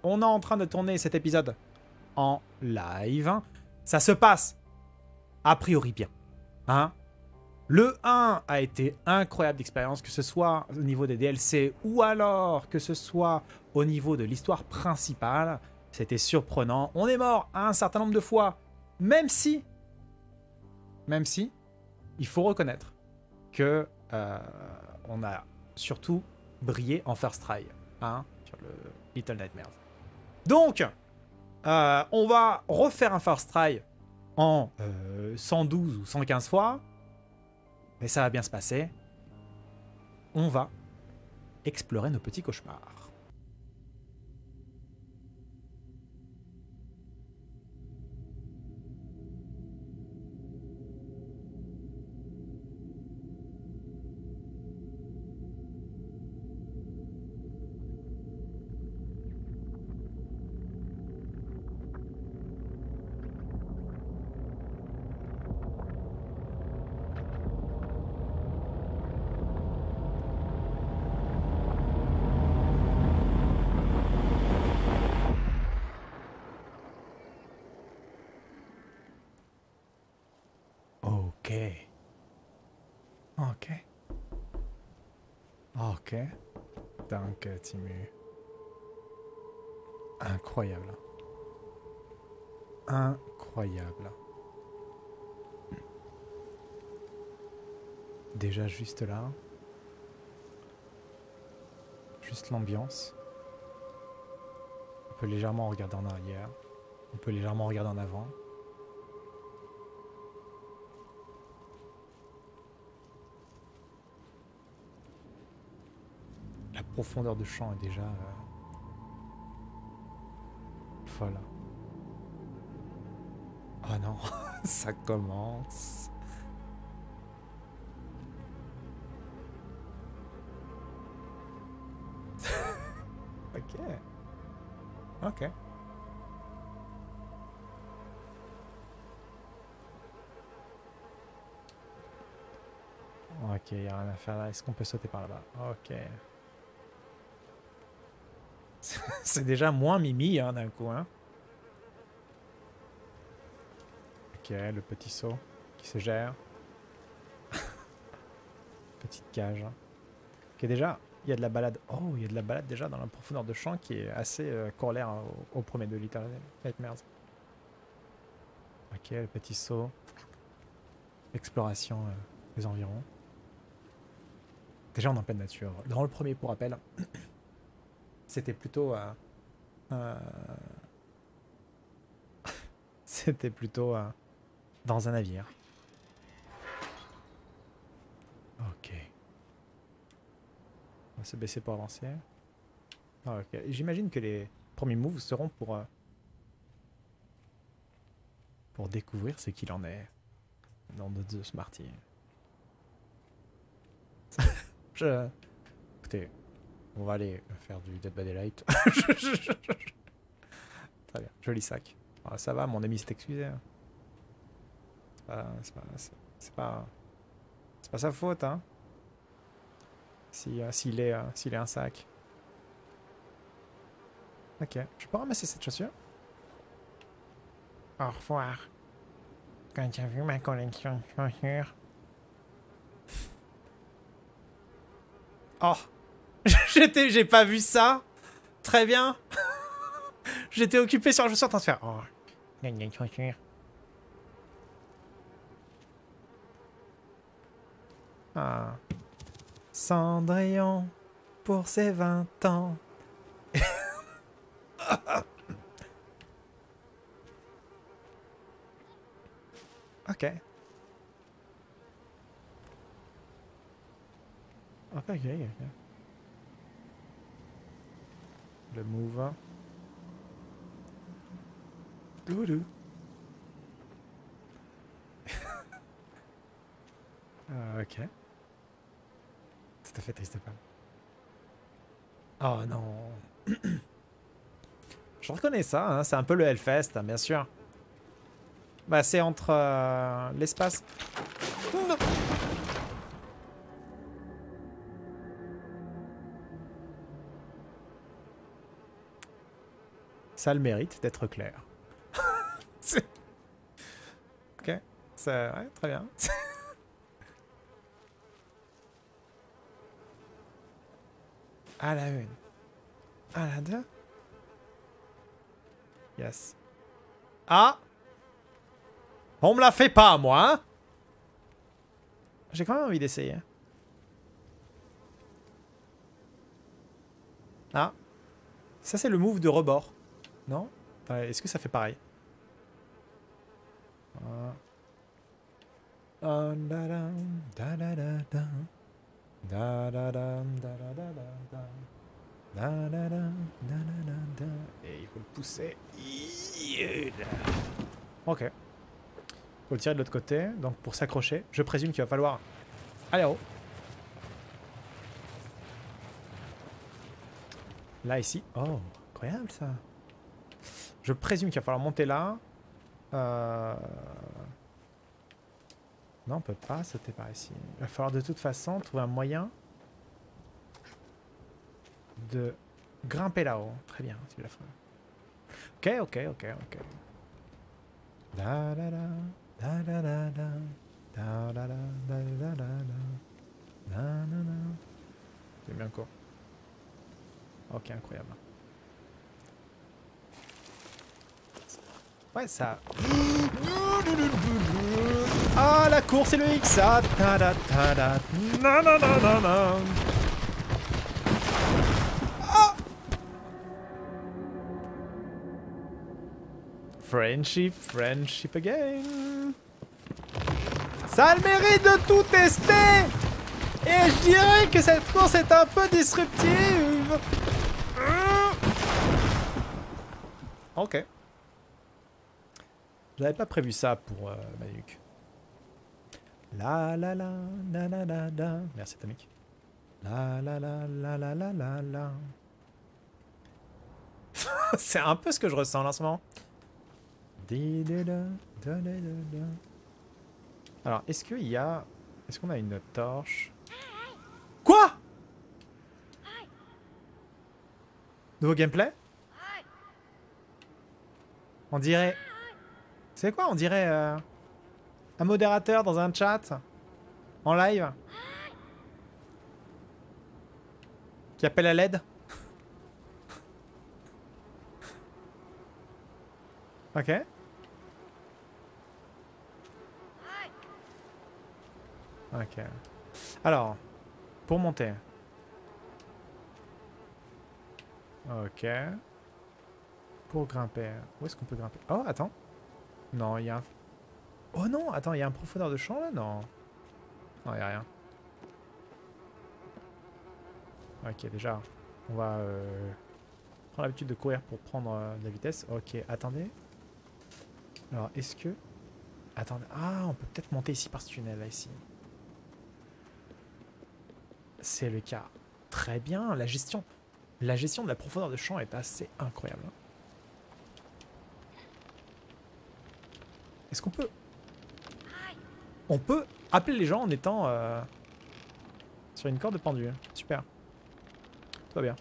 on est en train de tourner cet épisode en live. Ça se passe a priori bien. Hein? Le 1 a été incroyable d'expérience, que ce soit au niveau des DLC ou alors que ce soit au niveau de l'histoire principale. C'était surprenant. On est mort un certain nombre de fois, même si, il faut reconnaître que on a surtout brillé en first try, hein, sur le Little Nightmares. Donc, on va refaire un first try en 112 ou 115 fois, mais ça va bien se passer. On va explorer nos petits cauchemars. Ok. Danke, Timu. Incroyable. Incroyable. Déjà juste là. Juste l'ambiance. On peut légèrement regarder en arrière. On peut légèrement regarder en avant. La profondeur de champ est déjà folle. Oh non, ça commence. Ok. Ok. Ok, il n'y a rien à faire là. Est-ce qu'on peut sauter par là-bas? Ok. C'est déjà moins Mimi hein, d'un coup. Hein. Ok, le petit saut qui se gère. Petite cage. Ok, déjà, il y a de la balade. Oh, il y a de la balade déjà dans la profondeur de champ qui est assez corollaire au premier de Little Nightmares. Ok, le petit saut. Exploration des environs. Déjà, on est en pleine nature. Dans le premier, pour rappel, c'était plutôt... c'était plutôt dans un navire. Ok. On va se baisser pour avancer. Ah, ok. J'imagine que les premiers moves seront pour découvrir ce qu'il en est dans The Smarty. Écoutez, on va aller faire du Dead by Daylight. Très bien, joli sac. Ah, ça va, mon ami s'est excusé. C'est pas sa faute, hein. S'il est un sac. Ok, je peux ramasser cette chaussure? Au revoir. Quand tu as vu ma collection de chaussures. Oh! J'ai pas vu ça! Très bien! J'étais occupé sur la chaussure en train de faire. Oh, il y a une chaussure. Ah. Cendrillon pour ses 20 ans. Ok. Ok. Le move. Doudou. Ok. Tout à fait triste femme. Oh non. Je reconnais ça, hein, c'est un peu le Hellfest, hein, bien sûr. Bah c'est entre l'espace... Non. Ça a le mérite d'être clair. Ok. Ouais, très bien. À la une. À la deux. Yes. Ah! On me la fait pas, moi, hein? J'ai quand même envie d'essayer. Ah. Ça, c'est le move de rebord. Non? Est-ce que ça fait pareil? Et il faut le pousser. Ok. Faut le tirer de l'autre côté. Donc pour s'accrocher, je présume qu'il va falloir aller en haut. Là, ici. Oh, incroyable ça. Je présume qu'il va falloir monter là. Non, on peut pas sauter par ici. Il va falloir de toute façon trouver un moyen de grimper là-haut. Très bien, tu l'as fait. Ok. Da da da da da da da da da da da da da. C'est bien court. Ok, incroyable. Ouais, ça... Ah, la course et le X. Ah, ta da ta da. Non. Ah. Friendship again. Ça a le mérite de tout tester. Et je dirais que cette course est un peu disruptive. Ok. J'avais pas prévu ça pour Manuk. La. Merci Atomic. La. C'est un peu ce que je ressens là en ce moment. Alors, est-ce qu'il y a... Est-ce qu'on a une torche? Quoi? Nouveau gameplay? On dirait... C'est quoi? On dirait un modérateur dans un chat en live qui appelle à l'aide. Ok. Ok. Alors, pour monter. Ok. Pour grimper. Où est-ce qu'on peut grimper? Oh, attends. Non, il y a un... Oh non, attends, il y a un profondeur de champ là? Non. Non, il n'y a rien. Ok, déjà, on va prendre l'habitude de courir pour prendre de la vitesse. Ok, attendez. Alors, est-ce que... Attendez. Ah, on peut peut-être monter ici par ce tunnel là, ici. C'est le cas. Très bien, la gestion de la profondeur de champ est assez incroyable. Est-ce qu'on peut... On peut appeler les gens en étant sur une corde pendue. Super. Tout va bien.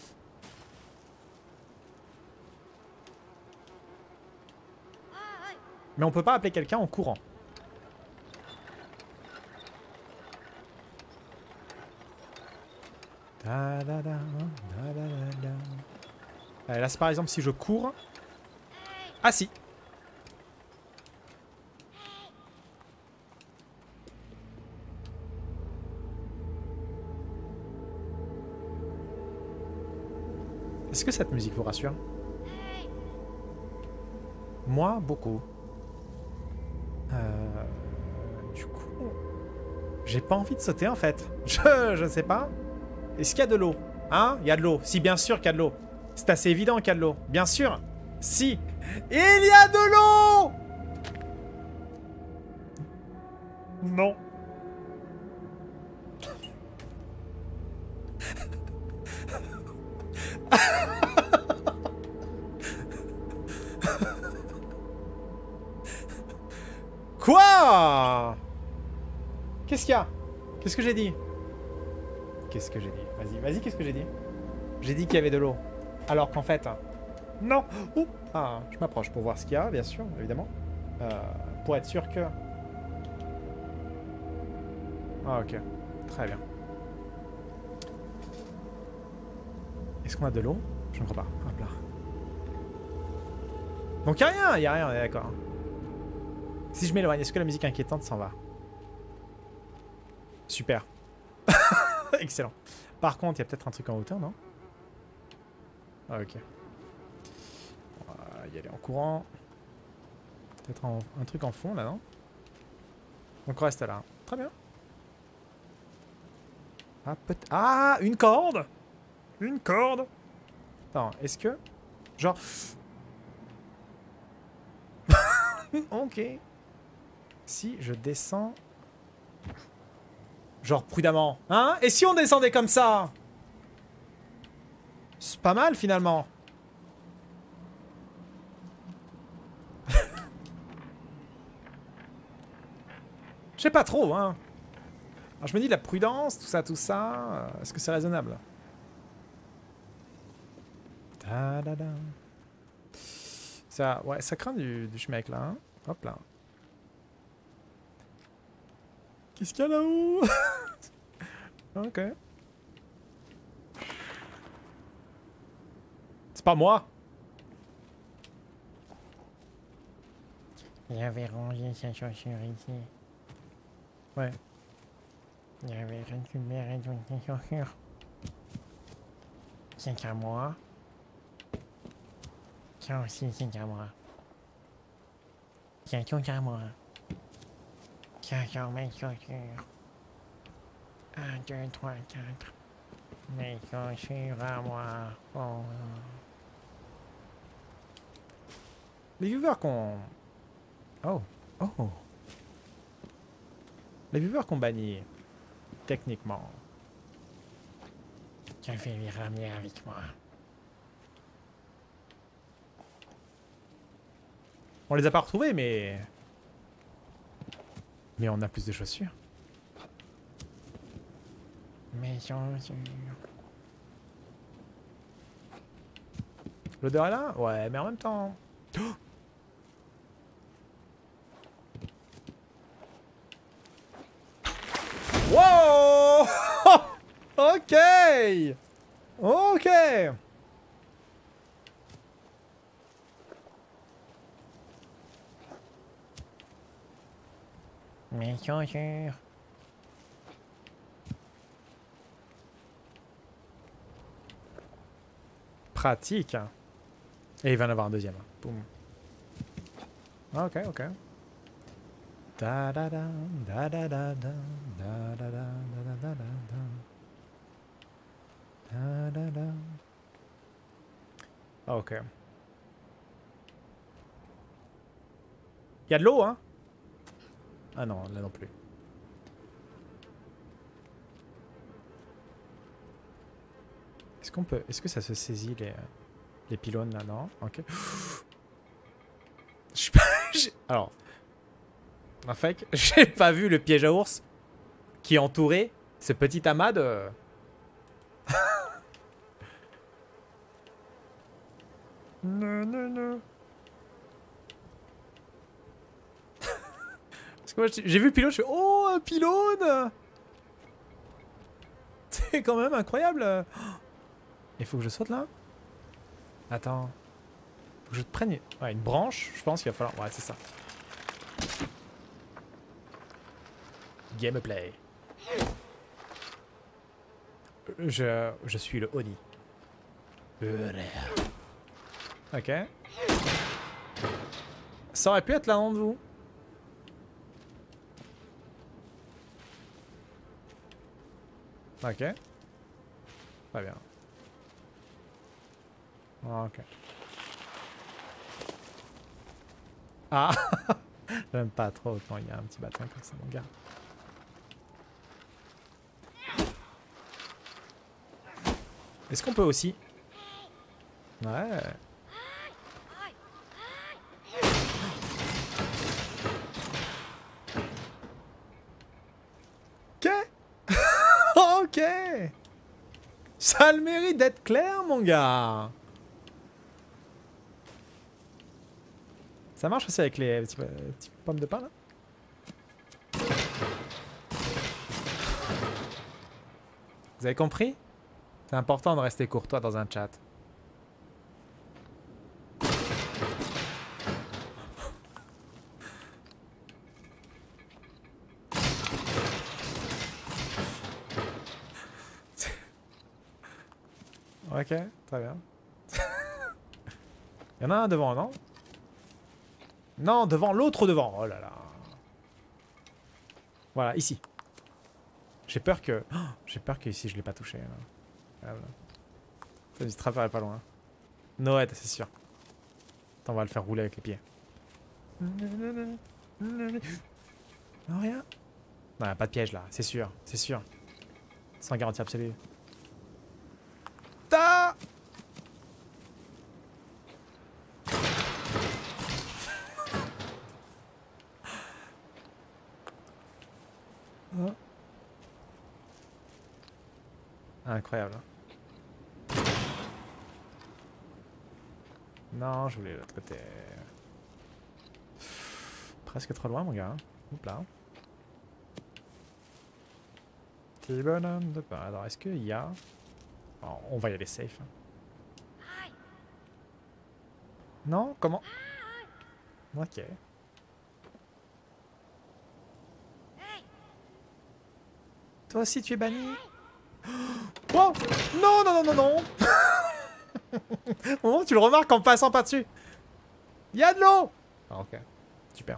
Mais on peut pas appeler quelqu'un en courant. Allez, là, c'est par exemple si je cours. Ah si. Est-ce que cette musique vous rassure? Moi, beaucoup. Du coup, j'ai pas envie de sauter en fait. Je sais pas. Est-ce qu'il y a de l'eau? Hein? Il y a de l'eau. Si, bien sûr qu'il y a de l'eau. C'est assez évident qu'il y a de l'eau. Bien sûr. Si. Il y a de l'eau! Non. Quoi? Qu'est-ce qu'il y a? Qu'est-ce que j'ai dit? Qu'est-ce que j'ai dit? Vas-y, qu'est-ce que j'ai dit? J'ai dit qu'il y avait de l'eau. Alors qu'en fait... Non. Oh. Ah, je m'approche pour voir ce qu'il y a, bien sûr, évidemment. Pour être sûr que... Ah, ok. Très bien. Est-ce qu'on a de l'eau? Je ne crois pas. Hop là. Donc il n'y a rien, on est d'accord. Si je m'éloigne, est-ce que la musique inquiétante s'en va? Super. Excellent. Par contre, il y a peut-être un truc en hauteur, non? Ah, ok. On va y aller en courant. Peut-être un truc en fond, là, non? Donc on reste là. Très bien. Ah, peut-être... Ah, une corde! Une corde! Attends, est-ce que... Genre... Ok. Si je descends... Genre prudemment. Hein? Et si on descendait comme ça? C'est pas mal finalement. Je sais pas trop, hein. Alors je me dis la prudence, tout ça, est-ce que c'est raisonnable? Ta-da-da. Ça, ouais, ça craint du schmeck là, hein. Hop là. Qu'est-ce qu'il y a là-haut? Ok. C'est pas moi. J'avais rangé sa chaussure ici. Ouais. J'avais récupéré toutes ses chaussures. C'est à moi. Ça aussi, c'est à moi. C'est tout à moi. Ça sont mes chaussures. 1, 2, 3, 4. Mes chaussures à moi. Oh. Les viewers qu'on... Oh. Oh. Les viewers qu'on bannit, techniquement. Je vais les ramener avec moi. On les a pas retrouvés, mais... Mais on a plus de chaussures. Mes chaussures. L'odeur est là? Ouais, mais en même temps... Oh, wow. Ok. Ok. Mes chaussures. Pratique. Et il va en avoir un deuxième. Boum. Ok, ok. Da da da da da da da da da da da da da da da. Ok. Il y a de l'eau, hein? Ah non, là non plus. Est-ce qu'on peut... Est-ce que ça se saisit les pylônes là? Non? Ok. Alors... En fait, j'ai pas vu le piège à ours qui entourait ce petit amas de... Non, non, non. Parce que moi, j'ai vu le pylône, je fais oh, un pylône! C'est quand même incroyable. Il faut que je saute là? Attends. Faut que je te prenne ouais, une branche, je pense qu'il va falloir... Ouais, c'est ça. Gameplay. Je suis le Oni. Ok. Ça aurait pu être là en dessous. Ok. Très bien. Ok. Ah. J'aime pas trop quand il y a un petit bâton comme ça, mon gars. Est-ce qu'on peut aussi... Ouais. Ok. Ok. Ça a le mérite d'être clair, mon gars. Ça marche aussi avec les petits pommes de pain là? Vous avez compris? C'est important de rester courtois dans un chat. Ok, très bien. Il y en a un devant, non? Non, devant, l'autre devant. Oh là là. Voilà, ici. J'ai peur que... Oh, j'ai peur que ici je l'ai pas touché. Là. Voilà. Ça dit travail pas loin. Noël, c'est sûr. Attends, on va le faire rouler avec les pieds. Non, rien. Non, y a pas de piège là, c'est sûr, c'est sûr. Sans garantie absolue. Ta oh. Incroyable. Non, je voulais l'autre côté. Presque trop loin, mon gars. Oups là. Petit bonhomme de pain. Alors, est-ce qu'il y a... Oh, on va y aller safe. Non? Comment? Ok. Toi aussi, tu es banni? Wow! Non, non, non, non, non! Au moment où tu le remarques en passant par-dessus. Il y a de l'eau! Ah, ok. Super.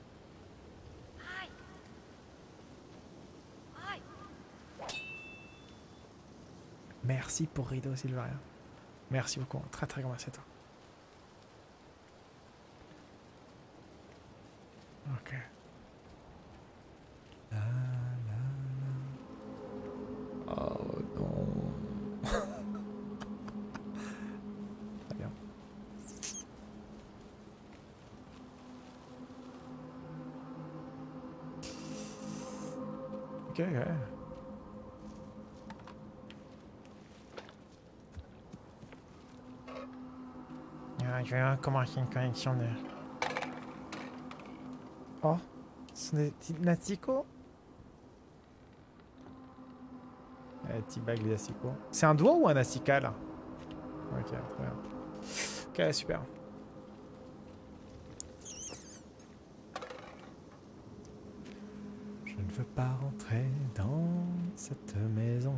Merci pour Rideau, Sylvaria. Merci beaucoup. Très très grand merci à toi. Ok. La, la, la. Oh non. Très bien. Ok, ouais. Ah, je vais recommencer une connexion de... Oh, ce sont des petits nasticots. Petit bag des asticots. C'est un doigt ou un astical? Ok, très bien. Ok, super. Je ne veux pas rentrer dans cette maison.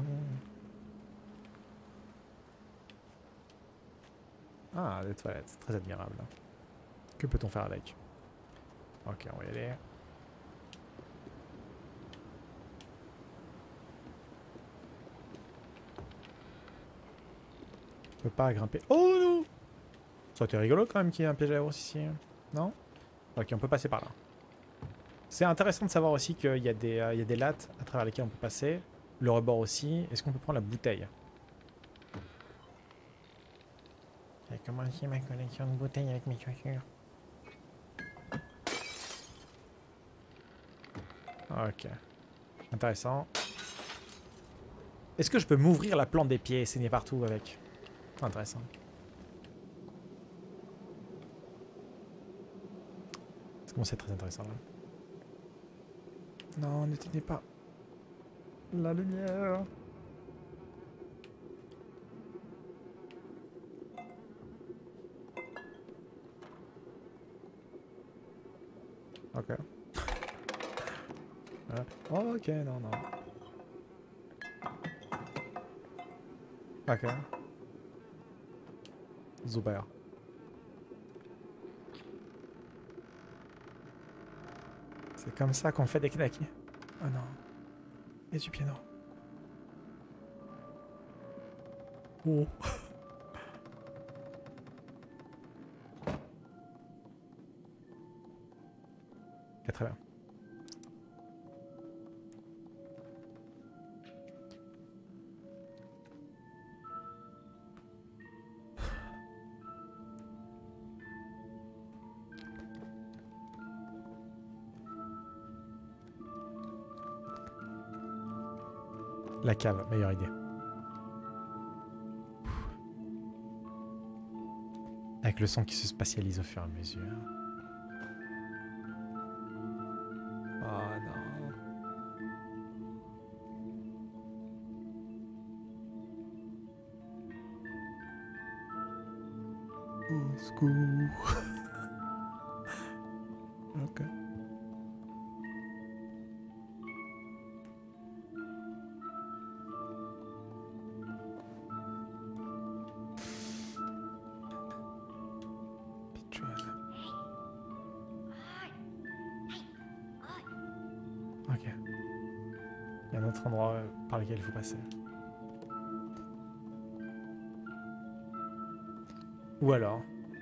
Ah, des toilettes, très admirable. Que peut-on faire avec? Ok, on va y aller. On peut pas grimper. Oh non! Ça aurait été rigolo quand même qu'il y ait un piège à ours ici. Non? Ok, on peut passer par là. C'est intéressant de savoir aussi qu'il y a des lattes à travers lesquelles on peut passer. Le rebord aussi. Est-ce qu'on peut prendre la bouteille? J'ai commencé ma collection de bouteilles avec mes chaussures. Ok. Intéressant. Est-ce que je peux m'ouvrir la plante des pieds et saigner partout avec? Intéressant. C'est bon, c'est très intéressant là. Non, n'éteignez pas la lumière. Ok. Voilà. Oh, ok, non, non. Ok. Super. C'est comme ça qu'on fait des knackis. Oh non. Et du piano. Oh. Ok, très bien. La cave, meilleure idée. Avec le son qui se spatialise au fur et à mesure. Au secours. Ok. Pitchoun. Ok. Il y a un autre endroit par lequel il faut passer. Ou alors...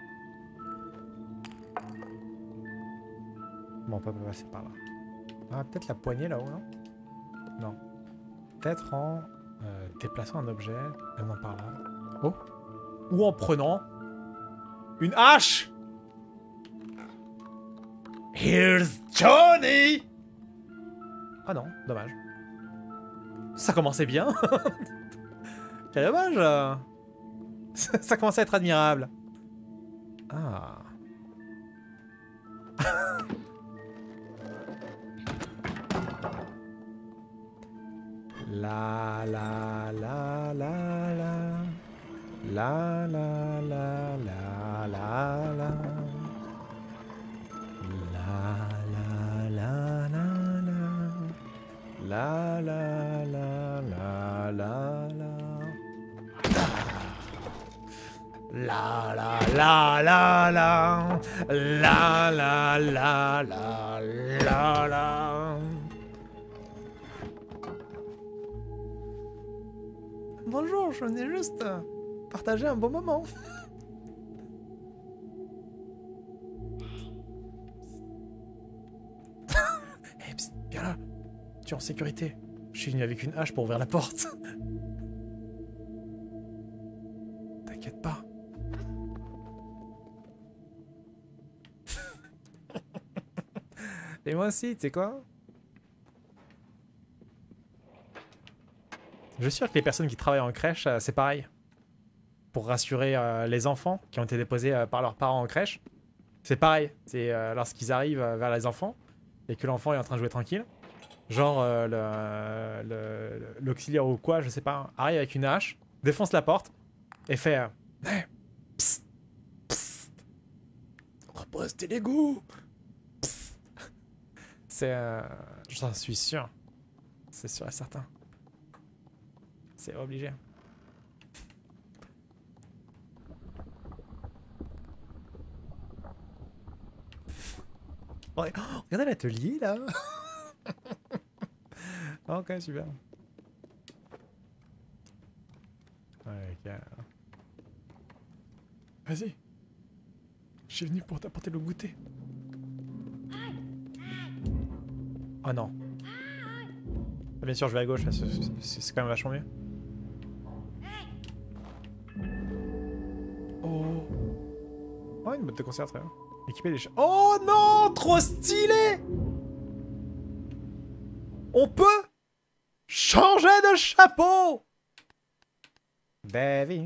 Bon, on peut pas passer par là. Ah, peut-être la poignée là-haut, non? Non. Peut-être en déplaçant un objet, venant par là. Oh! Ou en prenant une hache! Here's Johnny! Ah non, dommage. Ça commençait bien. Quel dommage. Ça commence à être admirable. Ah. La la la la la. La la la la la la. La la la la la. La la la la la la. La la la la la. La la la la la la. Bonjour, je venais juste partager un bon moment. Hey, psst, viens là. Tu es en sécurité. Je suis venu avec une hache pour ouvrir la porte. T'inquiète pas. Et moi aussi, tu sais quoi? Je suis sûr que les personnes qui travaillent en crèche, c'est pareil. Pour rassurer les enfants qui ont été déposés par leurs parents en crèche. C'est pareil. C'est lorsqu'ils arrivent vers les enfants et que l'enfant est en train de jouer tranquille. Genre l'auxiliaire ou quoi, je sais pas, arrive avec une hache, défonce la porte et fait hey, psst, psst, repose tes Legos. C'est... j'en suis sûr. C'est sûr et certain. C'est obligé. Oh, regardez l'atelier là. Ok, super. Ok. Vas-y. Je suis venu pour t'apporter le goûter. Oh non. Ah, bien sûr, je vais à gauche, c'est quand même vachement mieux. Oh. Oh, une boîte de concert, très bien. Équiper des chats. Oh non, trop stylé! On peut changer de chapeau! Davy.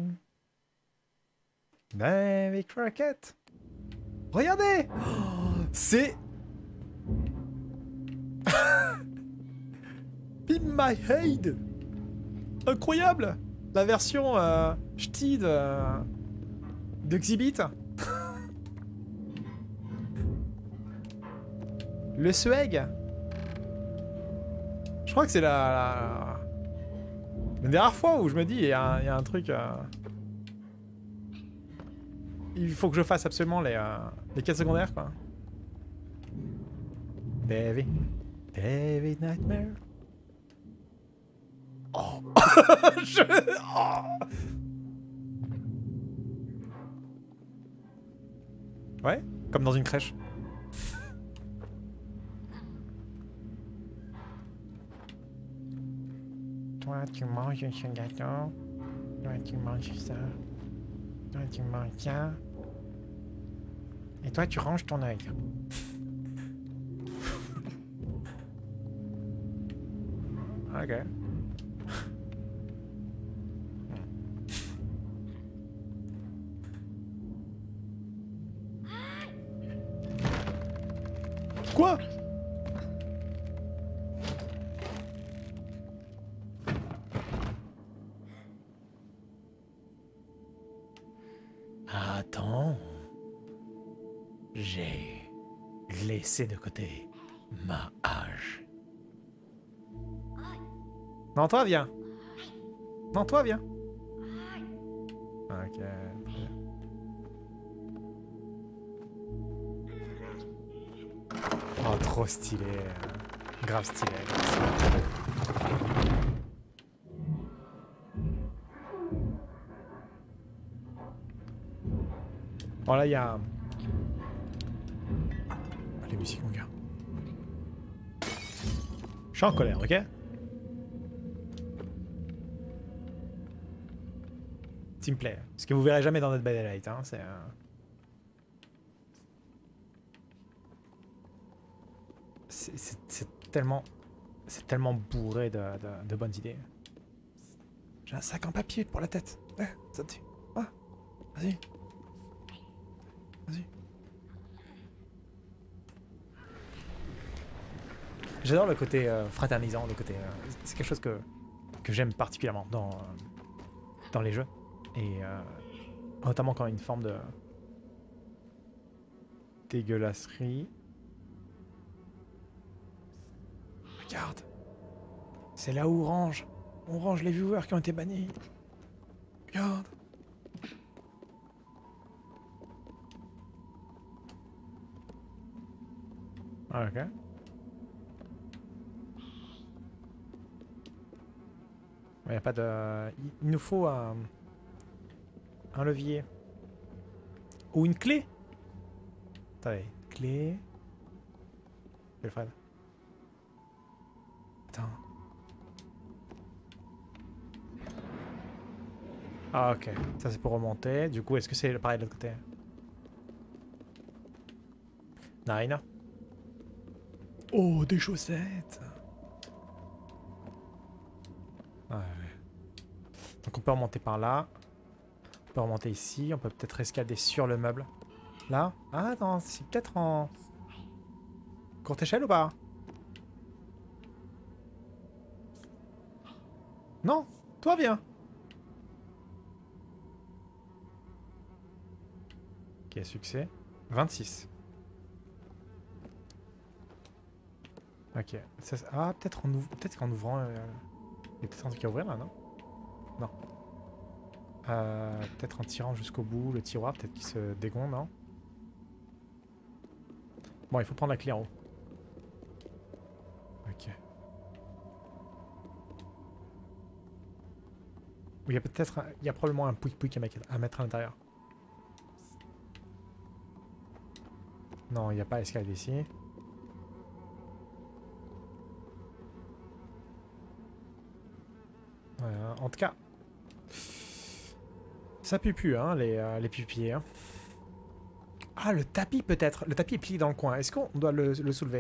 Davy Crockett. Regardez! Oh, c'est... Pimp My Head! Incroyable! La version ch'ti d'Exhibit. Le swag. Je crois que c'est la dernière fois où je me dis, il y a un truc... il faut que je fasse absolument les quêtes secondaires, quoi. Davy. Davy Nightmare. Oh. Oh. Ouais, comme dans une crèche. Toi, tu manges ce gâteau. Toi, tu manges ça. Toi, tu manges ça. Et toi, tu ranges ton œil. Ok. Quoi? Attends. j'ai laissé de côté ma hache. Non, toi, viens. Non, toi, viens. Ok, très bien. Oh, trop stylé. Grave stylé. Bon, là, il y a... Ah, les musiques, mon gars. Je suis en colère, ok? S'il me plaît. Ce que vous verrez jamais dans notre By Daylight, hein, c'est... C'est tellement... C'est tellement bourré de bonnes idées. J'ai un sac en papier pour la tête. Ouais, ça te dit. Ah, vas-y. Vas-y. J'adore le côté fraternisant, le côté... c'est quelque chose que j'aime particulièrement dans les jeux. Et notamment quand il y a une forme de dégueulasserie. Regarde. C'est là où on range les viewers qui ont été bannis. Regarde. Ah, ok. Il n'y a pas de... Il nous faut un levier. Ou une clé. Attendez, clé... Alfred. Attends. Ah, ok. Ça, c'est pour remonter. Du coup, est-ce que c'est pareil de l'autre côté? Nine. Oh, des chaussettes. Ouais. Donc on peut remonter par là. On peut remonter ici. On peut peut-être escalader sur le meuble. Là. Ah non, c'est peut-être en... courte échelle ou pas? Non, toi viens. Ok, succès. 26. Ok. Ça, ah, peut-être qu'en ouvrant... Il y a peut-être un truc à ouvrir là, non? Non. Peut-être en tirant jusqu'au bout le tiroir, peut-être qu'il se dégonde, non? Bon, il faut prendre la clé en haut. Ok. Il y a peut-être... Il y a probablement un pouic-pouic à mettre à l'intérieur. Non, il n'y a pas escalier ici. Voilà. En tout cas, ça pue plus, hein, les pupiers. Hein. Ah, le tapis peut-être. Le tapis est plié dans le coin. Est-ce qu'on doit le soulever?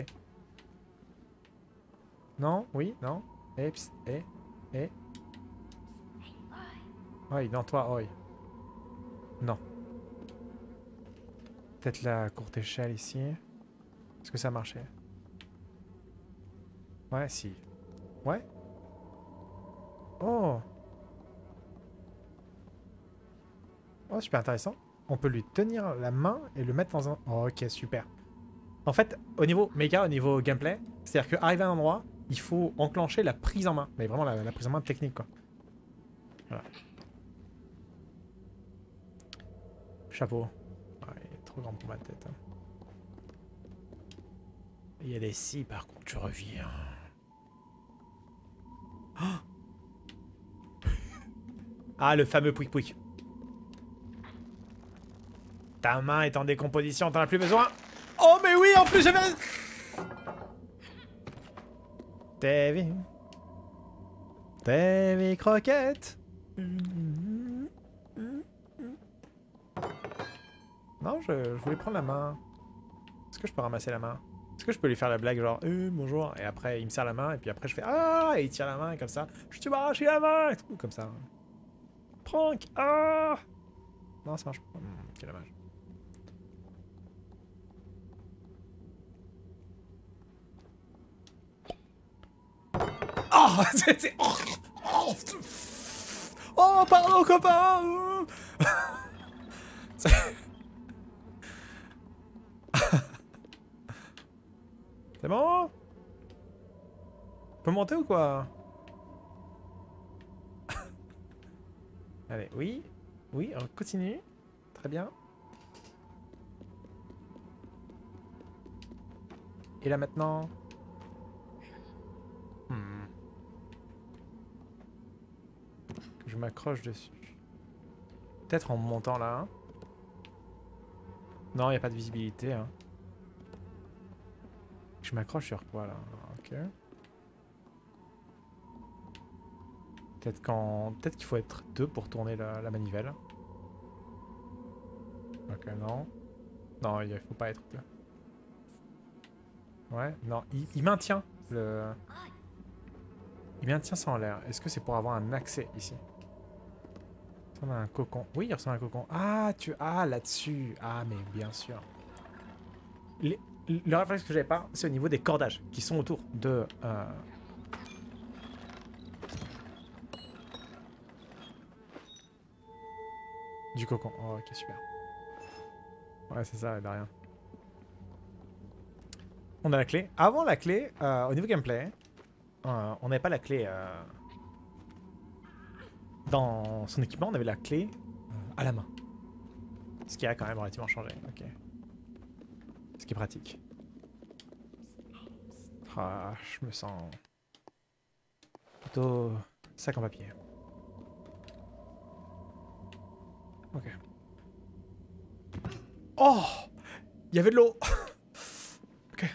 Non? Oui? Non? Eh, psst, eh. Oui, non, toi, oui. Non. Peut-être la courte échelle ici. Est-ce que ça marchait? Ouais, si. Ouais? Oh! Oh, super intéressant. On peut lui tenir la main et le mettre dans un... Oh, ok, super. En fait, au niveau méga, au niveau gameplay, c'est-à-dire qu'arriver à un endroit, il faut enclencher la prise en main. Mais vraiment la prise en main technique, quoi. Voilà. Chapeau. Ouais, il est trop grand pour ma tête. Hein. Il y a des si, par contre, je reviens. Oh ah, le fameux pouic pouic. Ta main est en décomposition, t'en as plus besoin. Oh, mais oui, en plus, j'avais... Davy Croquette. Non, je voulais prendre la main. Est-ce que je peux ramasser la main? Est-ce que je peux lui faire la blague genre bonjour et après il me serre la main et puis après je fais ah et il tire la main et comme ça je m'as arraché la main et tout comme ça. Prank ah non ça marche pas. Quel dommage. Oh c'est oh pardon copain. C'est bon? On peut monter ou quoi? Allez, oui. Oui, on continue. Très bien. Et là maintenant... Que je m'accroche dessus. Peut-être en montant là. Hein. Non, il n'y a pas de visibilité. Hein. Je m'accroche sur quoi là? Ok. Peut-être qu'il faut être deux pour tourner la manivelle. Ok, non. Non, il faut pas être deux. Ouais, non, il maintient le... Il maintient ça en l'air. Est-ce que c'est pour avoir un accès ici? Il ressemble à un cocon. Oui, il ressemble à un cocon. Ah, là-dessus. Ah, mais bien sûr. Le réflexe que j'avais pas, c'est au niveau des cordages qui sont autour de... Du cocon. Oh, ok, super. Ouais, c'est ça, de rien. On a la clé. Avant la clé, au niveau gameplay, on n'avait pas la clé... Dans son équipement, on avait la clé à la main. Ce qui a quand même relativement changé. Ok. Ce qui est pratique. Ah, je me sens... plutôt sac en papier. Ok. Oh! Il y avait de l'eau! Ok.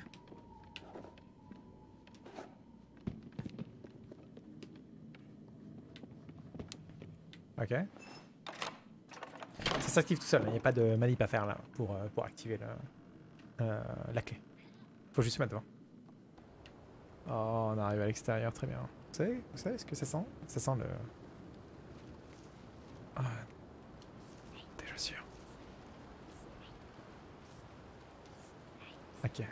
Ok. Ça s'active tout seul, il n'y a pas de manip à faire là pour activer la clé. Faut juste se mettre devant. Oh, on arrive à l'extérieur, très bien. Vous savez ce que ça sent? Ça sent le... Ah, déjà sûr. Ok.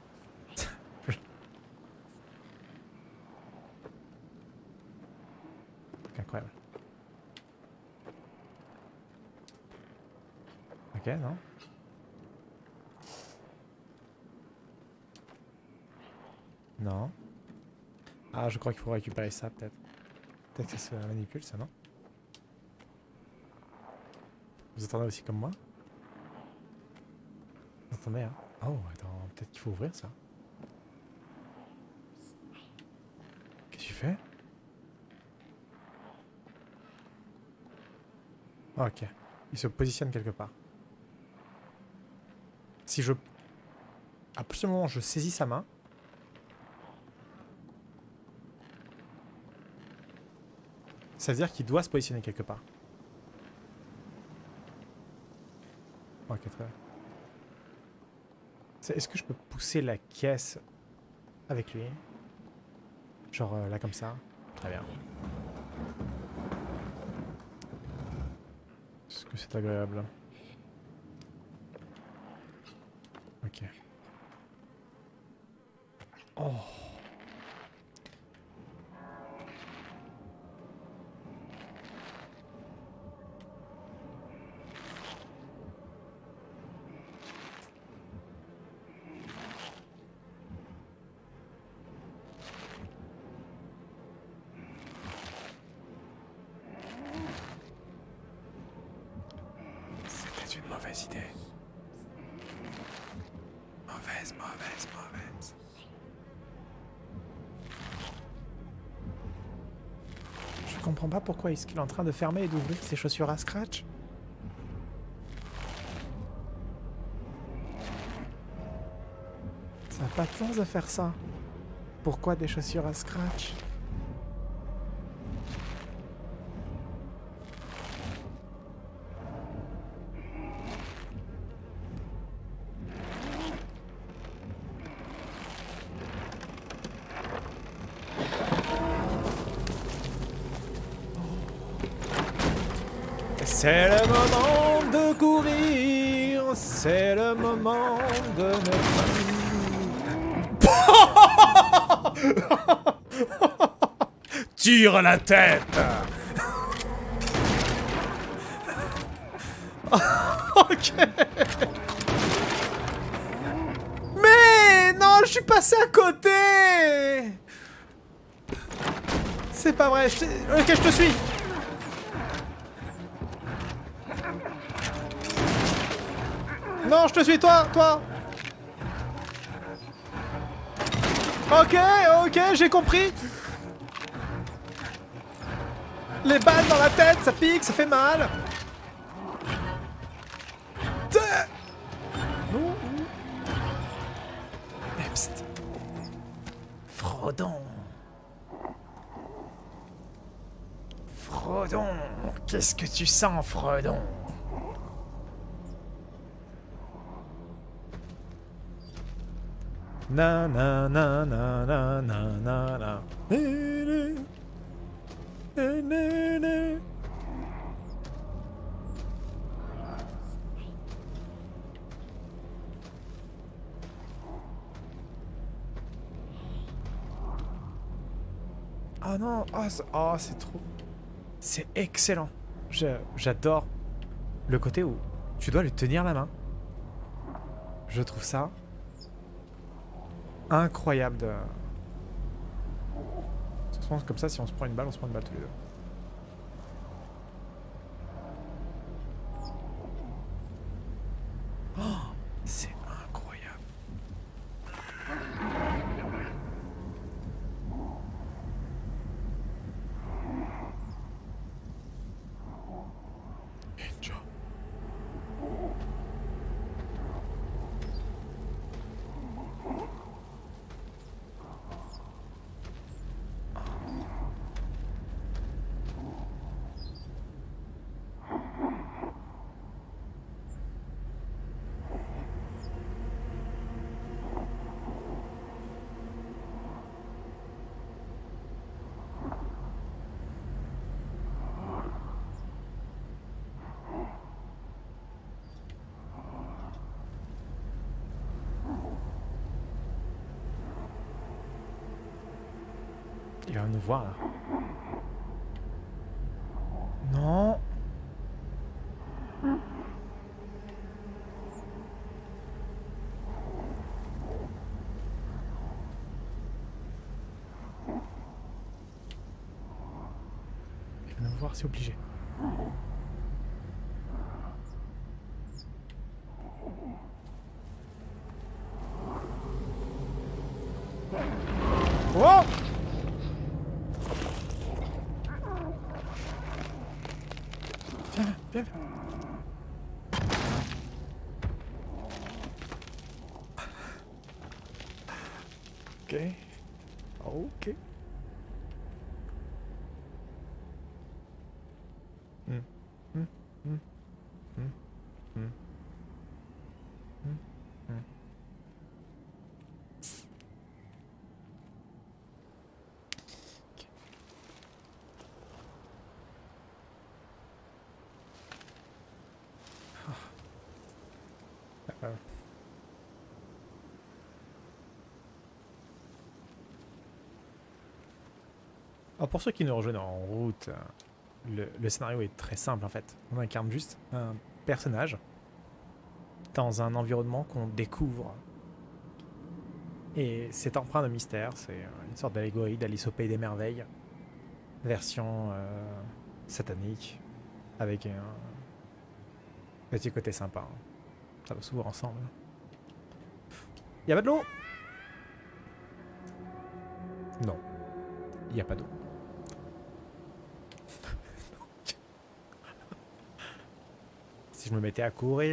Incroyable. Ok, non? Non. Ah, je crois qu'il faut récupérer ça, peut-être. Peut-être que ça se manipule, ça, non? Vous entendez aussi comme moi? Vous entendez, hein? Oh, attends, peut-être qu'il faut ouvrir ça. Qu'est-ce que tu fais? Ok. Il se positionne quelque part. Si je... À partir du moment où je saisis sa main... Ça veut dire qu'il doit se positionner quelque part. Ok, très bien. Est-ce que je peux pousser la caisse avec lui? Genre là comme ça? Très bien. Est-ce que c'est agréable? Ok. Oh! C'était une mauvaise idée. Mauvaise. Je comprends pas pourquoi est-ce qu'il est en train de fermer et d'ouvrir ses chaussures à scratch. Ça n'a pas de sens de faire ça. Pourquoi des chaussures à scratch? C'est le moment de courir, c'est le moment de ne... Tire la tête. Ok. Mais non. je suis passé à côté. C'est pas vrai. Ok, je te suis. Non, je te suis, toi. Ok, j'ai compris. Les balles dans la tête, ça pique, ça fait mal. Non. Psst. Frodon. Frodon. Qu'est-ce que tu sens, Frodon? Na na na na na na na na. Oh non, c'est trop... C'est excellent. J'adore le côté où tu dois lui tenir la main. Je trouve ça incroyable de... Comme ça, si on se prend une balle, on se prend une balle tous les deux. Oh, c'est incroyable. Ninja. Il va nous voir là. Non. Il va nous voir, c'est obligé. Oh! Viens. Ok. Alors pour ceux qui nous rejoignent en route, le scénario est très simple en fait. On incarne juste un personnage dans un environnement qu'on découvre. Et c'est empreint de mystère, c'est une sorte d'allégorie d'Alice au Pays des Merveilles, version satanique, avec un petit côté sympa. Hein. Ça va s'ouvrir ensemble. Il y a pas de l'eau? Non, il n'y a pas d'eau. Si je me mettais à courir...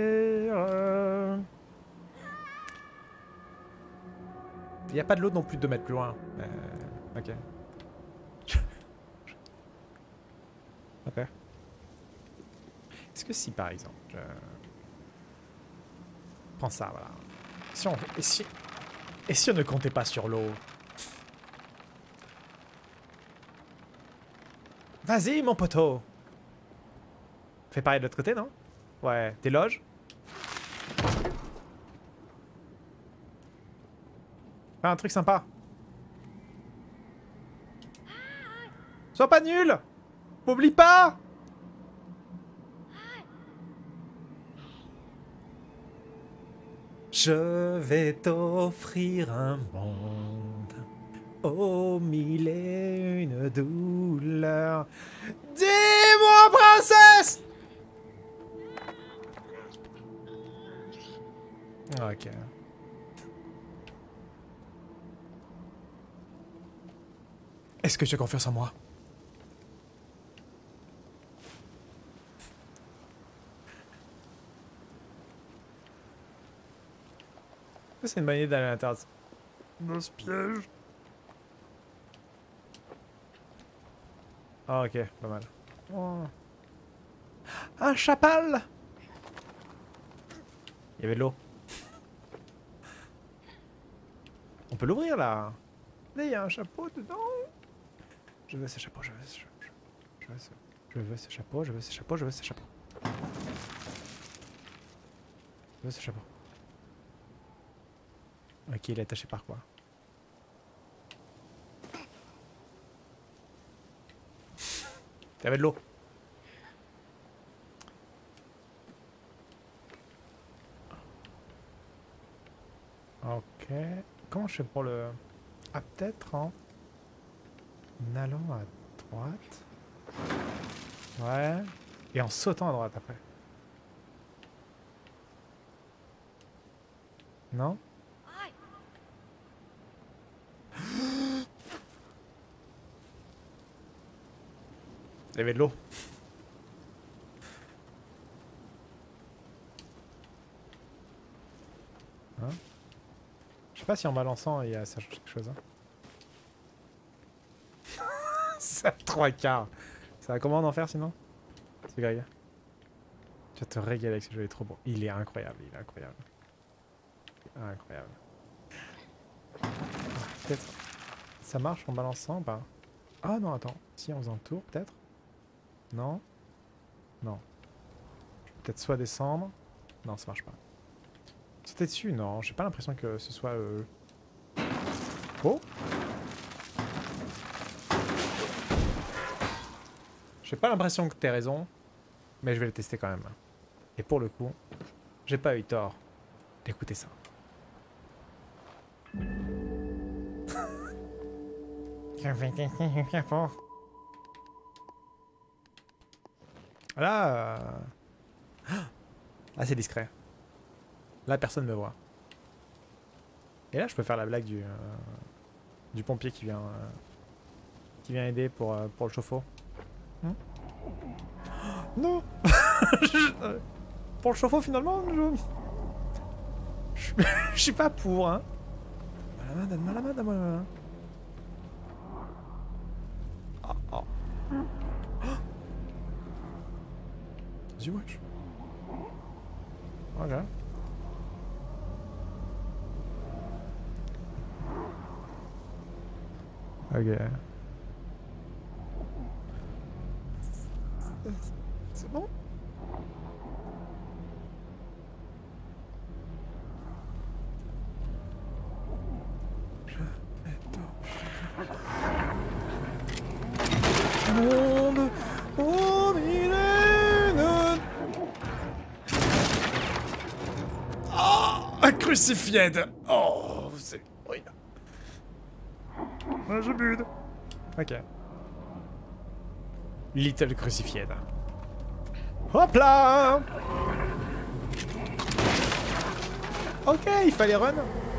Il n'y a pas de l'eau non plus 2 mètres plus loin. Ok. Ok. Est-ce que si par exemple... Prends ça, voilà. Si on... Et si on ne comptait pas sur l'eau? Vas-y mon poteau. Fais pareil de l'autre côté, non? Ouais, déloge. Fais un truc sympa. Sois pas nul. M'oublie pas. Je vais t'offrir un monde aux mille et une douleurs. Dis-moi, princesse! Ok. Est-ce que tu as confiance en moi? C'est une bonne idée d'aller à l'intérieur de ce piège. Ah ok, pas mal. Oh. Un chapal! Il y avait de l'eau. On peut l'ouvrir là. Là, il y a un chapeau dedans. Je veux ce chapeau, je veux ce chapeau. Je veux ce chapeau, je veux ce chapeau, je veux ce chapeau. Je veux ce chapeau. Ok, il est attaché par quoi? Il y avait de l'eau. Ok. Comment je fais pour le... Ah, peut-être en allant à droite. Ouais. Et en sautant à droite après. Non? Il y avait de l'eau. Hein? Je sais pas si en balançant il y a ça change quelque chose. Hein. C'est à 3/4. Ça va comment d'en faire sinon? C'est Greg. Tu vas te régaler avec ce jeu, il est trop beau. Il est incroyable, il est incroyable. Il est incroyable. Peut-être. Ça marche en balançant ou pas? Ah non, attends. Si, en faisant le tour, peut-être? Non? Non. Peut-être soit descendre. Non, ça marche pas. Sauter dessus? Non, j'ai pas l'impression que ce soit... Oh! J'ai pas l'impression que t'aies raison, mais je vais le tester quand même. Et pour le coup, j'ai pas eu tort d'écouter ça. Je vais tester le chapeau. Là... Ah, c'est discret. Là, personne me voit. Et là, je peux faire la blague du pompier qui vient aider pour le chauffe-eau. Non. Pour le chauffe-eau, finalement, je suis pas pour, hein. Donne-moi la main, donne-moi la main. Oh, oh. Vas-y, wesh. Ok. Ok. C'est bon? Je vais t'offrir monde au millénaire. Oh, un crucifié. Oh, c'est... Oui. Ah, je bude. Ok. Little Crucified. Hop là! Ok, il fallait run.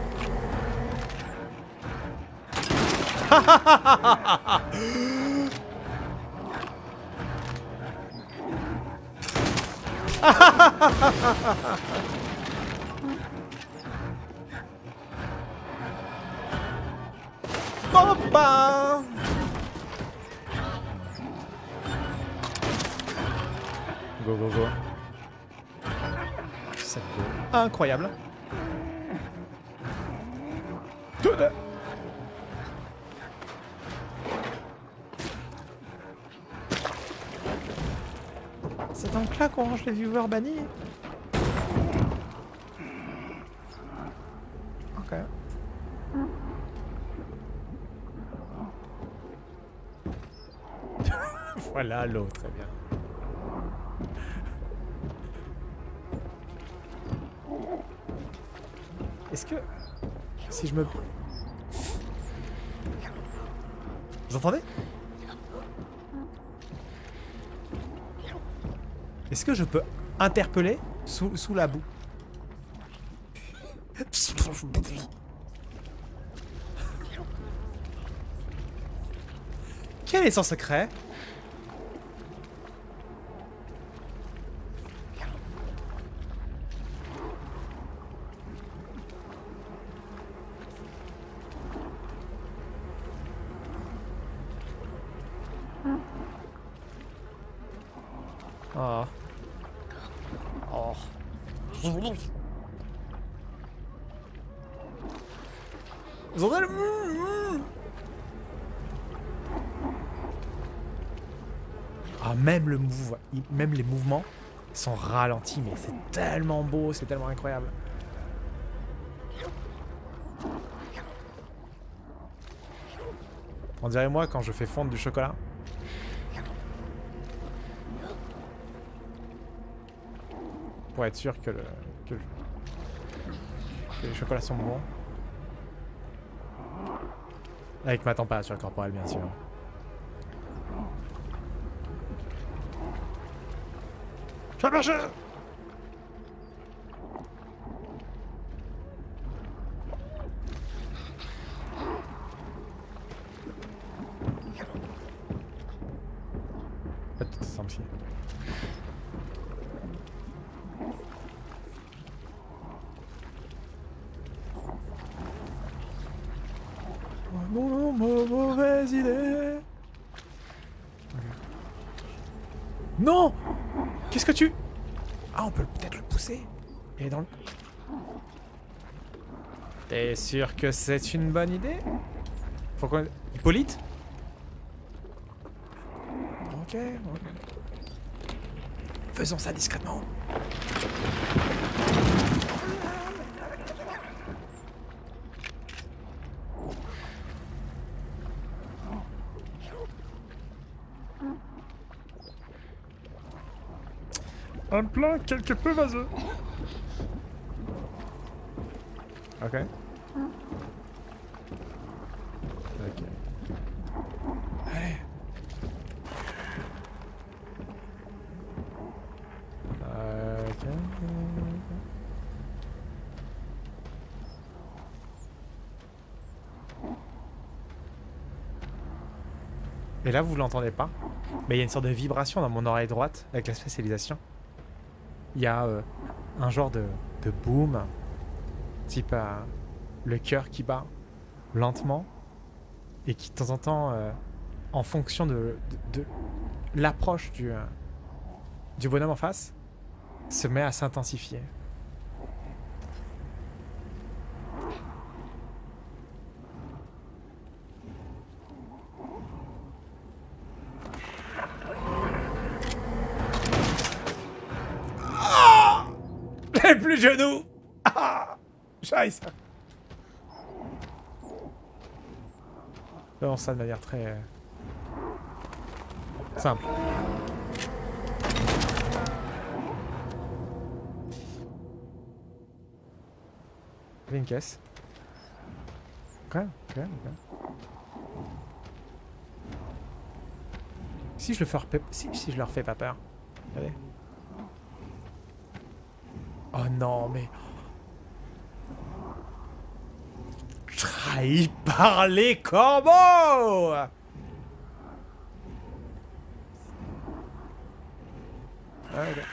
Hoppa! Go, go, go. C'est beau. Incroyable. C'est donc là qu'on range les viewers bannis. Ok. Voilà l'eau, très bien. Est-ce que... Si je me... Vous entendez? Est-ce que je peux interpeller sous la boue? Quel est son secret? Oh. Oh. Vous entendez le... Ah, même même les mouvements sont ralentis, mais c'est tellement beau, c'est tellement incroyable. On dirait moi quand je fais fondre du chocolat. Pour être sûr que les chocolats sont bons. Avec ma température corporelle, bien sûr. Ça marche! Tout semble chier. Oh non, mauvaise idée. Okay. Non! Qu'est-ce que tu... Ah, on peut peut-être le pousser. Il est dans le... T'es sûr que c'est une bonne idée? Faut qu'on... Hippolyte? Ok, ok. Faisons ça discrètement. Un plan quelque peu vaseux. Ok. Ok. Allez. Ok. Et là, vous l'entendez pas, mais il y a une sorte de vibration dans mon oreille droite avec la spécialisation. Il y a un genre de boom, type le cœur qui bat lentement et qui de temps en temps, en fonction de l'approche du bonhomme en face, se met à s'intensifier. Plus genou. Ah, scheiße. Faisons ça de manière très simple. Il y a une caisse. Ok, ok, ok. Si je je leur fais pas peur. Regardez. Oh non, mais... Trahi par les corbeaux! Okay.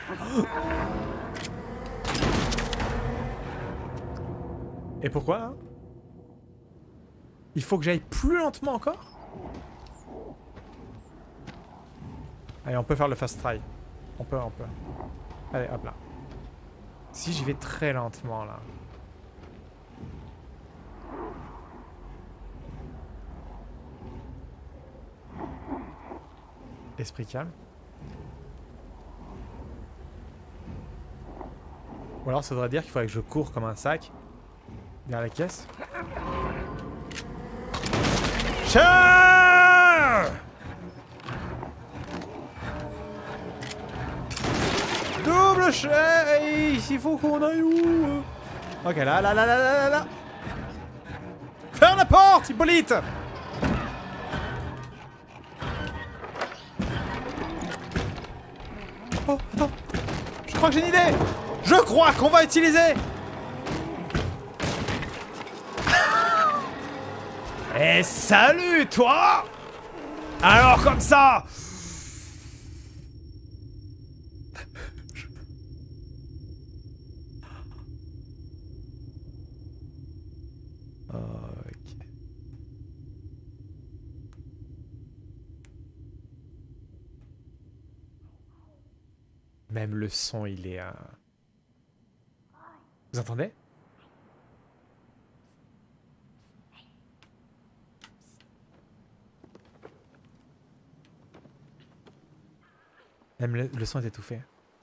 Et pourquoi hein? Il faut que j'aille plus lentement encore? Allez, on peut faire le fast try. On peut. Allez, hop là. Si j'y vais très lentement là. Esprit calme. Ou alors ça voudrait dire qu'il faudrait que je cours comme un sac vers la caisse. Chat! Double chase! Il faut qu'on aille où? Ok, là, là, là, là, là, là, là. Ferme la porte, Hippolyte. Oh, attends. Je crois que j'ai une idée. Je crois qu'on va utiliser... Et salut, toi. Alors, comme ça. Ok. Même le son, il est... Vous entendez? Même le son est étouffé.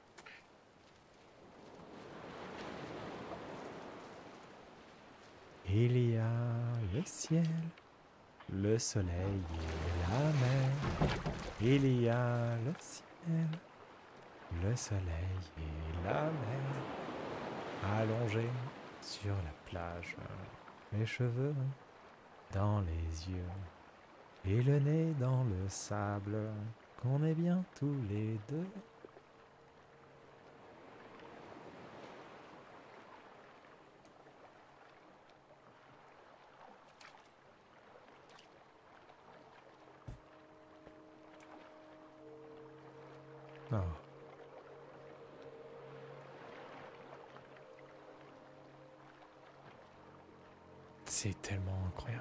Il y a le ciel, le soleil et la mer. Il y a le ciel, le soleil et la mer. Allongés sur la plage, les cheveux dans les yeux et le nez dans le sable. Qu'on est bien tous les deux. Oh. C'est tellement incroyable.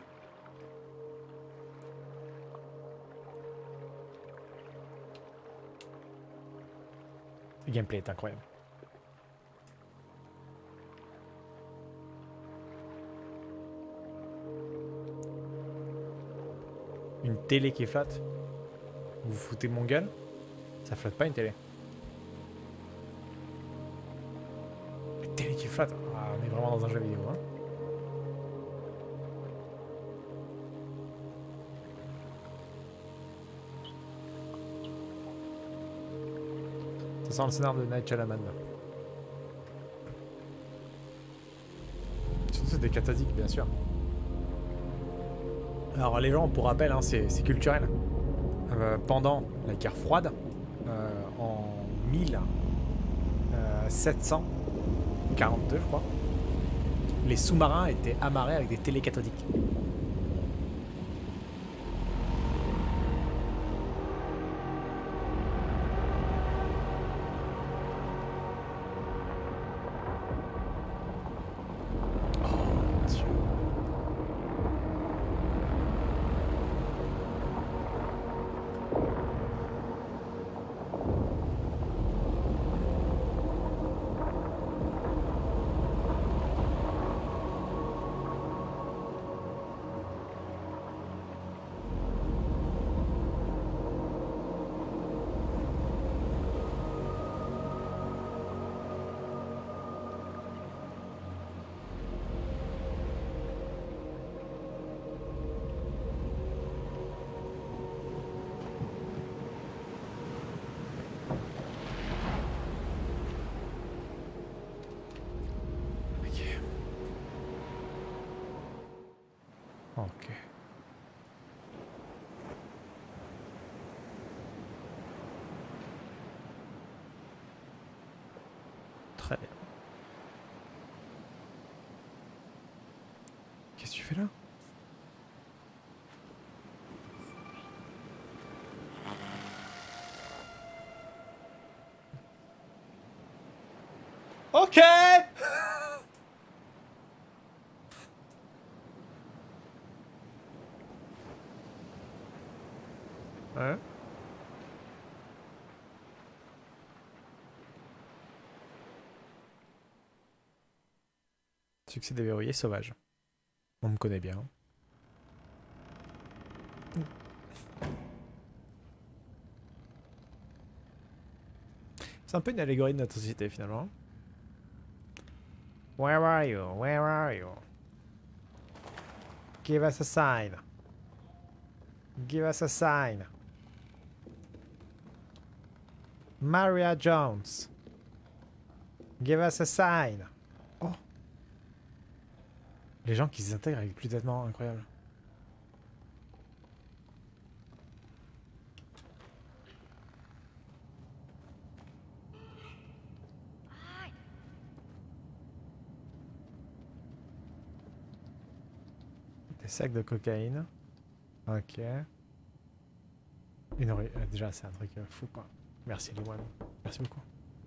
Le gameplay est incroyable. Une télé qui flotte? Vous vous foutez de mon gueule? Ça flotte pas une télé. Une télé qui flotte? Ah, on est vraiment dans un jeu vidéo, hein. Ça sent le scénar de Night Shyamalan. Surtout c'est des cathodiques, bien sûr. Alors les gens, pour rappel, hein, c'est culturel. Pendant la guerre froide, en 1742, je crois, les sous-marins étaient amarrés avec des télés cathodiques. Ok. Très bien. Qu'est-ce que tu fais là? Ok. Hein? Succès déverrouillé sauvage. On me connaît bien. C'est un peu une allégorie de notre société finalement. Where are you? Where are you? Give us a sign. Give us a sign. Maria Jones. Give us a sign. Oh. Les gens qui s'intègrent avec plus de vêtements, incroyable. Des sacs de cocaïne. Ok. Déjà, c'est un truc fou, quoi. Merci, les one. Merci beaucoup.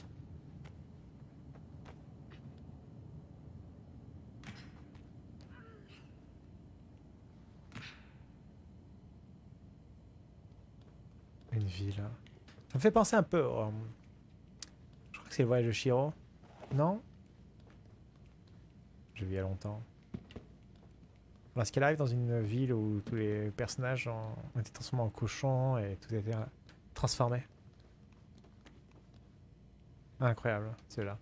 Une ville. Ça me fait penser un peu au... Je crois que c'est le voyage de Chihiro. Non? J'ai vu il y a longtemps. Lorsqu'elle arrive dans une ville où tous les personnages ont été transformés en cochons et tout a été transformé. Incroyable, celui-là.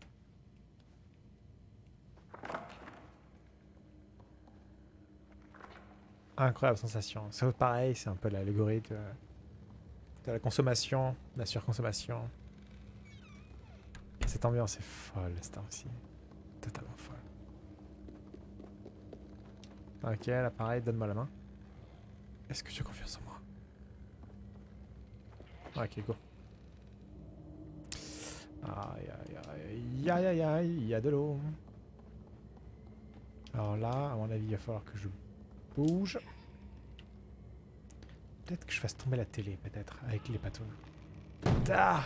Incroyable sensation. C'est pareil, c'est un peu l'allégorie de la consommation, de la surconsommation. Cette ambiance est folle, c'est aussi. Totalement folle. Ok, là pareil, donne-moi la main. Est-ce que tu as confiance en moi? Ok, go. Aïe, aïe, aïe, aïe, aïe, aïe, il y a de l'eau. Alors là, à mon avis, il va falloir que je bouge. Peut-être que je fasse tomber la télé, peut-être, avec les patounes. Da!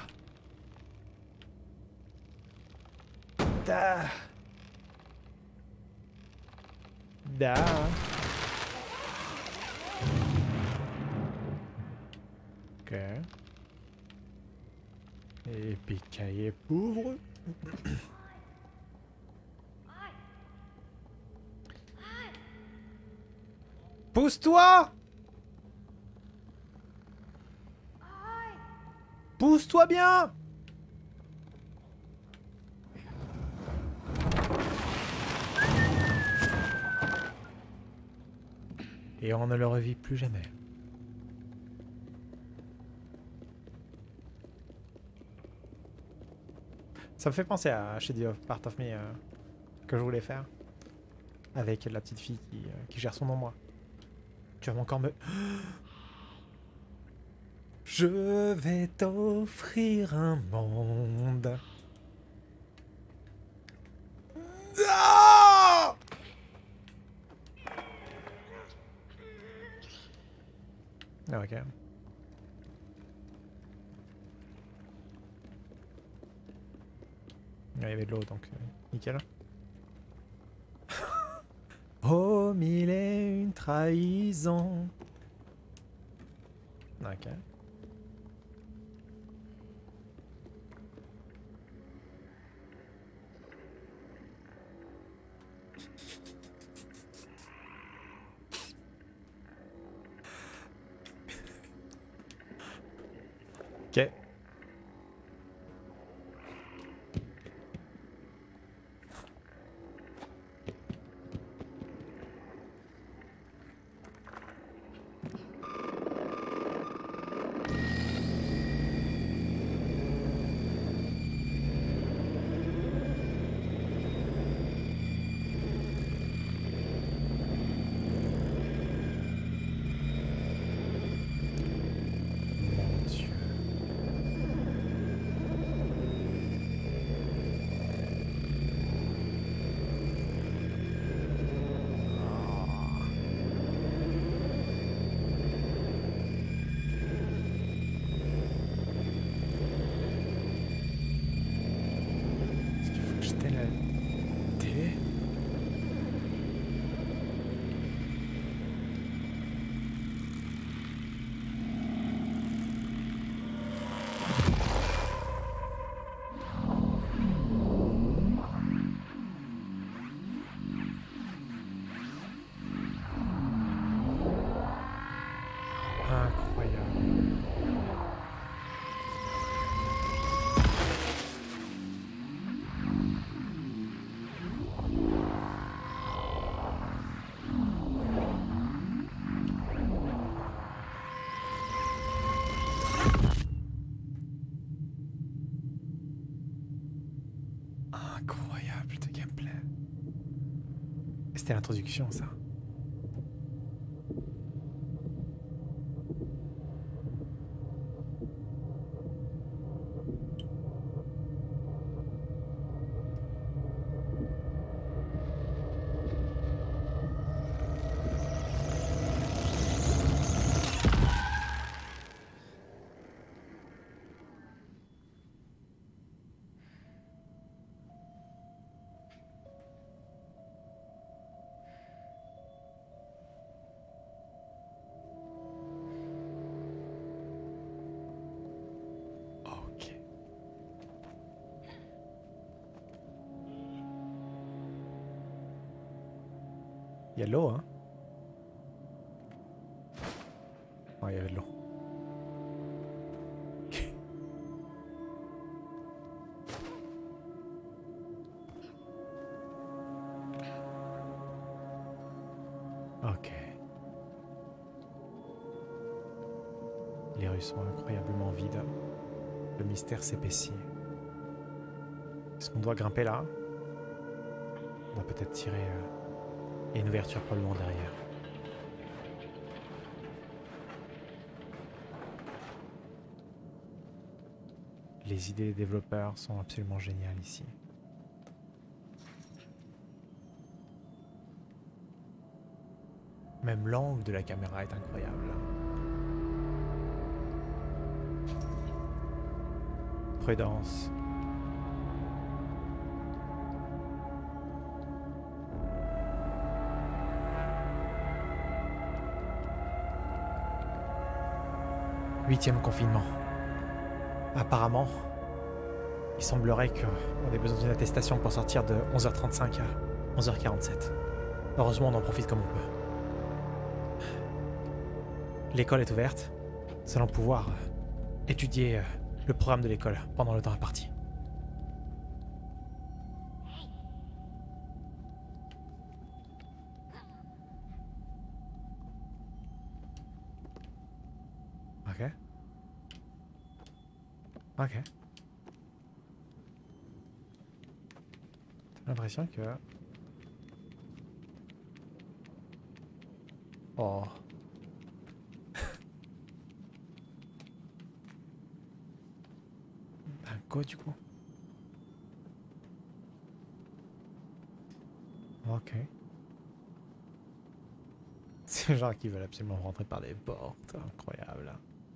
Da! Da! Ok. Et puis cahier pauvre. Pousse-toi! Pousse-toi bien! Et on ne le revit plus jamais. Ça me fait penser à Shady of Part of Me que je voulais faire. Avec la petite fille qui gère son ombre. Tu vas encore me... Je vais t'offrir un monde. Ah! Ah, ok. Il y avait de l'eau, donc nickel. Oh, mille et une trahisons. Ok. Ok. C'était l'introduction, ça. Ok. Il y a de l'eau, hein? Ouais, il y avait de l'eau. Ok. Les rues sont incroyablement vides. Le mystère s'épaissit. Est-ce qu'on doit grimper là? On doit peut-être tirer... Il y a une ouverture probablement derrière. Les idées des développeurs sont absolument géniales ici. Même l'angle de la caméra est incroyable. Prudence. Huitième confinement. Apparemment, il semblerait qu'on ait besoin d'une attestation pour sortir de 11h35 à 11h47. Heureusement, on en profite comme on peut. L'école est ouverte. Nous allons pouvoir étudier le programme de l'école pendant le temps imparti. Ok. Ok. J'ai l'impression que... Oh. Ben quoi du coup? Ok. C'est les gens qui veulent absolument rentrer par des portes. Incroyable.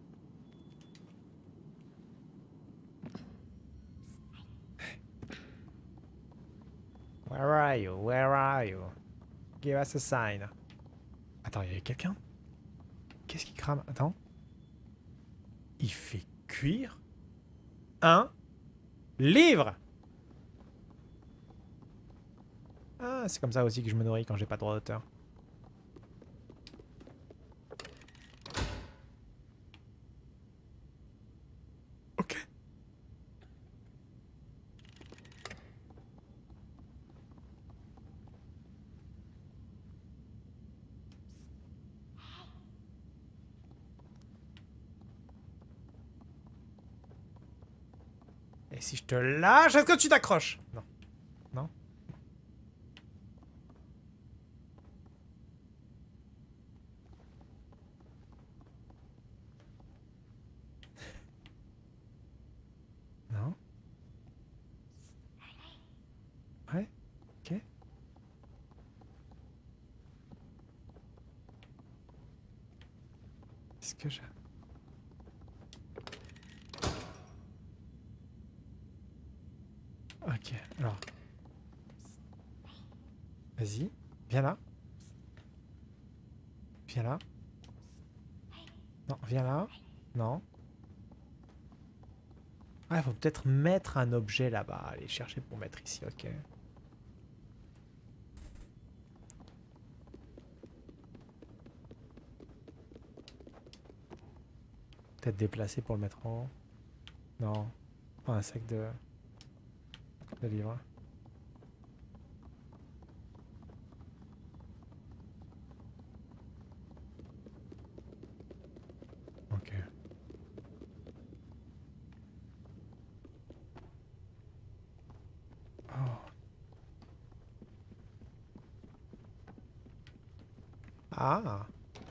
Where are you? Where are you? Give us a sign. Attends, il y a quelqu'un? Qu'est-ce qui crame? Attends. Il fait cuire un livre! Ah, c'est comme ça aussi que je me nourris quand j'ai pas de droit d'auteur. Ok. Et si je te lâche, est-ce que tu t'accroches? Non. Non. Non. Ouais. Ok. Est-ce que j'ai... Ok, alors... Vas-y, viens là. Viens là. Non, viens là. Non. Ah, il faut peut-être mettre un objet là-bas. Aller chercher pour mettre ici, ok. Peut-être déplacer pour le mettre en haut. Non. Pas un sac de livres. Ok. Oh. Ah.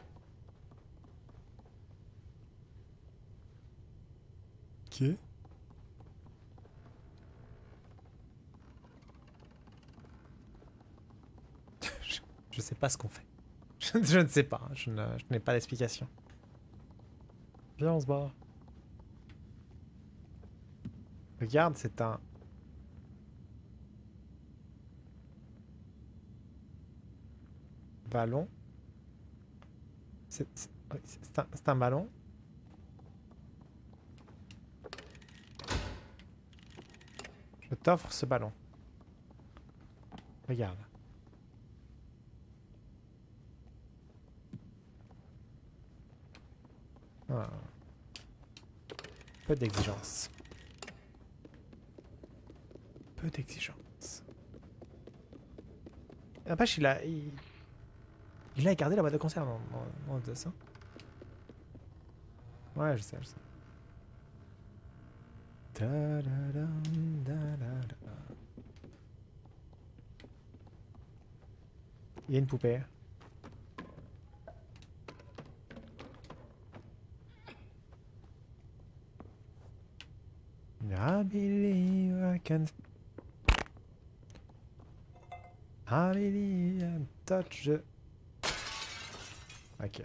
Ok. Je sais pas ce qu'on fait. Je ne sais pas. Je n'ai pas d'explication. Viens, on se barre. Regarde, c'est un... ballon. C'est un ballon. Je t'offre ce ballon. Regarde. Ah. Peu d'exigence. Peu d'exigence. N'empêche, il a gardé la boîte de conserve dans le dessin. Ouais, je sais, je sais. Il y a une poupée. I believe I can... I believe I touch the... Ok.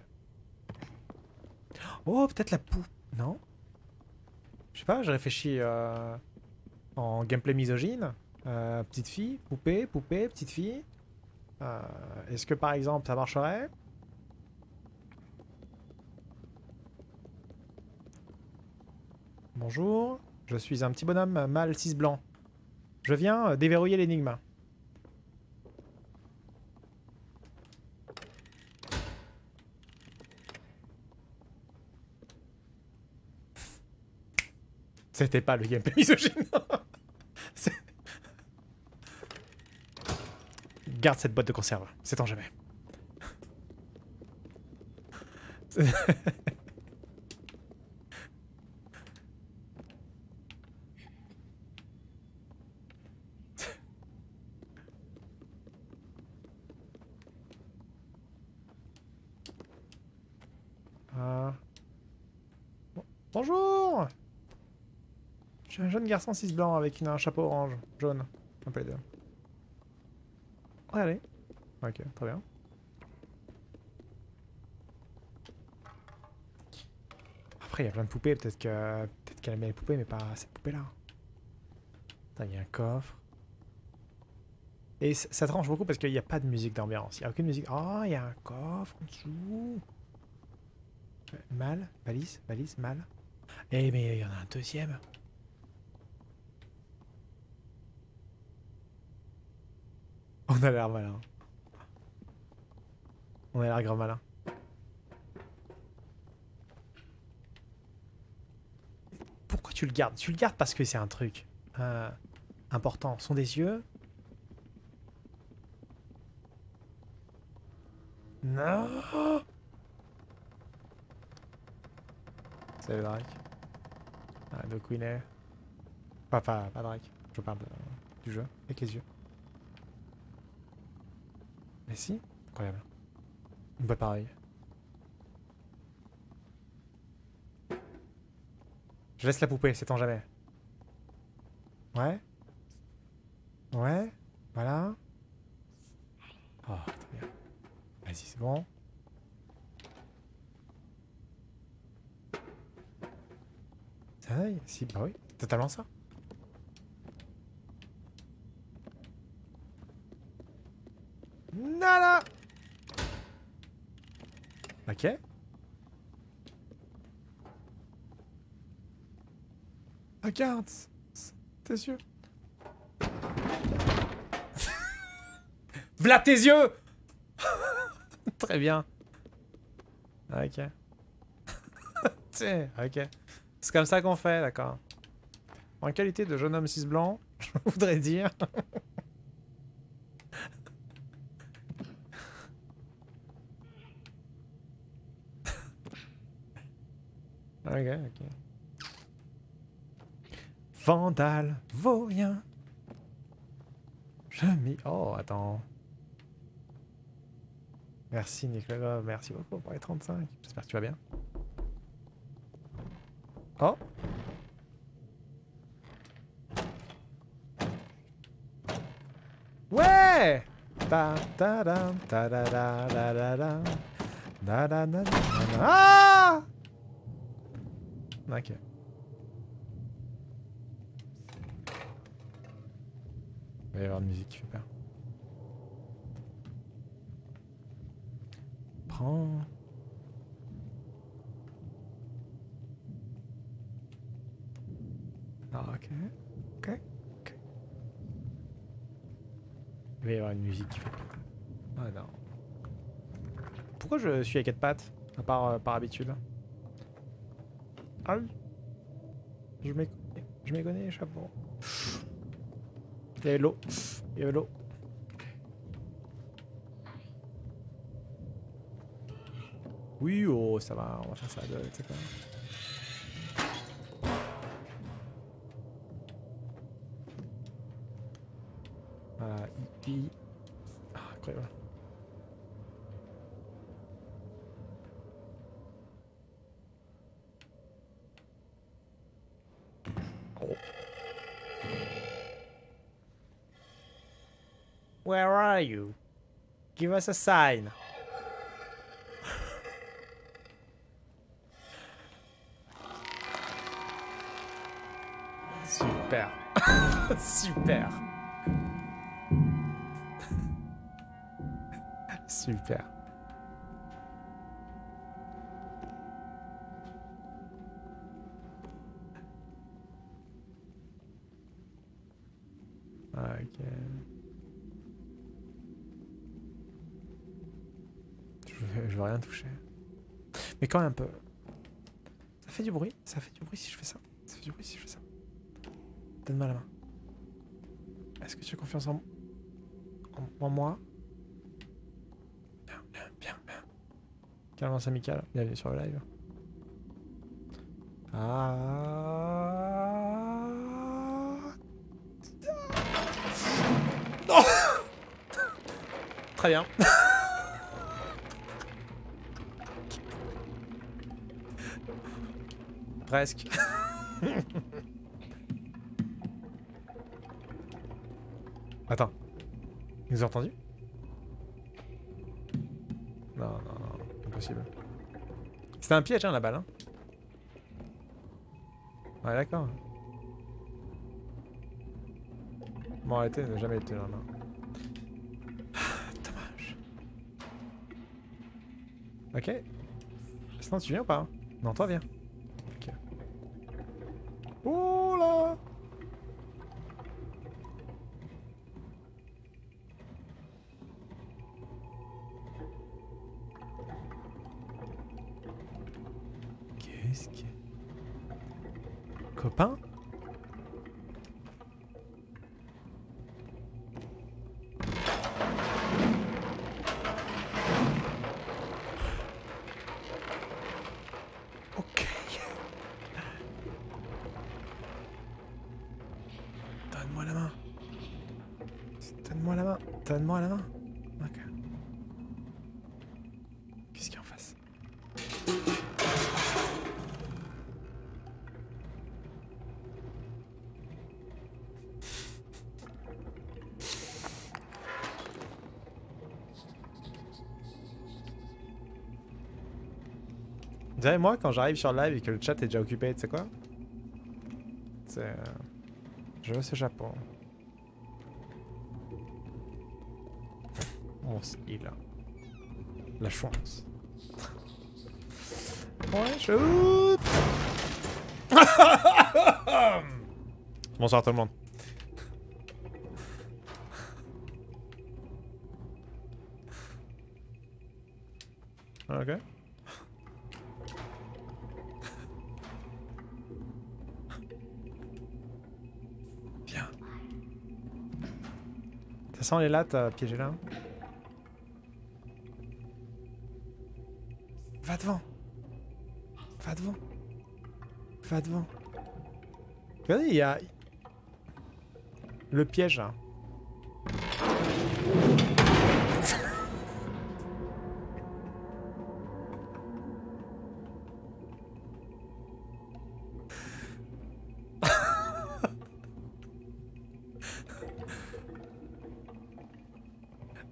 Oh, peut-être la poupe... Non? Je sais pas, je réfléchis en gameplay misogyne. Petite fille, poupée, poupée, petite fille. Est-ce que par exemple ça marcherait? Bonjour, je suis un petit bonhomme mâle 6 blanc. Je viens déverrouiller l'énigme. C'était pas le gameplay misogyne. Garde cette boîte de conserve, c'est en jamais. Bonjour. Je suis un jeune garçon 6 blanc avec un chapeau orange, jaune, un peu les deux. Ouais, allez. Ok, très bien. Après, il y a plein de poupées, peut-être qu'elle aime bien les poupées, mais pas cette poupée-là. Il y a un coffre. Et ça te range beaucoup parce qu'il n'y a pas de musique d'ambiance. Il n'y a aucune musique. Oh, il y a un coffre en dessous. Mal, valise, valise, mal. Eh, mais il y en a un deuxième. On a l'air malin. On a l'air grave malin. Pourquoi tu le gardes? Tu le gardes parce que c'est un truc important. Sont des yeux. Non. Salut Drake. Ah, de Queenet. Pas Drake. Je parle du jeu, avec les yeux. Mais si, incroyable. Une boîte pareille. Je laisse la poupée, c'est en jamais. Ouais. Ouais. Voilà. Oh, très bien. Vas-y, c'est bon. Ça va? Si, bah oui, totalement ça. Nada. Ok. Regarde. Tes yeux. V'là tes yeux. Très bien. Ok. Tiens, ok. C'est comme ça qu'on fait, d'accord. En qualité de jeune homme cis blanc, je voudrais dire... ok. Vandale, vaurien. Je m'y... Oh, attends. Merci Nicolas, merci beaucoup pour les 35. J'espère que tu vas bien. Oh. Ouais. Ta ta da ta da da da da da da da da da. Ah. Ok. Il va y avoir une musique qui fait peur. Prends. Ah, ok. Ok. Ok. Il va y avoir une musique qui fait peur. Ah non. Pourquoi je suis à quatre pattes, à part par habitude? Ah oui. Je m'y connais, chapeau. Il y avait de l'eau. Il y avait de l'eau. Oui, oh, ça va, on va faire ça de, tu sais quoi. Voilà, Ah, incroyable. Oh. Where are you? Give us a sign. Super. Super. Super. Ok. Je veux rien toucher. Mais quand même un peu. Ça fait du bruit. Ça fait du bruit si je fais ça. Ça fait du bruit si je fais ça. Donne-moi la main. Est-ce que tu as confiance en moi? Bien, bien, bien, bien. Calmance amicale. Bienvenue sur le live. Ah. Non. Très bien. Presque. Attends. Ils nous ont entendu? Non, non, non. Impossible. C'était un piège, hein, la balle. Hein. Ouais, d'accord. Bon, arrêtez, n'a jamais été là, non. Dommage. Ok. Sinon, tu viens ou pas? Non, toi, viens. Ok. Oh là! Qu'est-ce que... Copain? Ok. Donne-moi la main. Donne-moi la main. Donne-moi la main. Ok. Qu'est-ce qu'il y a en face? Vous savez, moi, quand j'arrive sur le live et que le chat est déjà occupé, tu sais quoi? C'est... Je veux ce Japon. Mon style. La chance. Ouais, shoot. Bonsoir tout le monde. Ok. Bien. Ça sent les lattes piégées là. Va devant. Va devant. Va devant. Regardez, il y a... Le piège là.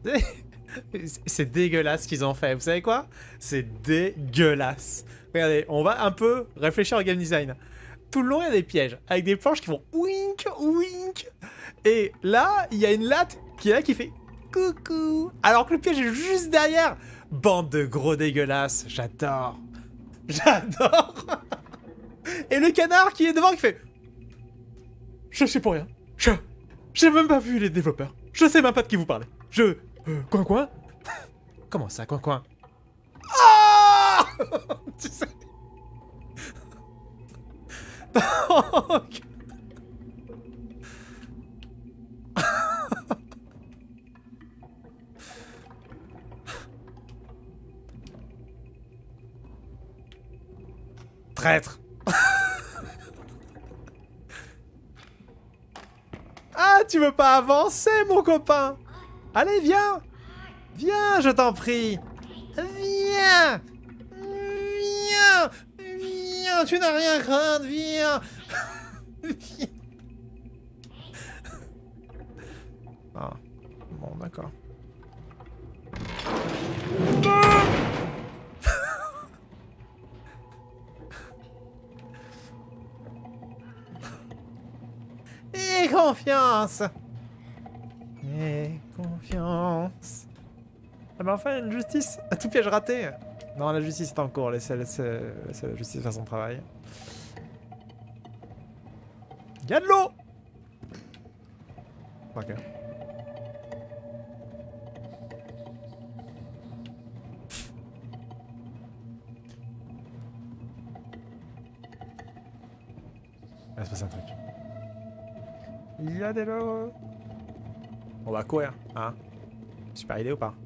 C'est dégueulasse ce qu'ils ont fait. Vous savez quoi? C'est dégueulasse. Regardez, on va un peu réfléchir au game design. Tout le long, il y a des pièges avec des planches qui font wink, wink. Et là, il y a une latte qui est là qui fait coucou. Alors que le piège est juste derrière. Bande de gros dégueulasses. J'adore. J'adore. Et le canard qui est devant qui fait... Je sais pour rien. J'ai même pas vu les développeurs. Je sais même pas de qui vous parlez. Coin. Comment ça, coin? Ah. Tu sais... Donc... Traître. Ah, tu veux pas avancer, mon copain? Allez, viens. Viens, je t'en prie. Viens. Viens, tu n'as rien à craindre, viens. Viens. Ah, bon, d'accord. Et confiance. Et confiance. Ah ben enfin, une justice à tout piège raté. Non, la justice est en cours, laissez la justice faire son travail. Il y a de l'eau. Ok. Il va se passer un truc. Il y a de l'eau. On va courir, hein? Super idée ou pas?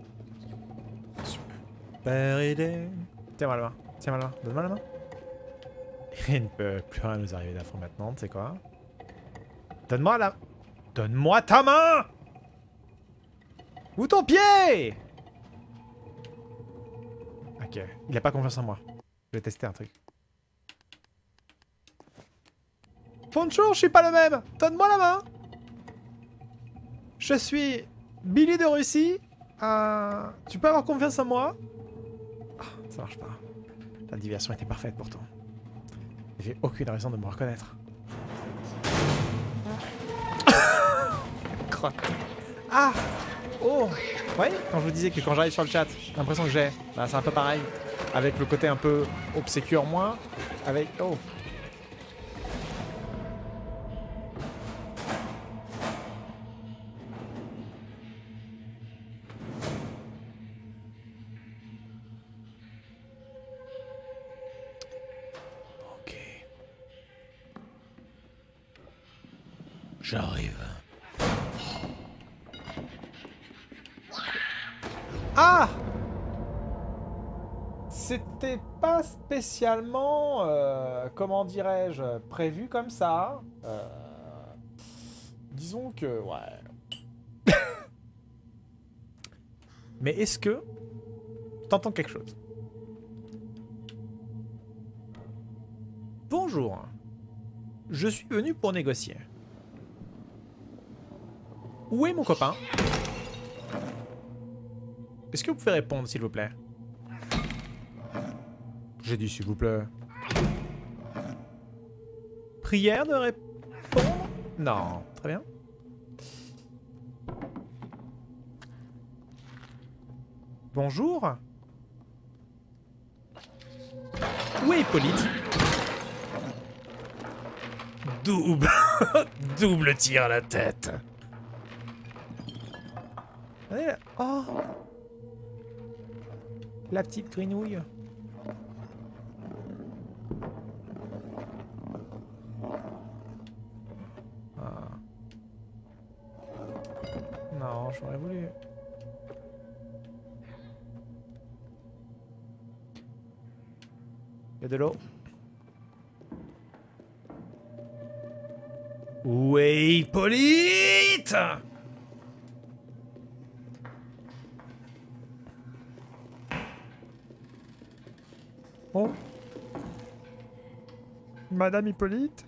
Super idée. Tiens-moi la main. Tiens-moi la main. Donne-moi la main. Il ne peut plus rien nous arriver d'infos maintenant, tu sais quoi? Donne-moi la... Donne-moi ta main! Ou ton pied! Ok. Il a pas confiance en moi. Je vais tester un truc. Poncho, je suis pas le même! Donne-moi la main! Je suis Billy de Russie. Tu peux avoir confiance en moi? Ah, ça marche pas. La diversion était parfaite pourtant. J'ai aucune raison de me reconnaître. Crotte. Ah! Oh! Ouais, quand je vous disais que quand j'arrive sur le chat, l'impression que j'ai, bah, c'est un peu pareil. Avec le côté un peu obséquieux en moi. Avec... Oh! J'arrive. Ah! C'était pas spécialement, comment dirais-je, prévu comme ça. Disons que, ouais. Mais est-ce que t'entends quelque chose? Bonjour. Je suis venu pour négocier. Où est mon copain? Est-ce que vous pouvez répondre, s'il vous plaît? J'ai dit s'il vous plaît. Prière de répondre? Non. Très bien. Bonjour. Où est Hippolyte? Double. Double tir à la tête. Oh. La petite grenouille. Ah. Non, j'aurais voulu. Il y a de l'eau. Où est Hippolyte? Oh. Madame Hippolyte?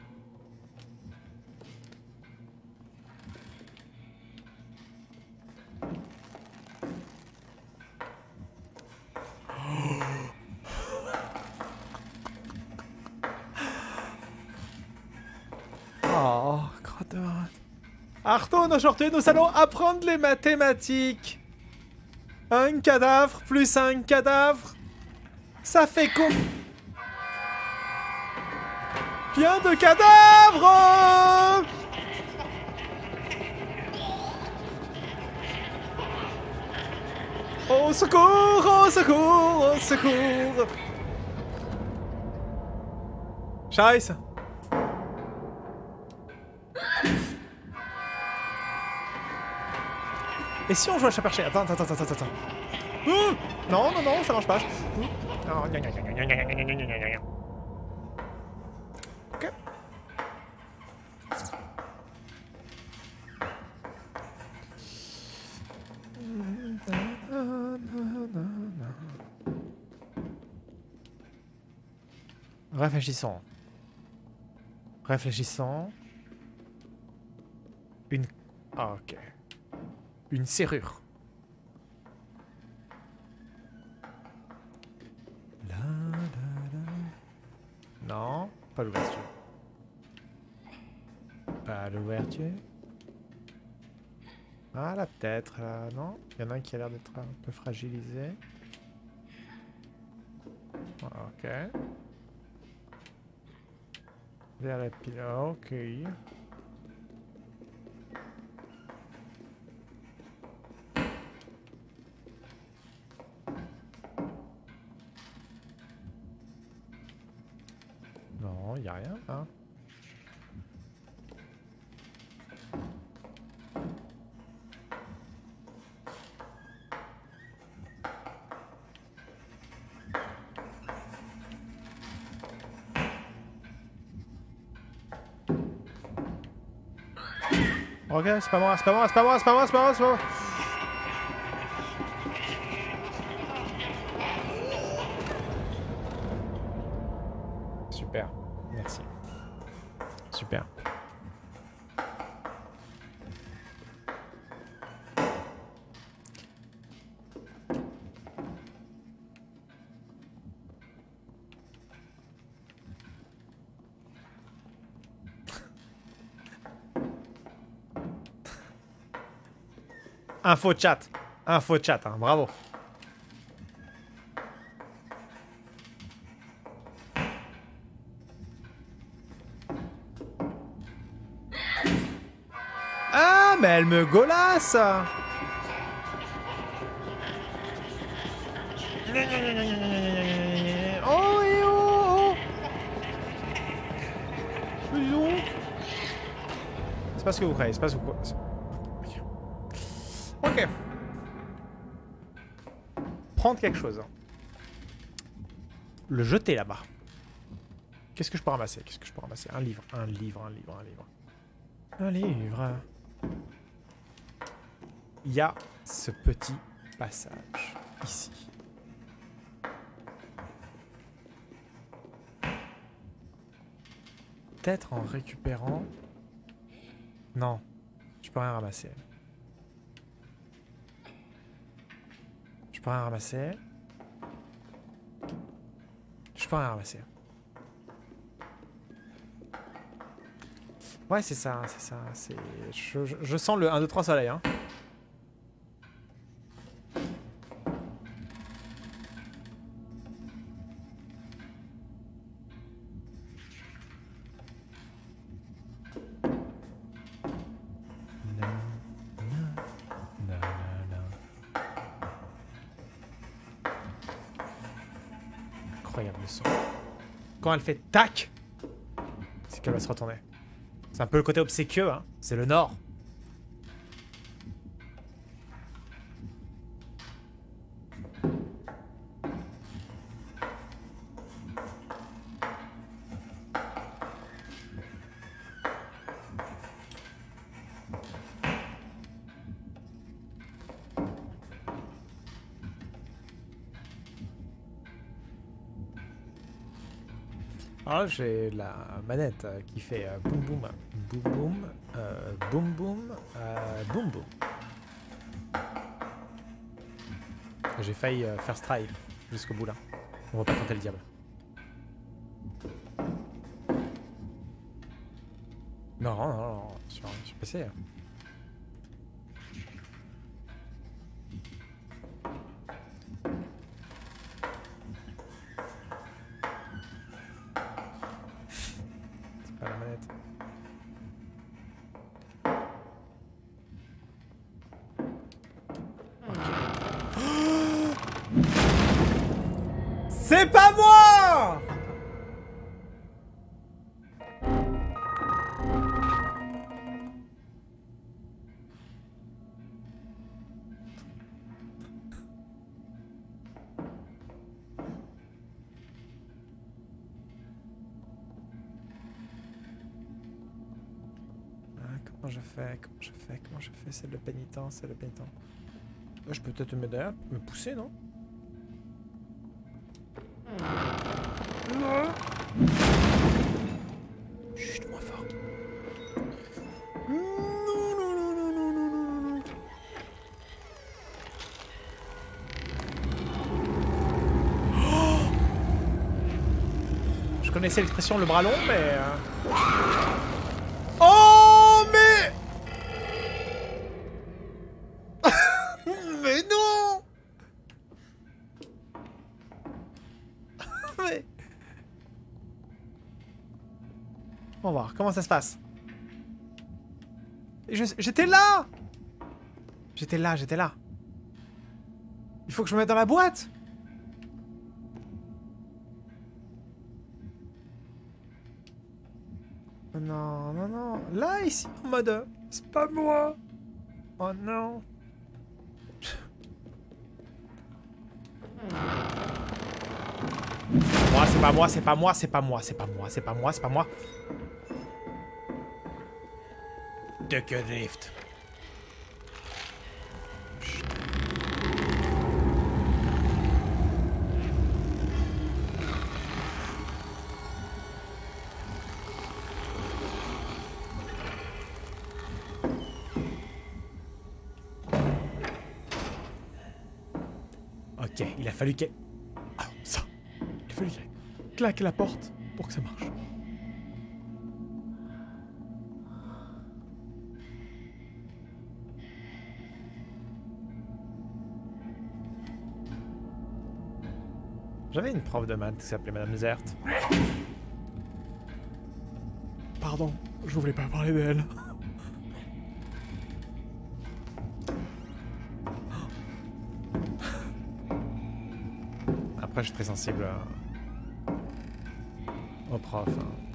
Achtung, aujourd'hui, nous allons apprendre les mathématiques. Un cadavre plus un cadavre, ça fait combien de cadavres? Au secours, au secours, au secours. Scheiße. Et si on joue à chat perché? Attends. Non, ça marche pas. Ok. Réfléchissons. Une... Ah, ok. Une serrure. Non, pas l'ouverture. Pas l'ouverture. Ah là, peut-être. Non, il y en a un qui a l'air d'être un peu fragilisé. Ok. Vers la pile. Ok. Non, il n'y a rien, hein. Ok, c'est pas moi. Super, merci. Super. Info chat, hein, bravo. Ah, mais elle me golasse. Oh, et oh. C'est pas ce que vous croyez, c'est pas ce que vous... Ok. Prendre quelque chose. Le jeter là-bas. Qu'est-ce que je peux ramasser? Un livre. Un livre. Il y a ce petit passage ici. Peut-être en récupérant... Non, je peux rien ramasser. Je peux rien ramasser. Ouais, c'est ça. Je sens le 1, 2, 3 soleil, hein. Incroyable le son. Quand elle fait tac, c'est qu'elle va se retourner. C'est un peu le côté obséquieux, hein. C'est le Nord. Alors j'ai la manette qui fait boum boum, boum boum, boum boum, boum boum. J'ai failli faire strike jusqu'au bout là. On va pas tenter le diable. Non, je suis passé. C'est pas moi! Comment je fais? C'est le pénitent, c'est le pénitent. Je peux peut-être me derrière, me pousser, non? Non. Chut, moins fort. Non, non, non, non, non, non, non. Oh, je connaissais l'expression le bras long, mais... Oh, mais... Mais non. Mais... On va voir comment ça se passe. J'étais là. J'étais là. Il faut que je me mette dans la boîte. Non, non, non. Là, ici, en mode... C'est pas moi. Oh non. C'est pas moi. Duck Drift. Ok, il a fallu qu'elle... Ah, ça. Il a fallu qu'elle claque la porte pour que ça marche. J'avais une prof de maths qui s'appelait Madame Zert. Pardon, je voulais pas parler d'elle. Après, je suis très sensible aux profs.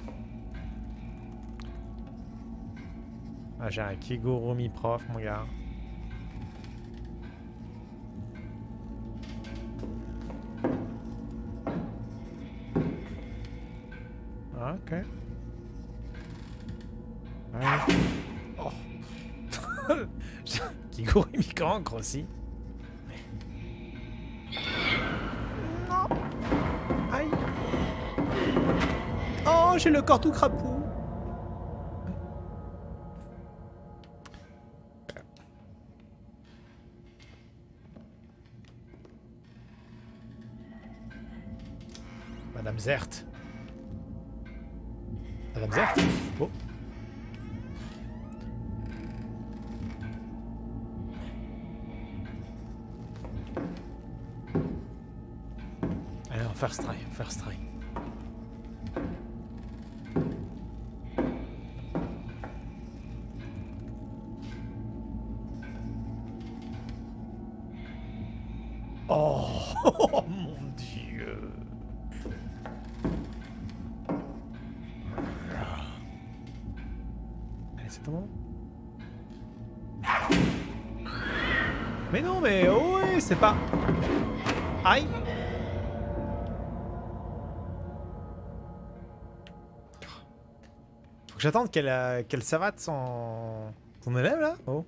Ah, j'ai un Kigurumi prof, mon gars. Ah, ok. Ouais. Oh. Kigurumi cancre aussi. Non. Aïe. Oh, j'ai le corps tout crapou. Madame Zert. Madame Zert. Oh. Allez, first try, first try. Oh, mon Dieu. Allez, c'est ton moment. Mais non, mais oh oui, c'est pas... Aïe. Faut que j'attende qu'elle savate son élève, là. Oh.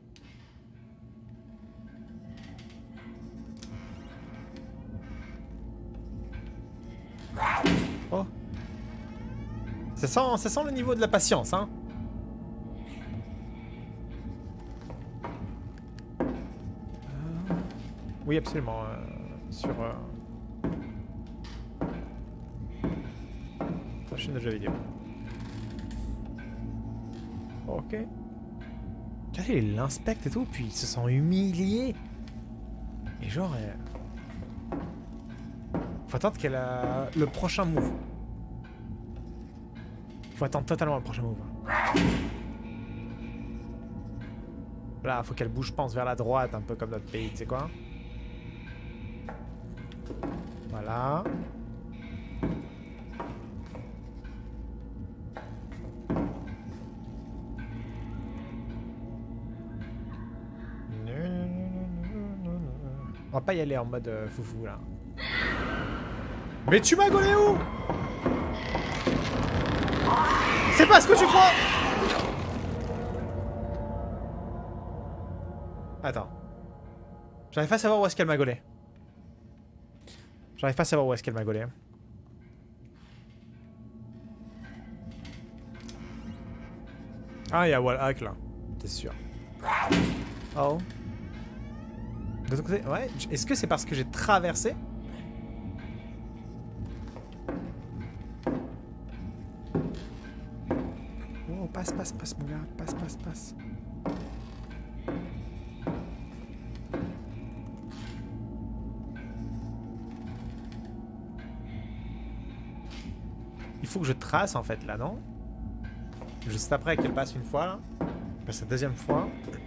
Oh. Ça sent le niveau de la patience, hein. Oui, absolument. Sur la chaîne de jeux vidéo. Ok. Regardez, il l'inspecte et tout, puis ils se sont humiliés. Et genre... Faut attendre qu'elle a le prochain move. Faut attendre totalement le prochain move. Là, faut qu'elle bouge, je pense, vers la droite, un peu comme notre pays, tu sais quoi. Voilà. On va pas y aller en mode foufou là. Mais tu m'as gaulé où? C'est pas ce que tu crois! Attends. J'arrive pas à savoir où est-ce qu'elle m'a gaulé. J'arrive pas à savoir où est-ce qu'elle m'a gaulé. Ah, il y a Wallhack là. T'es sûr. Oh. De ton côté, ouais. Est-ce que c'est parce que j'ai traversé? Oh, passe, passe, passe, mon gars. Passe, passe, passe. Il faut que je trace en fait là, non? Juste après qu'elle passe une fois là. Passe la deuxième fois.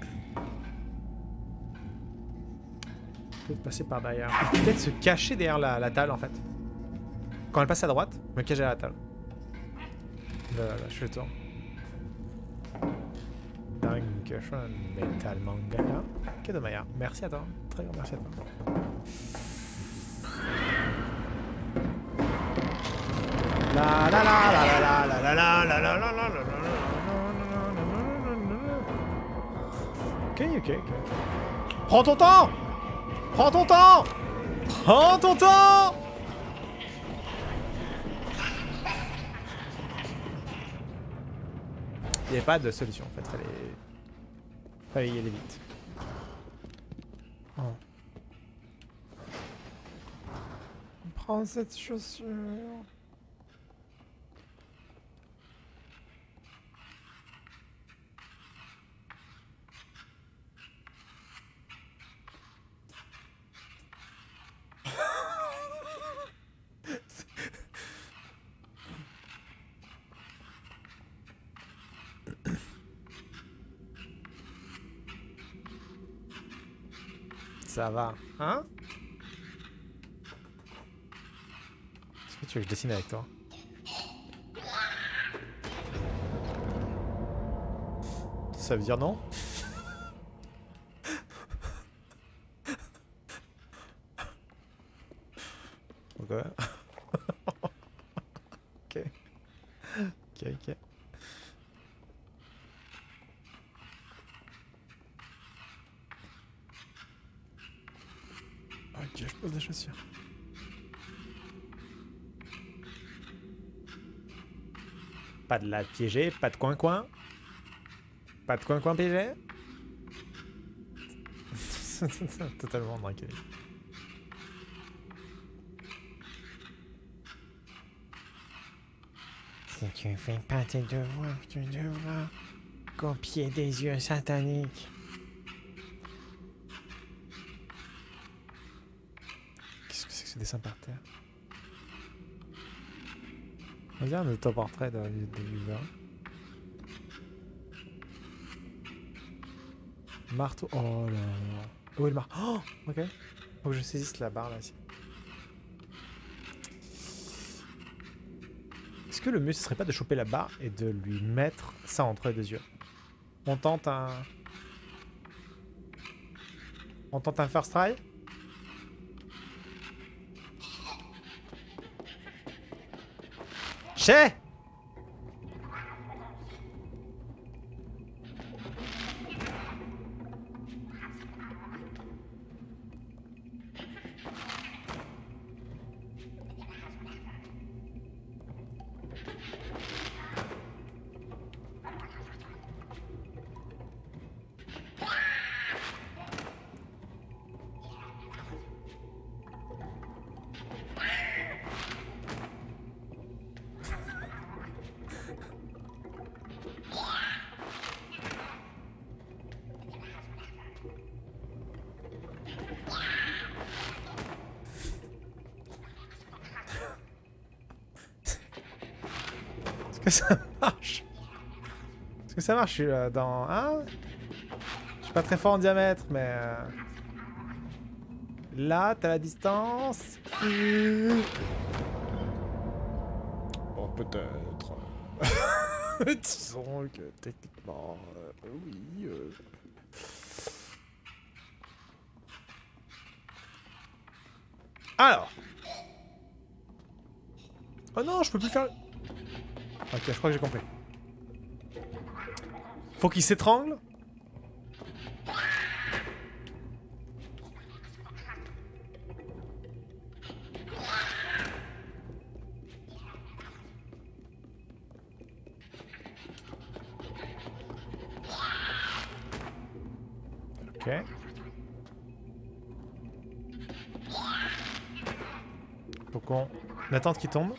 Peut-être passer par derrière. Peut-être se cacher derrière la table en fait. Quand elle passe à droite, me cacher à la table. Là, je fais le tour. Dankeschön, Metal Mangaka. Ok, Domaya. Merci à toi. Très grand merci à toi. La la la la la la la la la la la la la. Ok, ok, ok. Prends ton temps! Prends ton temps! Prends ton temps! Il n'y avait pas de solution en fait, fallait y aller vite. Oh. Prends cette chaussure. Ça va, hein? Est-ce que tu veux que je dessine avec toi? Ça veut dire non? Ok. Ok. Ok, ok. Ok, je pose la chaussure. Pas de la piégée, pas de coin-coin. Pas de coin-coin piégé. Totalement braqué. Si tu fais pas tes devoirs, tu devras copier des yeux sataniques. Qu'est-ce que c'est que ce dessin par terre? On dirait un autoportrait de vivant. Marteau. Oh là là. Où est le marteau? Oh, ok. Faut que je saisisse la barre là ici. Est-ce que le mieux ce serait pas de choper la barre et de lui mettre ça entre les deux yeux? On tente un. On tente un first try? Chez! Est-ce que ça marche? Est-ce que ça marche? Je suis dans... Hein? Je suis pas très fort en diamètre, mais... Là, t'as la distance. Bon, peut-être. Disons que techniquement, oui. Alors. Oh non, je peux plus faire... Ok, je crois que j'ai compris. Faut qu'il s'étrangle. Ok. Faut qu'on attende qu'il tombe.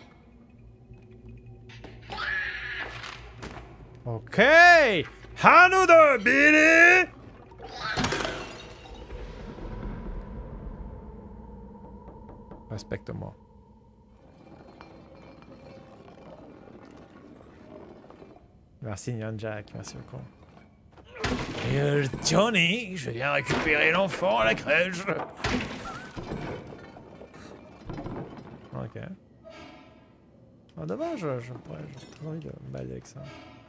Ok. À nous deux, Billy. Respecte-moi. Merci Nyan Jack, merci beaucoup. Et Johnny, je viens récupérer l'enfant à la crèche. Ok. Ah dommage, j'ai très envie de m'aller avec ça.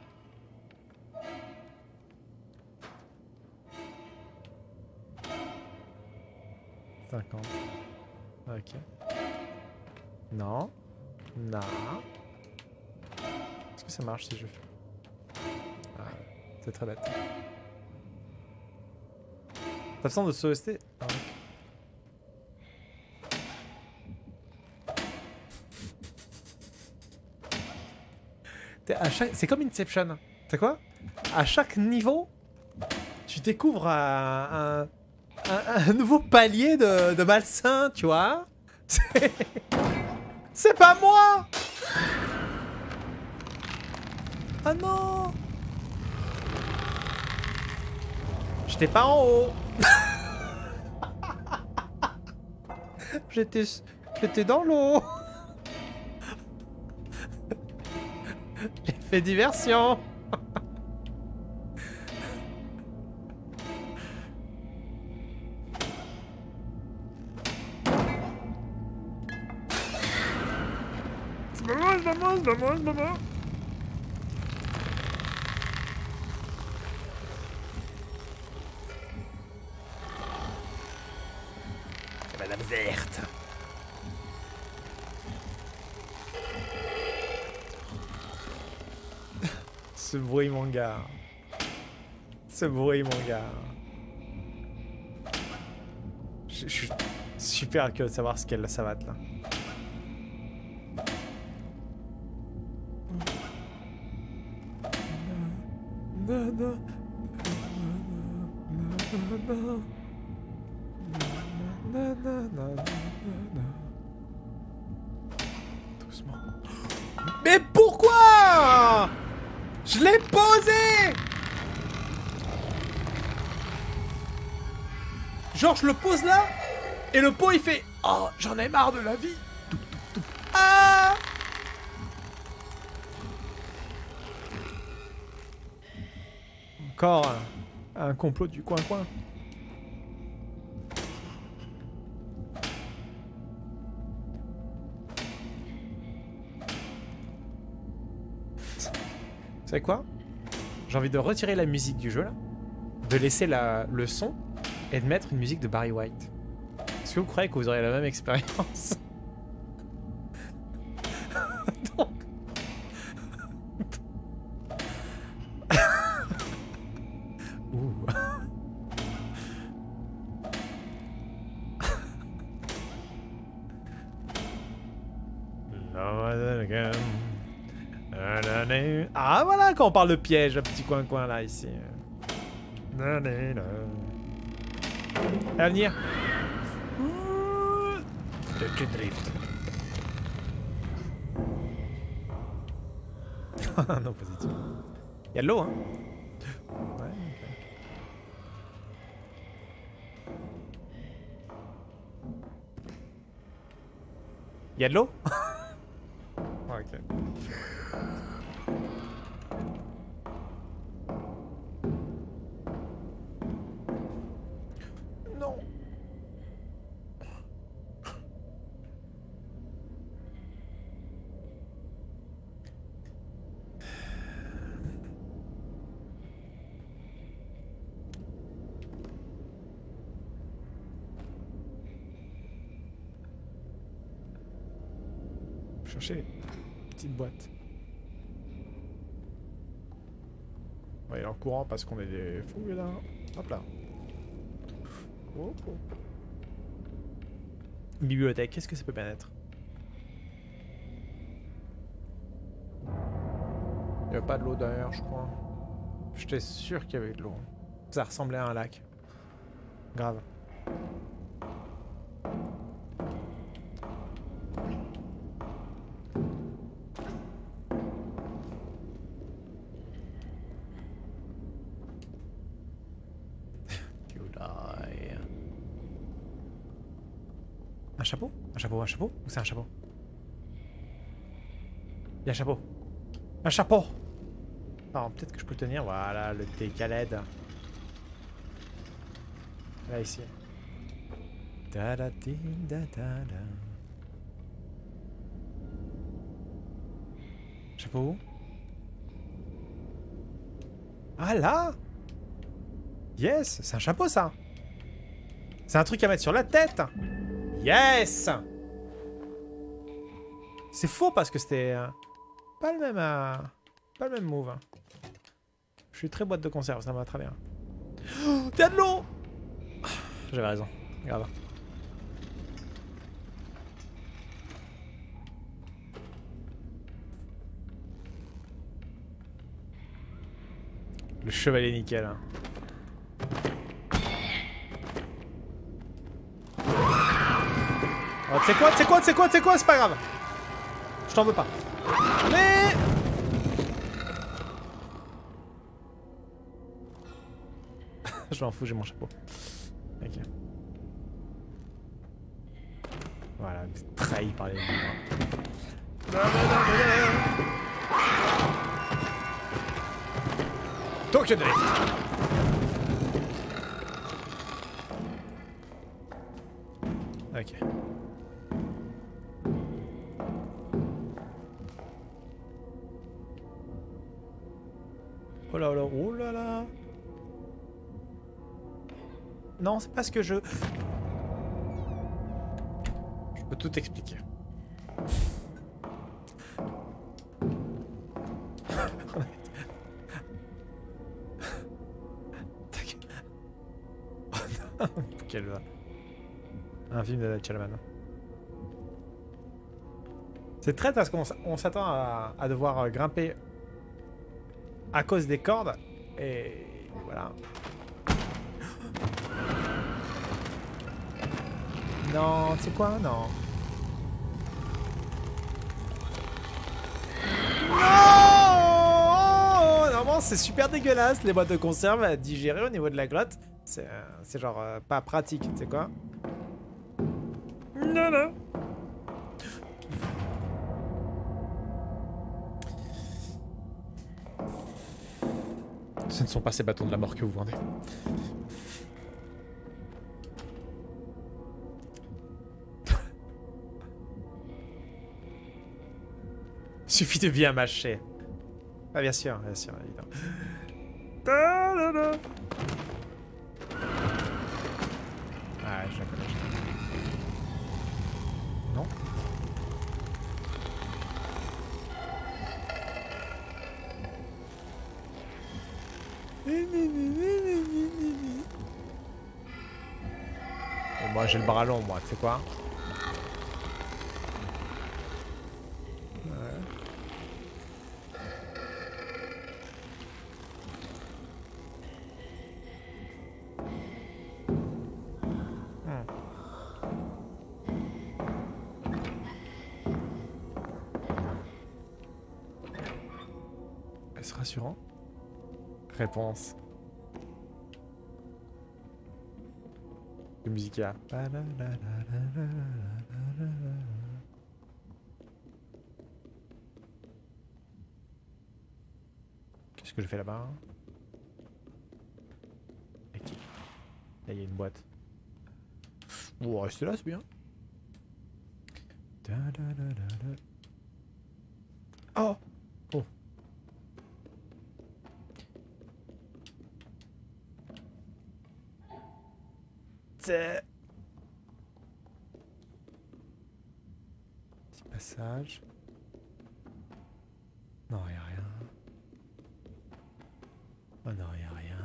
Ok. Non. Non. Est-ce que ça marche si je fais... Ah, c'est très bête. T'as besoin de sauveter. Ah, okay. C'est comme Inception. C'est quoi? À chaque niveau, tu découvres un nouveau palier de malsain, tu vois? C'est pas moi! Ah non! J'étais pas en haut! J'étais dans l'eau! J'ai fait diversion! C'est pas moi! C'est Madame Verte! Ce bruit, mon gars. Ce bruit, mon gars. Je suis super curieux de savoir ce qu'est la savate, là. Doucement. Mais pourquoi? Je l'ai posé! Genre je le pose là et le pot il fait oh j'en ai marre de la vie. Ah! Encore un complot du coin-coin. Vous savez quoi? J'ai envie de retirer la musique du jeu là, de laisser le son et de mettre une musique de Barry White. Est-ce que vous croyez que vous aurez la même expérience? Donc... Ouh. Ah voilà quand on parle de piège, un petit coin-coin là ici. À venir. Tokyo Drift. Non, positif. Y'a de l'eau, hein? Ouais, ok. Y'a de l'eau? Ok. Non. Chercher les petites boîtes. On va y aller en courant parce qu'on est des fous là. Hop là. Oh, oh. Bibliothèque, qu'est-ce que ça peut bien être? Il n'y avait pas de l'eau d'ailleurs, je crois. J'étais sûr qu'il y avait de l'eau. Ça ressemblait à un lac. Grave. You die. Un chapeau? Un chapeau, un chapeau? Ou c'est un chapeau? Il y a un chapeau. Un chapeau! Non, peut-être que je peux le tenir. Voilà, le décalède. Là, ici. Da da di da da da. Chapeau. Ah là! Yes! C'est un chapeau ça! C'est un truc à mettre sur la tête! Yes! C'est faux parce que c'était pas le même pas le même move. Hein. Je suis très boîte de conserve, ça me va très bien. Oh, t'as de l'eau! J'avais raison. Regarde. Le chevalier nickel. Hein. Oh, tu sais quoi, tu sais quoi, tu sais quoi, tu sais quoi, c'est pas grave. Je t'en veux pas. Mais... je m'en fous, j'ai mon chapeau. Ok. Voilà, trahi par les livres. Tokyo Drift. Ok. Oh là là, oh là là. Non, c'est pas ce que je... Je peux tout expliquer. Quel va. Un film de Chalamet. C'est très parce qu'on s'attend à devoir grimper à cause des cordes et voilà. Non, tu sais quoi? Non. Non! Normalement, c'est super dégueulasse les boîtes de conserve à digérer au niveau de la glotte. C'est genre pas pratique, tu sais quoi? Non, non. Ce ne sont pas ces bâtons de la mort que vous vendez. Suffit de bien mâcher. Ah bien sûr, évidemment. Ah, je la connais. Non. Et moi j'ai le bras long, moi, tu sais quoi? Est-ce rassurant? Réponse. De musique là. Qu'est-ce que je fais là-bas? Ok. Là, il y a une boîte. Bon, restez là, c'est bien. Oh! Oh! Petit passage. Non, y a rien. Oh non, y a rien.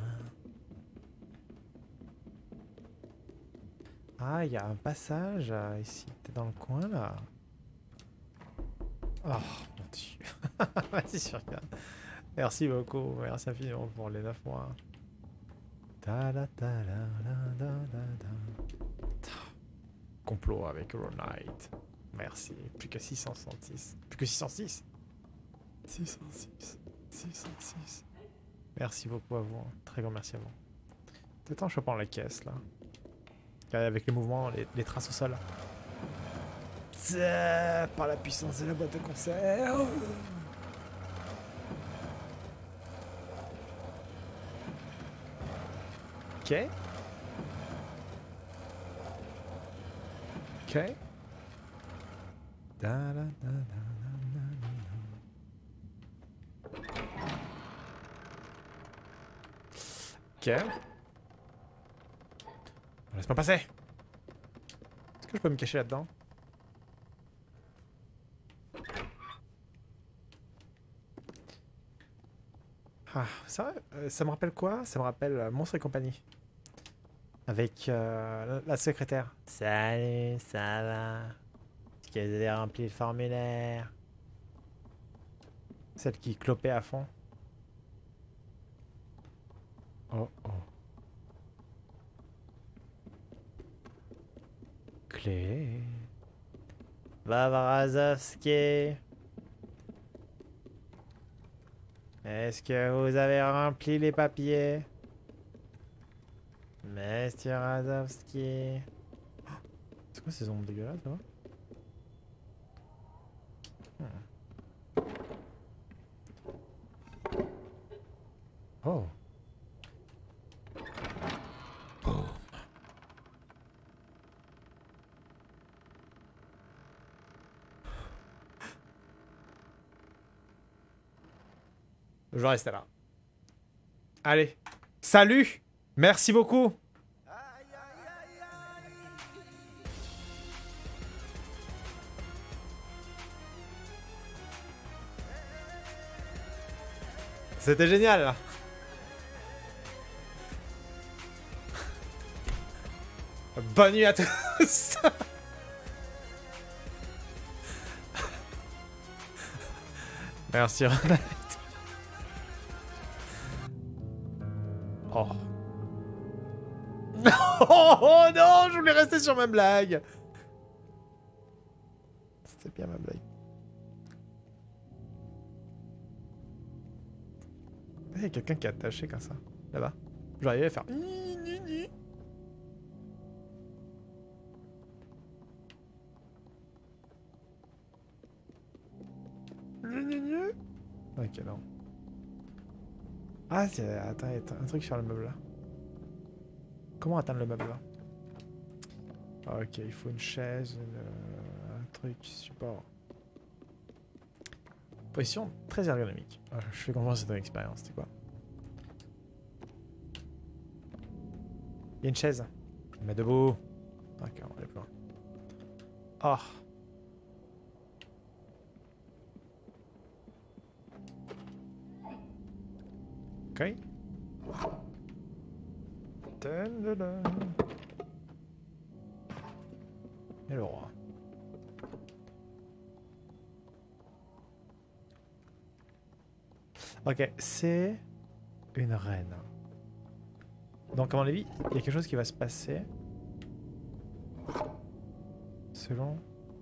Ah, il y a un passage ici. T'es dans le coin là. Oh mon dieu. Vas-y, je regarde. Merci beaucoup. Merci infiniment pour les 9 mois. Complot avec Hollow Knight. Merci. Plus que 666. Plus que 606. 606. 606. Merci beaucoup à vous. Très grand merci à vous. Peut-être je prends la caisse là. Avec les mouvements, les traces au sol. Par la puissance de la boîte de conserve. Ok. Ok. Ok. Laisse-moi passer. Est-ce que je peux me cacher là-dedans? Ah, ça me rappelle quoi? Ça me rappelle Monstre et compagnie. Avec la secrétaire. Salut, ça va? Est-ce que vous avez rempli le formulaire? Celle qui clopait à fond. Oh oh. Clé. Vavrazovski. Est-ce que vous avez rempli les papiers? Monsieur Razovski. C'est quoi ces ombres dégueulasses là? Oh. Oh. Je vais rester là. Allez. Salut! Merci beaucoup! C'était génial là. Bonne nuit à tous. Merci Ronald. Oh. Oh non, je voulais rester sur ma blague. C'était bien ma blague. Il y a quelqu'un qui est attaché comme ça. Là-bas. J'arrivais à faire... Ok, non. Ah, attends, il y a un truc sur le meuble là. Comment atteindre le meuble là? Ok, il faut une chaise, un truc, support. Position très ergonomique. Je fais confiance à ton expérience, c'est quoi? Il y a une chaise. Mais debout. Ok, on va aller plus loin. Oh. Ok. Et le roi. Ok, c'est une reine. Donc à mon avis, il y a quelque chose qui va se passer. Selon...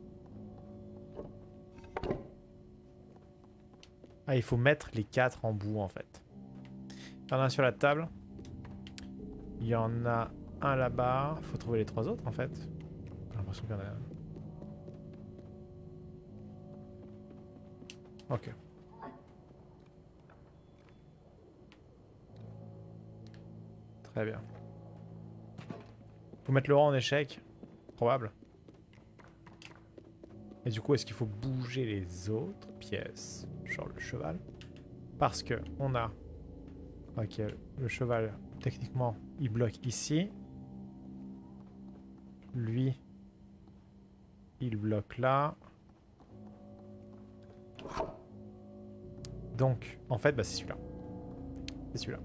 Ah, il faut mettre les 4 en bout en fait. Il y en a un sur la table. Il y en a un là-bas. Il faut trouver les 3 autres en fait. J'ai l'impression qu'il y en a un. Ok. Très bien. Faut mettre le rang en échec. Probable. Et du coup, est-ce qu'il faut bouger les autres pièces? Genre le cheval. Parce que on a... Ok, le cheval, techniquement, il bloque ici. Lui, il bloque là. Donc, en fait, bah, c'est celui-là. C'est celui-là.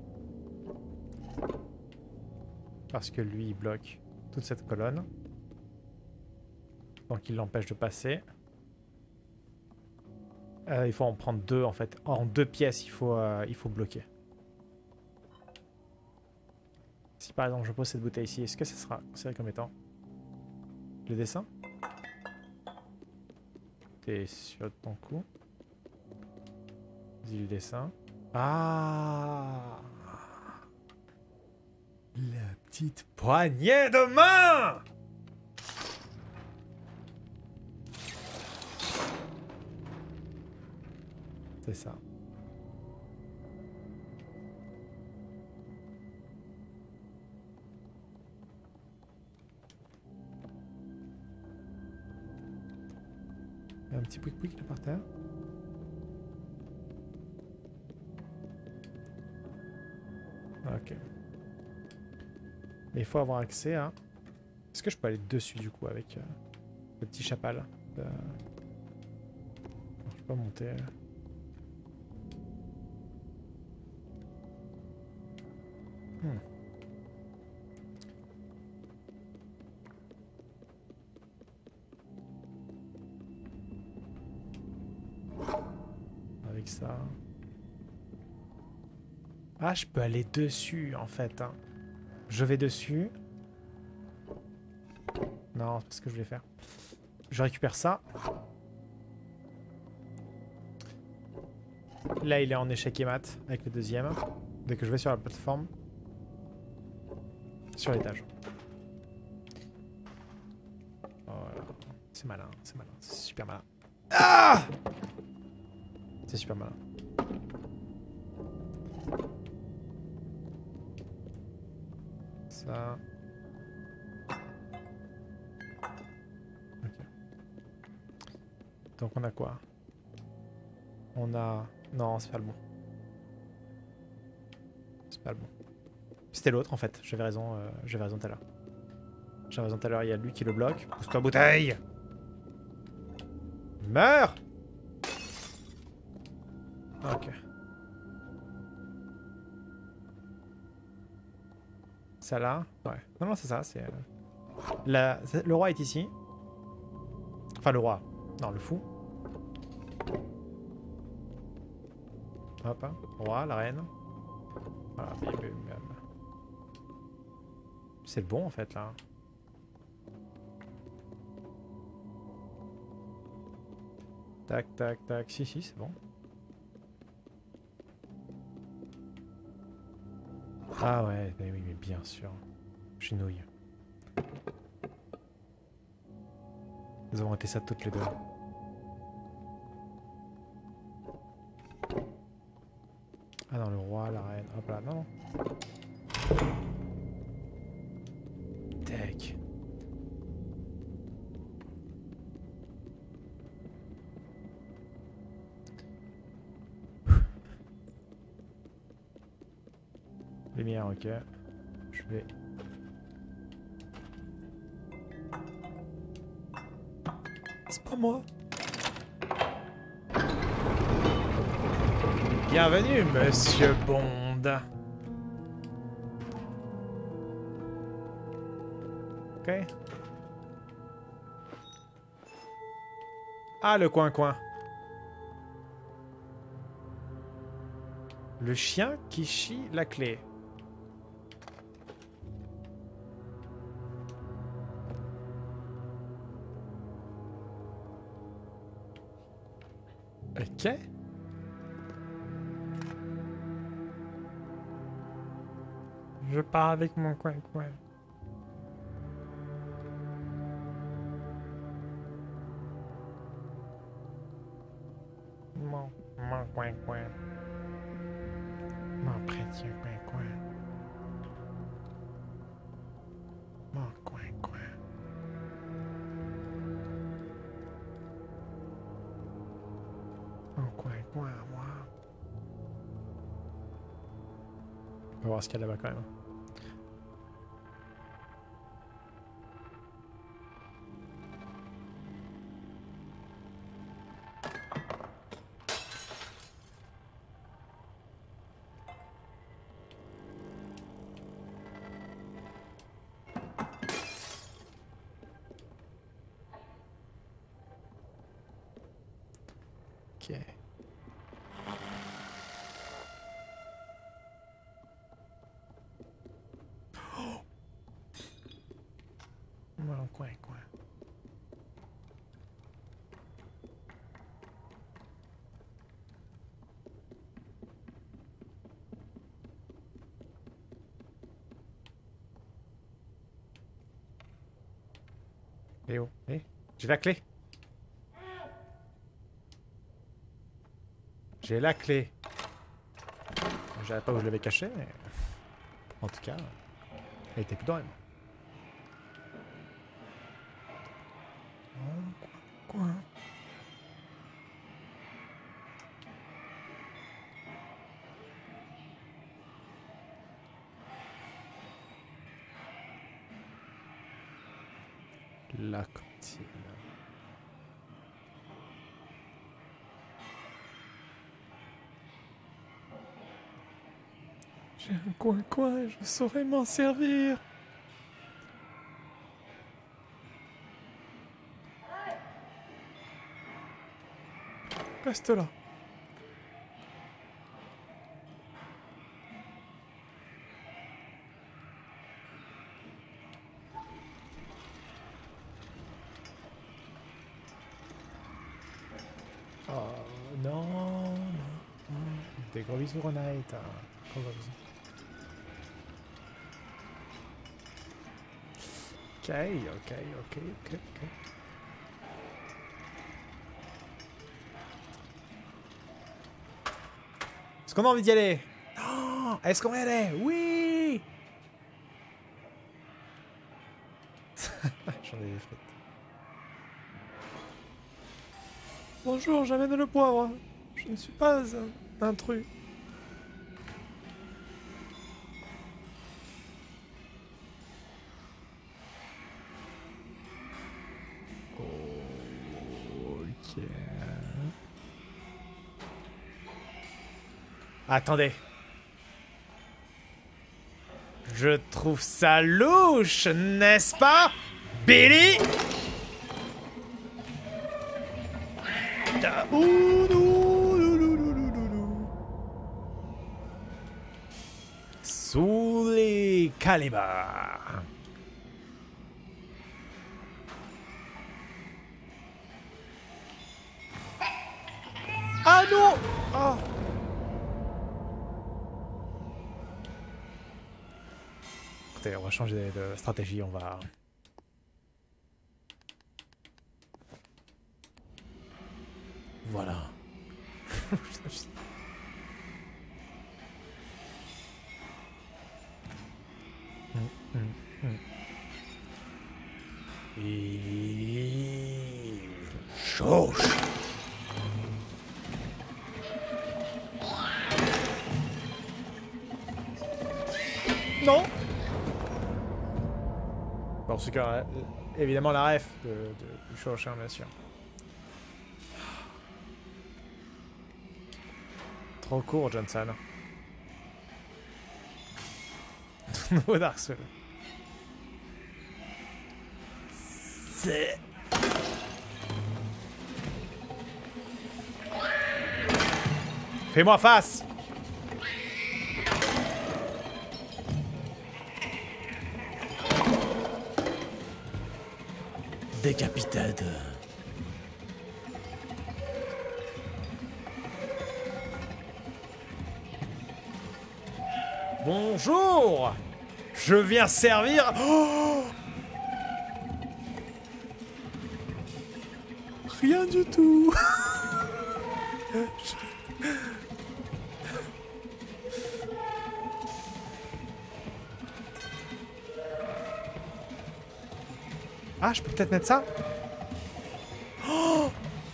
Parce que lui, il bloque toute cette colonne. Donc, il l'empêche de passer. Il faut en prendre deux, en fait. En deux pièces, il faut bloquer. Si, par exemple, je pose cette bouteille ici, est-ce que ça sera considéré comme étant le dessin? T'es sûr de ton coup? Vas-y, le dessin. Ah! La petite poignée de main! C'est ça. Il y a un petit pouic-pouic là par terre. Ok. Mais il faut avoir accès à... Est-ce que je peux aller dessus du coup avec le petit chapal non, je peux pas monter. Avec ça. Ah, je peux aller dessus en fait. Hein. Je vais dessus. Non, c'est pas ce que je voulais faire. Je récupère ça. Là, il est en échec et mat avec le deuxième. Dès que je vais sur la plateforme. Sur l'étage. Voilà. C'est malin, c'est malin. C'est super malin. Ah! C'est super malin. Ça. Ok. Donc on a quoi? On a... Non, c'est pas le bon. C'est pas le bon. C'était l'autre en fait. J'avais raison tout à l'heure. J'avais raison tout à l'heure, il y a lui qui le bloque. Pousse-toi bouteille! Meurs! Ok. Ça là? Ouais. Non, non, c'est ça. C'est le roi est ici. Enfin, le roi. Non, le fou. Hop, hein. Roi, la reine. Voilà, bim, bim, bim. C'est le bon en fait là. Tac, tac, tac. Si, si, c'est bon. Ah ouais, mais oui, mais bien sûr. Chenouille. Nous avons été ça toutes les deux. Ah non, le roi, la reine. Hop là, non. Tac. Lumière, ok. Je vais... C'est pas moi. Bienvenue, Monsieur Bond. Ok. Ah, le coin-coin. Le chien qui chie la clé. Ok. Je pars avec mon coin-coin. Mon coin-coin. Mon précieux coin-coin. Mon coin-coin. Mon coin-coin à moi. On va voir ce qu'il y a là-bas quand même. Ok. Bon, coin, coin. Léo, j'ai la clé. J'ai la clé. Je savais pas où je l'avais cachée, mais... En tout cas, elle était plus dans les mains. Quoi? La cantine. J'ai un coin-coin, je saurais m'en servir. Reste là. Oh non, non. Des gros bisous, Ronite. Gros bisous. Ok. Est-ce qu'on a envie d'y aller? Non. Est-ce qu'on va y aller? Oui. J'en ai des frites. Bonjour, j'amène le poivre. Je ne suis pas un intrus. Ok. Attendez. Je trouve ça louche, n'est-ce pas, Billy? Sous les calibres. Ah non! Oh. Écoutez, on va changer de stratégie, on va... Voilà. Et... Chauche. Non. Bon, en tout cas, évidemment la ref du Chauche, hein, bien sûr. Trop court, Johnson. Nouveau Dark Souls. C'est... Fais-moi face! Décapitate. Bonjour! Je viens servir... Oh! Rien du tout. Ah, je peux peut-être mettre ça? Oh!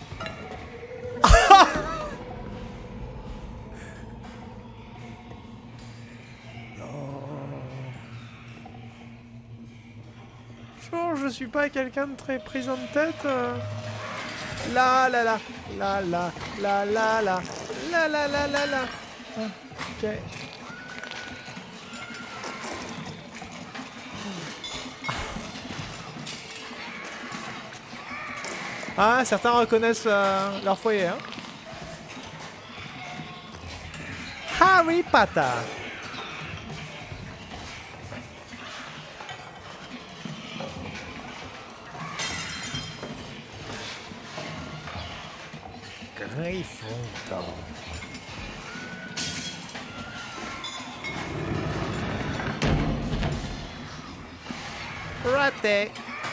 Genre, je suis pas quelqu'un de très pris en tête. La la la la la la la la la la la la la. Ok. Ah, certains reconnaissent leur foyer, hein. Harry Potter. Gryffondor. Raté.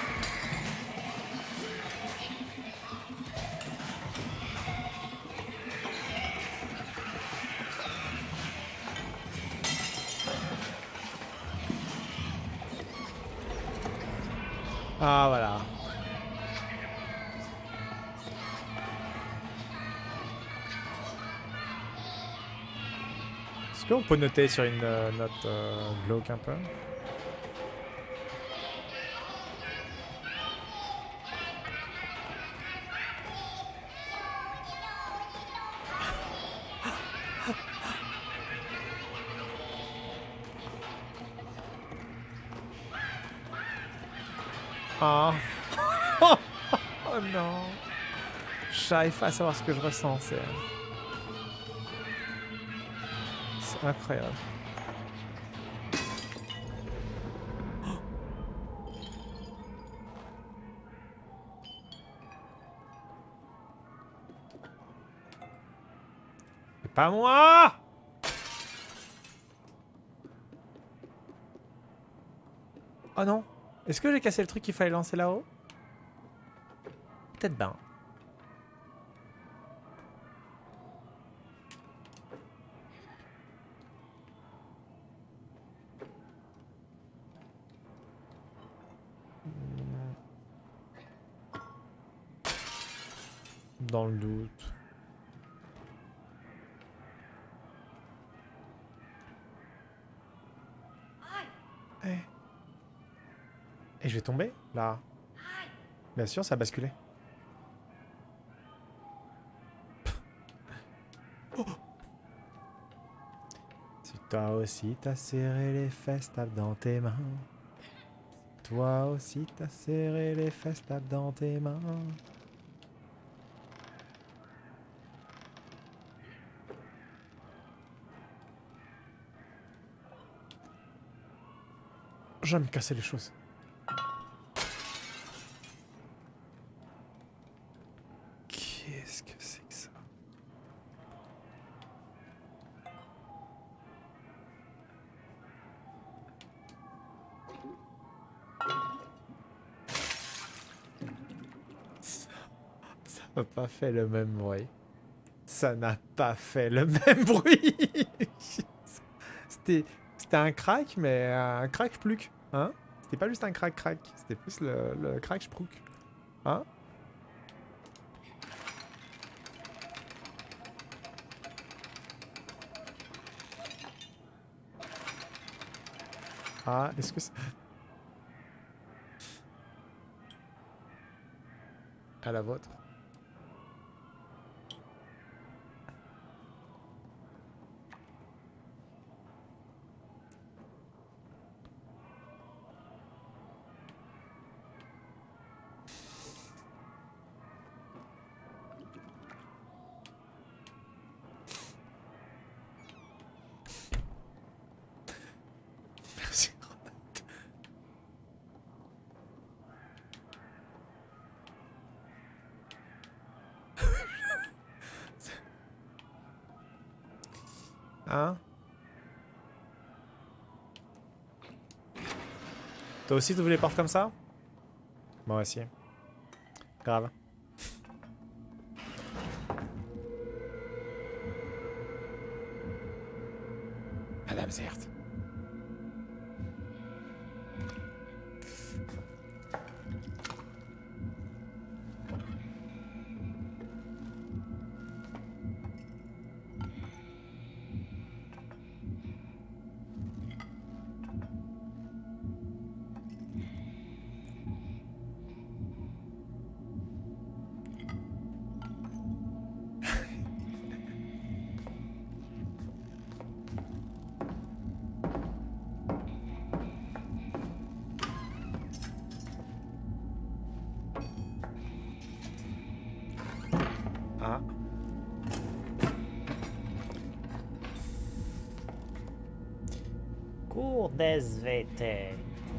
Ah voilà. Est-ce qu'on peut noter sur une note glauque un peu? Ah. Oh non. J'arrive pas à savoir ce que je ressens, c'est incroyable. C'est pas moi! Oh non. Est-ce que j'ai cassé le truc qu'il fallait lancer là-haut? Peut-être ben. Dans le doute. Eh. Et je vais tomber là. Bien sûr, ça a basculé. Oh. Si toi aussi t'as serré les fesses, tape dans tes mains. Toi aussi t'as serré les fesses, tape dans tes mains. Je vais me casser les choses. Qu'est-ce que c'est que ça? Ça n'a pas fait le même bruit. Ça n'a pas fait le même bruit. C'était un crack, mais un crack pluc. Hein? C'était pas juste un crack-crack. C'était plus le crack-sprouk. Hein? Ah, est-ce que c'est... À la vôtre. Merci. Hein? Toi aussi, tu ouvres les portes comme ça? Moi aussi. Grave. Madame Zert. Cours d'SVT.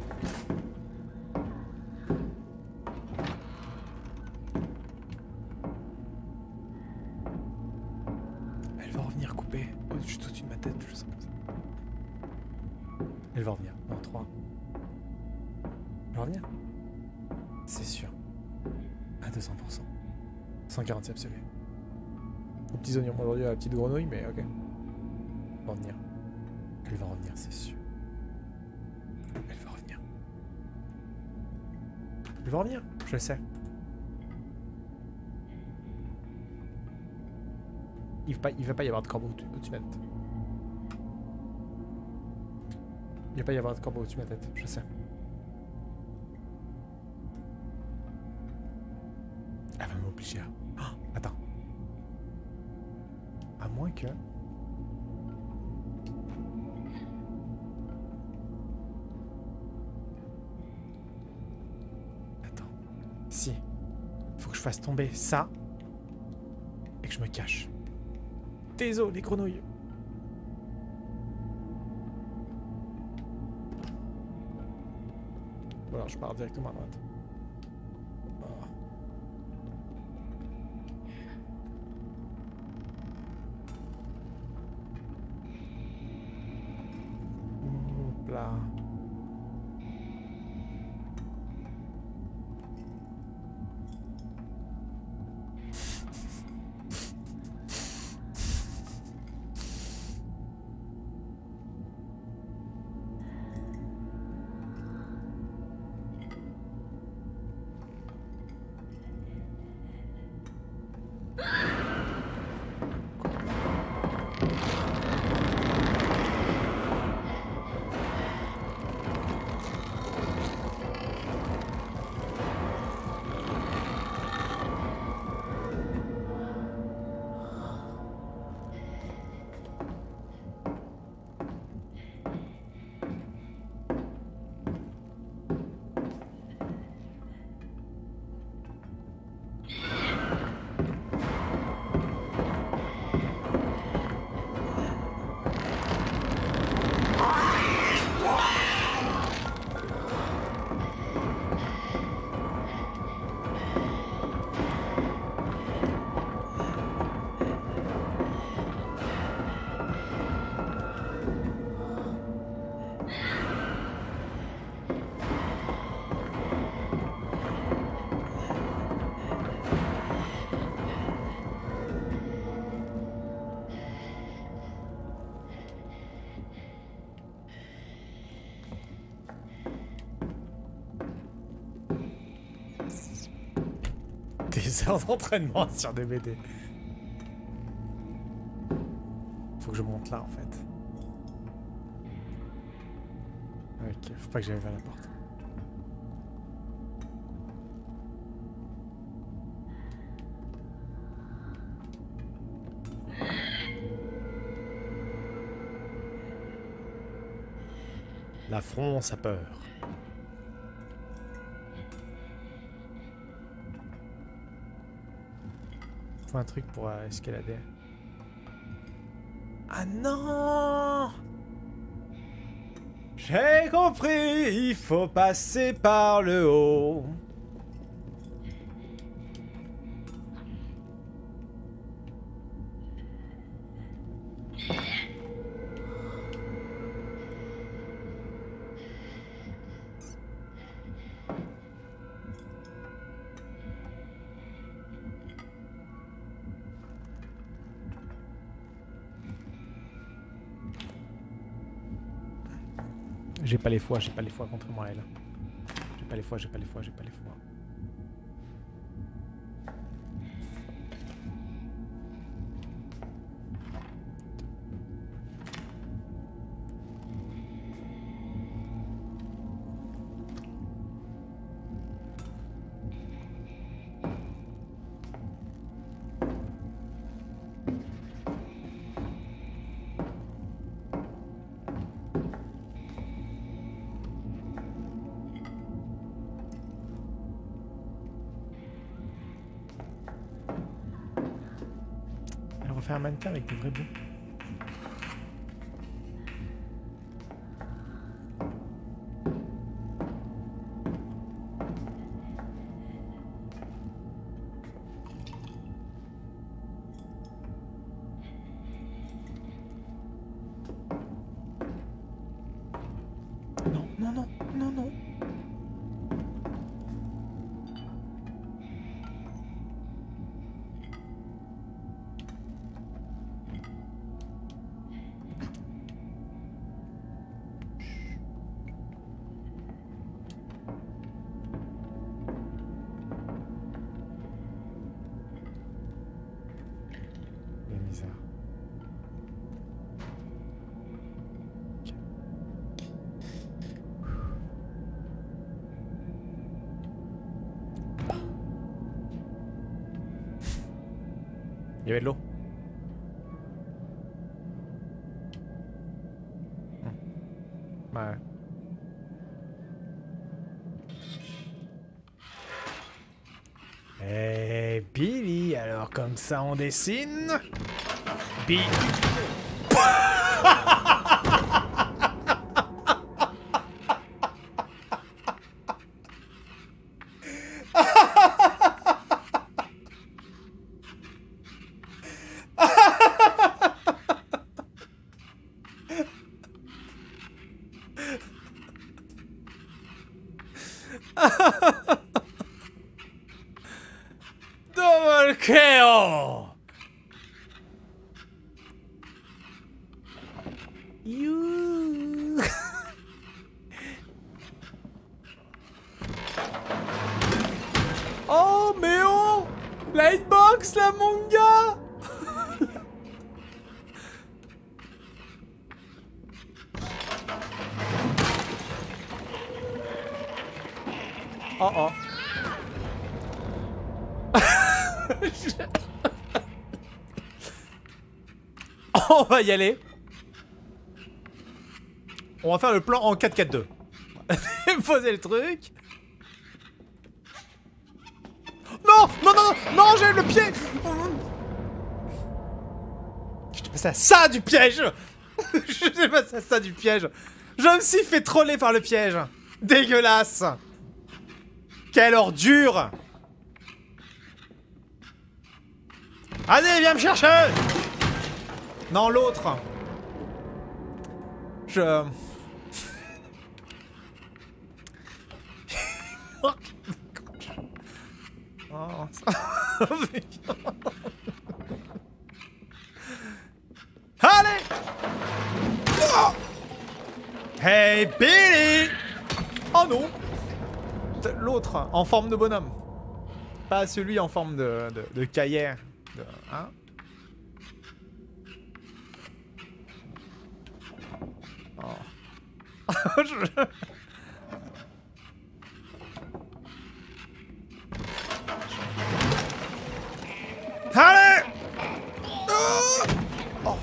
Elle va revenir couper. Juste au-dessus de ma tête, je sens comme ça. Elle va revenir. Dans 3. Elle va revenir. C'est sûr. À 200%. 140 absolu. Aux petits oignons aujourd'hui à la petite grenouille, mais ok. Elle va revenir. Elle va revenir, c'est sûr. Elle va revenir. Elle va revenir, je le sais. Il va pas y avoir de corbeau au-dessus de ma tête. Il va pas y avoir de corbeau au-dessus de ma tête, je sais. Elle va m'obliger à... Oh, attends. À moins que... Attends. Si. Faut que je fasse tomber ça. Et que je me cache. Désolé, les grenouilles. Voilà, je pars directement à droite. Oh. Hop là. Des heures d'entraînement sur des BD. Faut que je monte là en fait. Ok, faut pas que j'aille vers la porte. La fronce a peur. Faut un truc pour escalader. Ah non! J'ai compris, il faut passer par le haut. J'ai pas les fois contre moi elle. J'ai pas les fois. Elle refait un mannequin avec des vrais bouts. misère. Il y avait de l'eau. Ouais. Eh Billy, alors comme ça on dessine. Billy. Double KO! You. Oh, mais oh! La hitbox, là, mon gars! Oh oh. On va y aller. On va faire le plan en 4-4-2. Poser le truc. Non, non, non, non, non, j'ai le pied. Je t'ai passé à ça du piège. Je t'ai passé à ça du piège. Je me suis fait troller par le piège. Dégueulasse. Quelle ordure. Allez, viens me chercher. Non, l'autre. Je... Oh, allez. Oh. Hey, Billy. Oh non. L'autre, en forme de bonhomme. Pas celui en forme de cahier. Hein? Oh. Allez! Oh.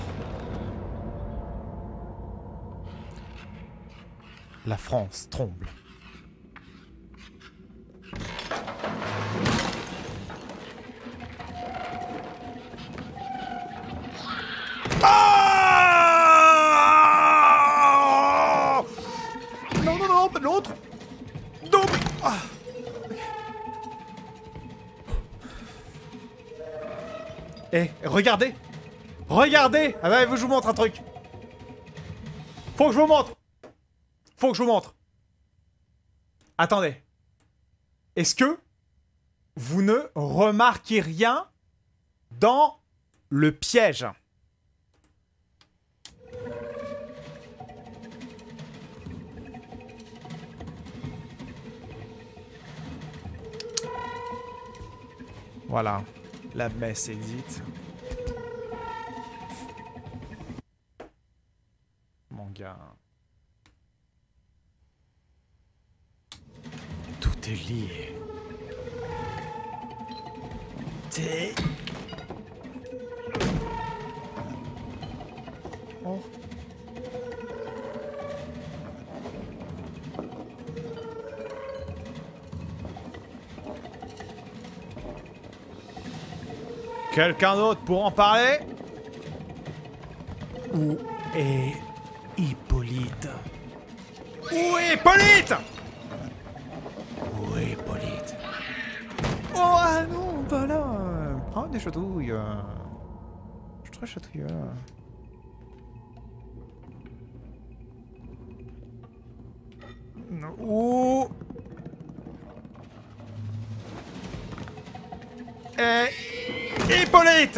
La France tremble. Ah! Non, non, non, pas l'autre. Donc... Ah. Eh, regardez. Regardez. Ah bah, je vous montre un truc. Faut que je vous montre. Faut que je vous montre. Attendez. Est-ce que vous ne remarquez rien dans le piège? Voilà. La messe exit. Mon gars. Tout est lié. T'es... Oh. Quelqu'un d'autre pour en parler? Où est Hippolyte? Où est Hippolyte? Où est Hippolyte? Oh ah non, pas là. Prends des chatouilles. Je suis très chatouilleux. Où est Hippolyte?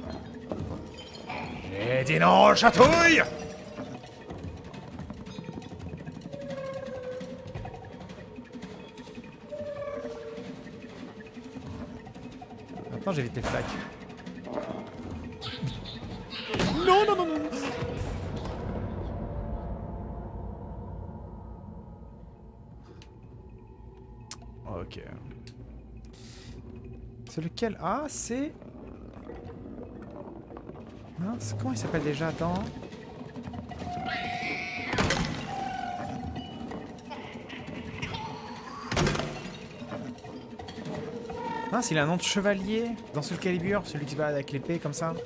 J'ai dit non, chatouille. Maintenant j'évite les flaques. Non, non, non, non. Ok. C'est lequel? Ah, c'est... Mince, comment il s'appelle déjà? Attends. Mince, il a un nom de chevalier dans Soul Calibur, celui qui se balade avec l'épée comme ça.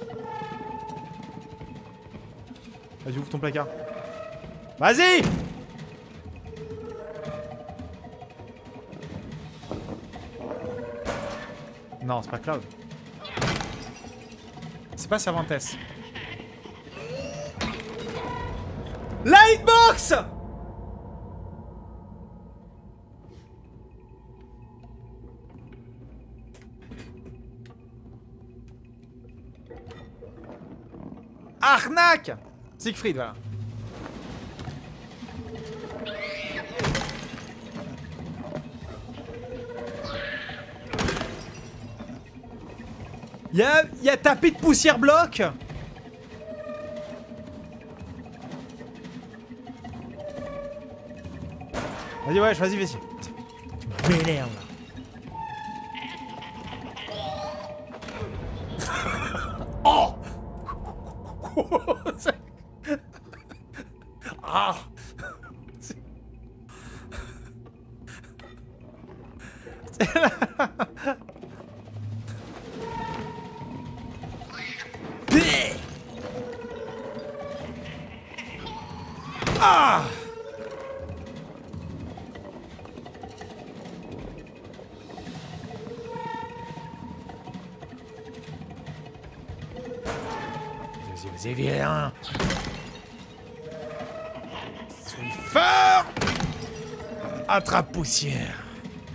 Vas-y, ouvre ton placard. Vas-y! Non, c'est pas Cloud. C'est pas Cervantes. Lightbox! Arnaque! Siegfried, voilà. Y'a tapé de poussière bloc. Vas-y, ouais, vas-y, vas-y. Tu m'énerves là. Oh. Ah. C'est là. Ah. Vas-y, viens. Suis fort. Attrape poussière.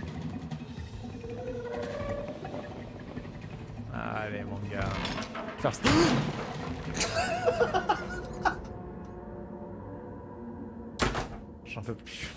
Allez, mon gars. First. J'en peux plus.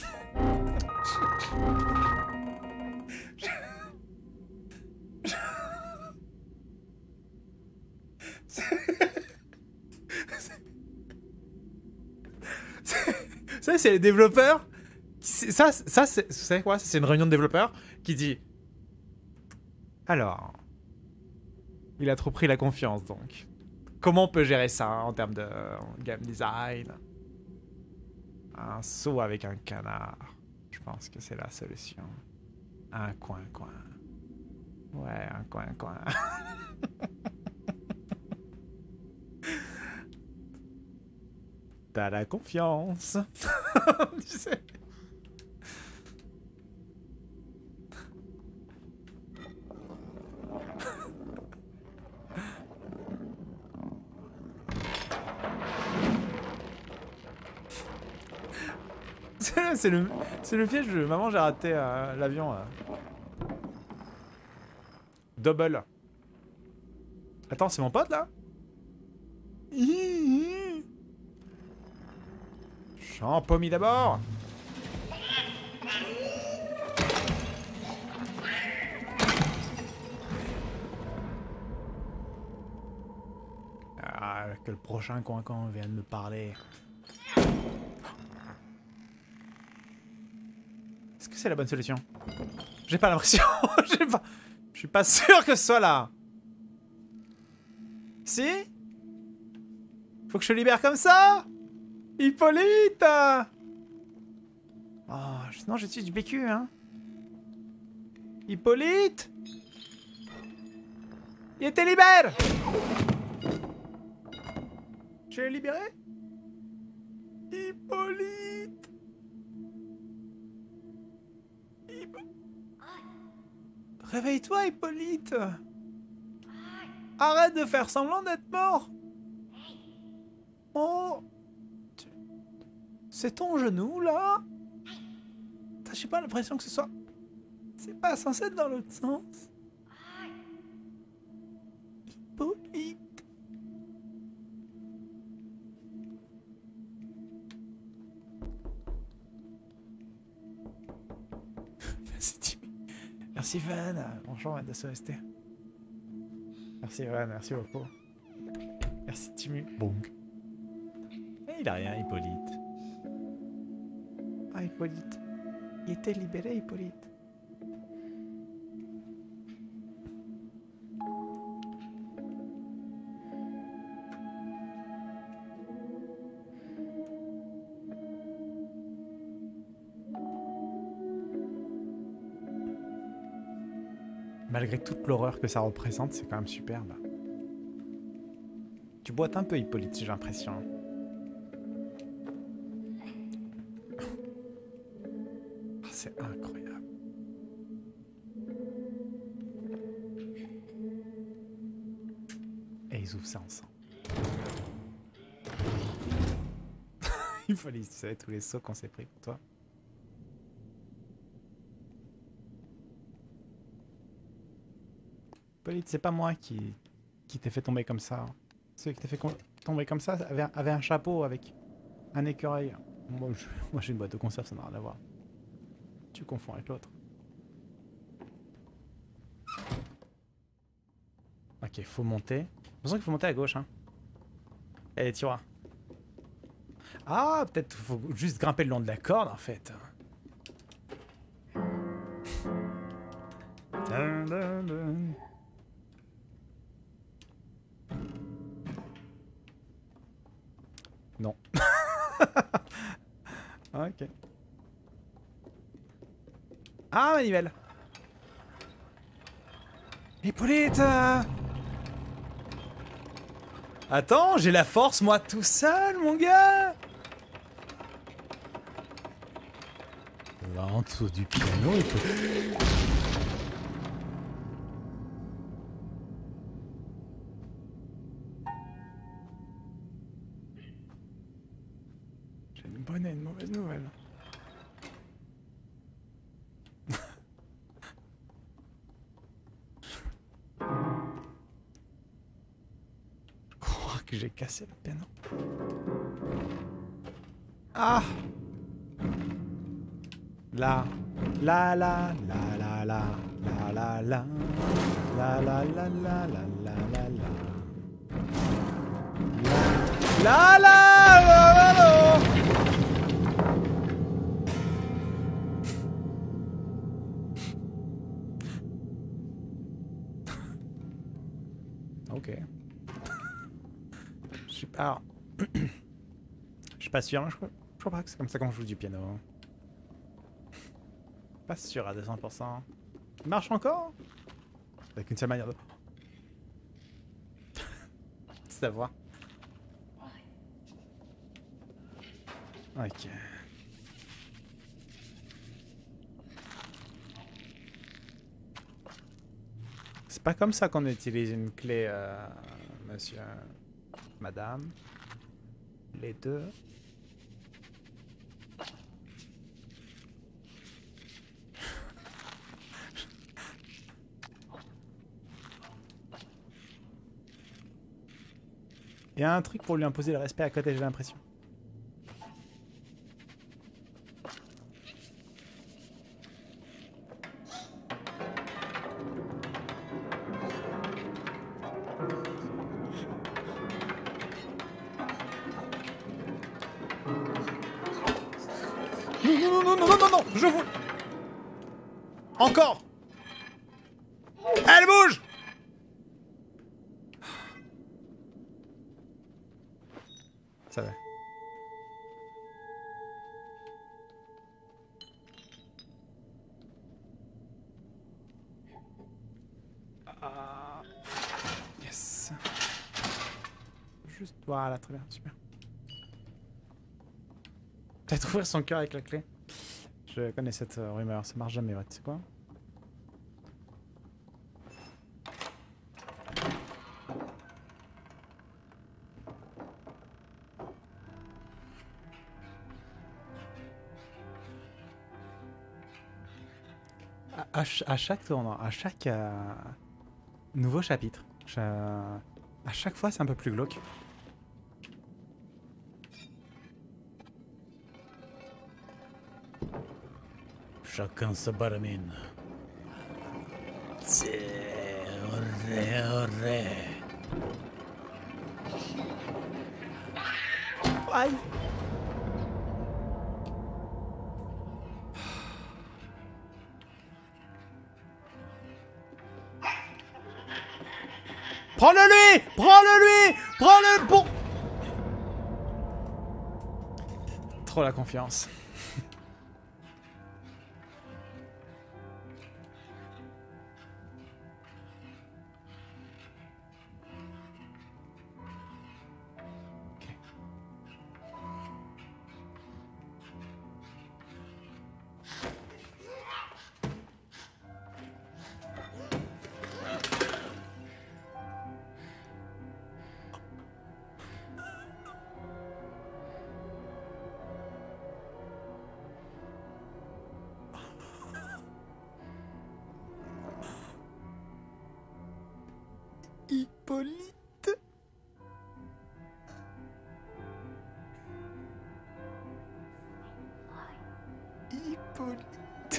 Ça, c'est les développeurs. Ça c'est quoi? C'est une réunion de développeurs qui dit. Alors, il a trop pris la confiance, donc. Comment on peut gérer ça en termes de game design? Un seau avec un canard. Je pense que c'est la solution. Un coin-coin. Ouais, un coin-coin. T'as la confiance. Tu sais. C'est le piège de maman, j'ai raté l'avion. Double. Attends, c'est mon pote là? Champomy d'abord. Ah, que le prochain coin-coin vienne me parler. Est-ce que c'est la bonne solution? J'ai pas l'impression. Je suis pas sûr que ce soit là. Si? Faut que je te libère comme ça? Hippolyte! Oh, non, je suis du PQ, hein. Hippolyte! Il était libéré! Je l'ai libéré? Hippolyte! Réveille-toi, Hippolyte! Arrête de faire semblant d'être mort! Oh! C'est ton genou, là? J'ai pas l'impression que ce soit... C'est pas censé être dans l'autre sens. Hippolyte. Merci Timmy. Merci Van. Bonjour, de SOST. Merci Van, merci beaucoup. Merci Timu. Bonk. Et il a rien, Hippolyte. Ah, Hippolyte. Il était libéré, Hippolyte. Malgré toute l'horreur que ça représente, c'est quand même superbe. Tu boites un peu, Hippolyte, j'ai l'impression. Oh, c'est incroyable. Et ils ouvrent ça ensemble. Hippolyte, tu savais tous les sauts qu'on s'est pris pour toi. Hippolyte, c'est pas moi qui t'ai fait tomber comme ça. Celui qui t'a fait tomber comme ça avait un chapeau avec un écureuil. Moi, j'ai une boîte de conserve, ça n'a rien à voir. Tu confonds avec l'autre. Ok, faut monter. J'ai l'impression qu'il faut monter à gauche, hein. Et les tiroirs. Ah, peut-être faut juste grimper le long de la corde, en fait. Dun, dun, dun. Non. Ok. Ah, manivelle. Hippolyte. Attends, j'ai la force, moi, tout seul, mon gars. Va en dessous du piano, Hippolyte. J'ai une bonne et une mauvaise nouvelle. Que j'ai cassé le piano. Ah! La la la la la la la la la la la la la la la la la. Ok. Alors, je suis pas sûr, je crois pas que c'est comme ça qu'on joue du piano. Pas sûr à 200%. Il marche encore? Avec une seule manière de... savoir. Ok. C'est pas comme ça qu'on utilise une clé, monsieur... Madame, les deux. Il y a un truc pour lui imposer le respect à côté, j'ai l'impression. Non, je vous... Encore. Elle bouge. Ça va. Yes. Juste... Voilà, très bien, super. Peut-être ouvrir son cœur avec la clé. Je connais cette rumeur, ça marche jamais, ouais, tu sais quoi? À chaque tournoi, à chaque nouveau chapitre, à chaque fois c'est un peu plus glauque. Chacun sa baramine. C'est horré. aïe. Prends-le lui! Prends-le lui! Prends-le pour... Trop la confiance. Hippolyte. Hippolyte.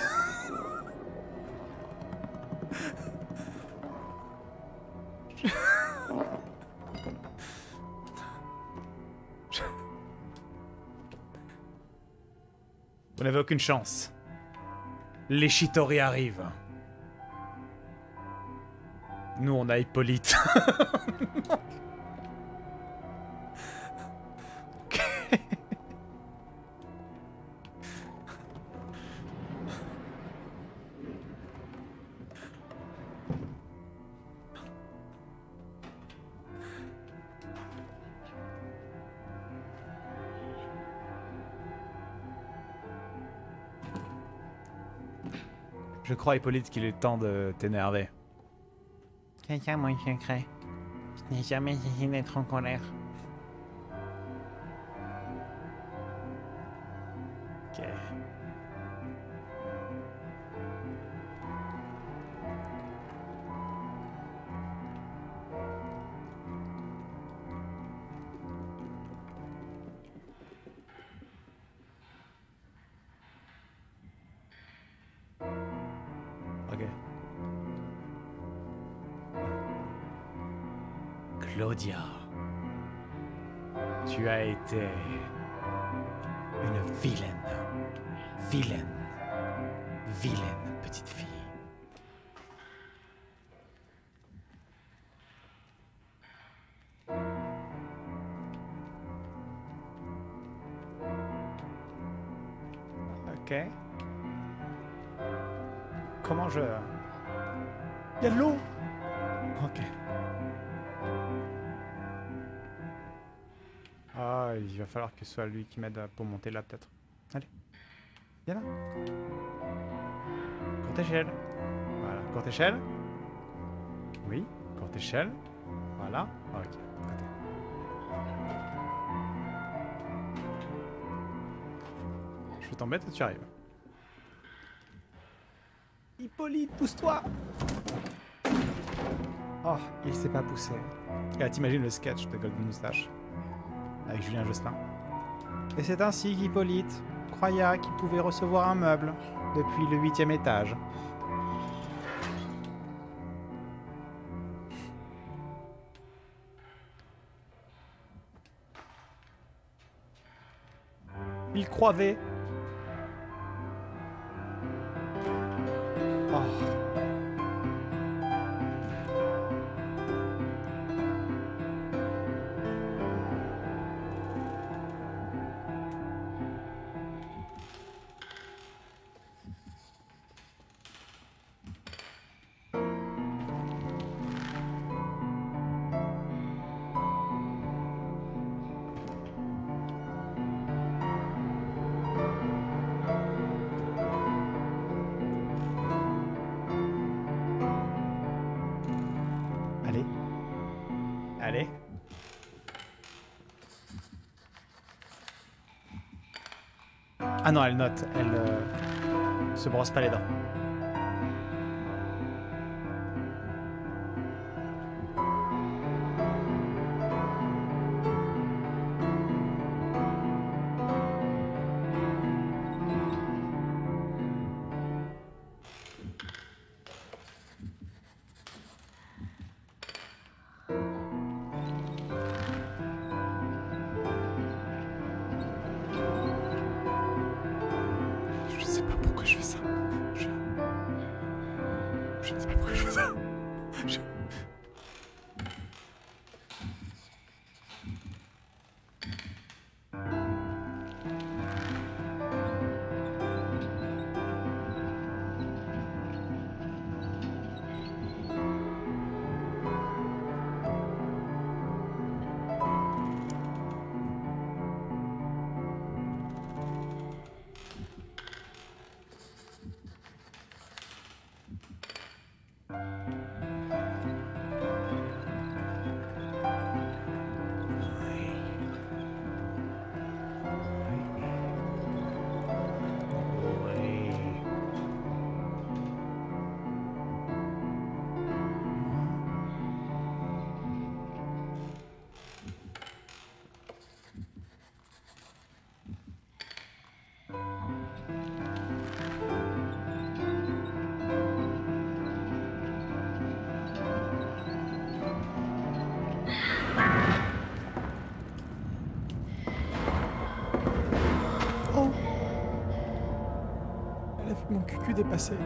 Vous n'avez aucune chance. Les Chitori arrivent. Nous, on a Hippolyte. Je crois, Hippolyte, qu'il est temps de t'énerver. C'est ça mon secret. Je n'ai jamais essayé d'être en colère. Ok. Ok. Claudia, tu as été une vilaine petite fille. Ok. Comment je... Il y a de l'eau. Ok. Ah, il va falloir que ce soit lui qui m'aide pour monter là, peut-être. Allez. Viens là. Courte échelle. Voilà, courte échelle. Oui, courte échelle. Voilà. Ok. Attends. Je vais t'embêter, tu arrives. Hippolyte, pousse-toi! Oh, il s'est pas poussé. Et là, t'imagines le sketch de Golden Moustache avec Julien Josselin. Et c'est ainsi qu'Hippolyte croya qu'il pouvait recevoir un meuble depuis le 8e étage. Il croyait. Oh. Allez. Allez. Ah non, elle note. Elle se brosse pas les dents. cucu dépassé.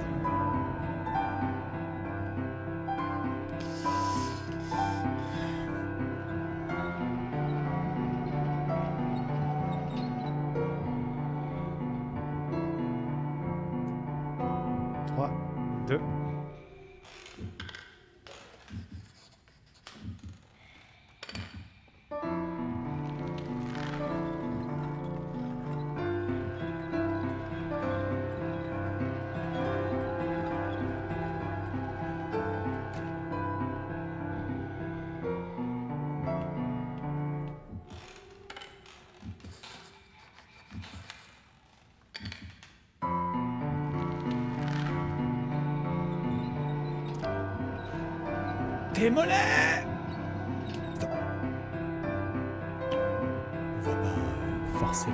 Trois, deux. Tes mollets! On va pas forcer.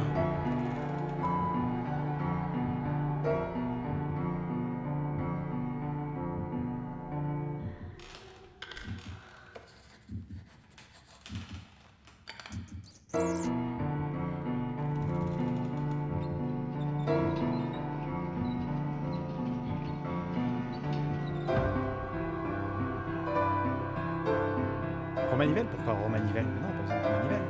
Romanivelle? Pourquoi Romanivelle? Non, pas besoin de Romanivelle.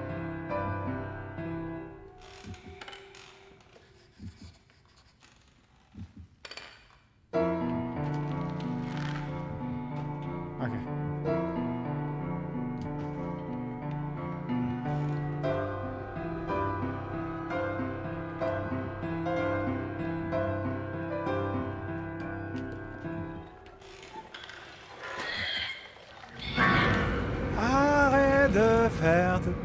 Ok. Arrête de faire de...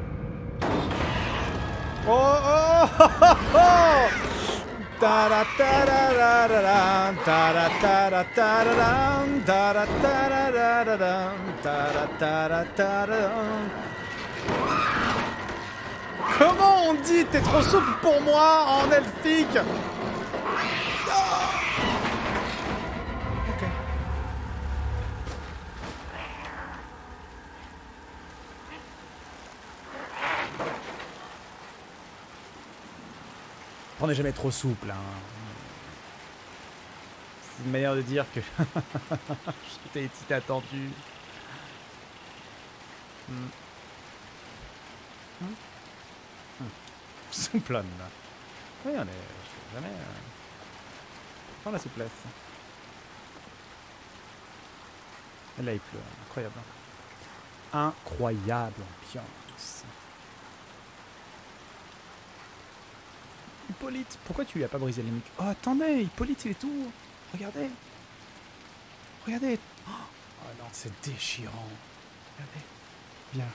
Oh oh oh oh oh! Ta-da-ta-da-da-da-dam, ta-da-ta-da-ta-da-dam, ta-da-ta-da-da-da-dam, ta-da-ta-da-ta-da-dam. Comment on dit t'es trop souple pour moi en elfique? Ok. On n'est jamais trop souple. Hein. C'est une manière de dire que je t'ai attendu. Souplonne là. Oui, on est jamais. Prends la souplesse. Et là il pleut. Incroyable. Incroyable ambiance. Hippolyte, pourquoi tu lui as pas brisé les nuques? Oh, attendez, Hippolyte, il est tout. Regardez. Regardez. Oh non, c'est déchirant. Regardez. Viens.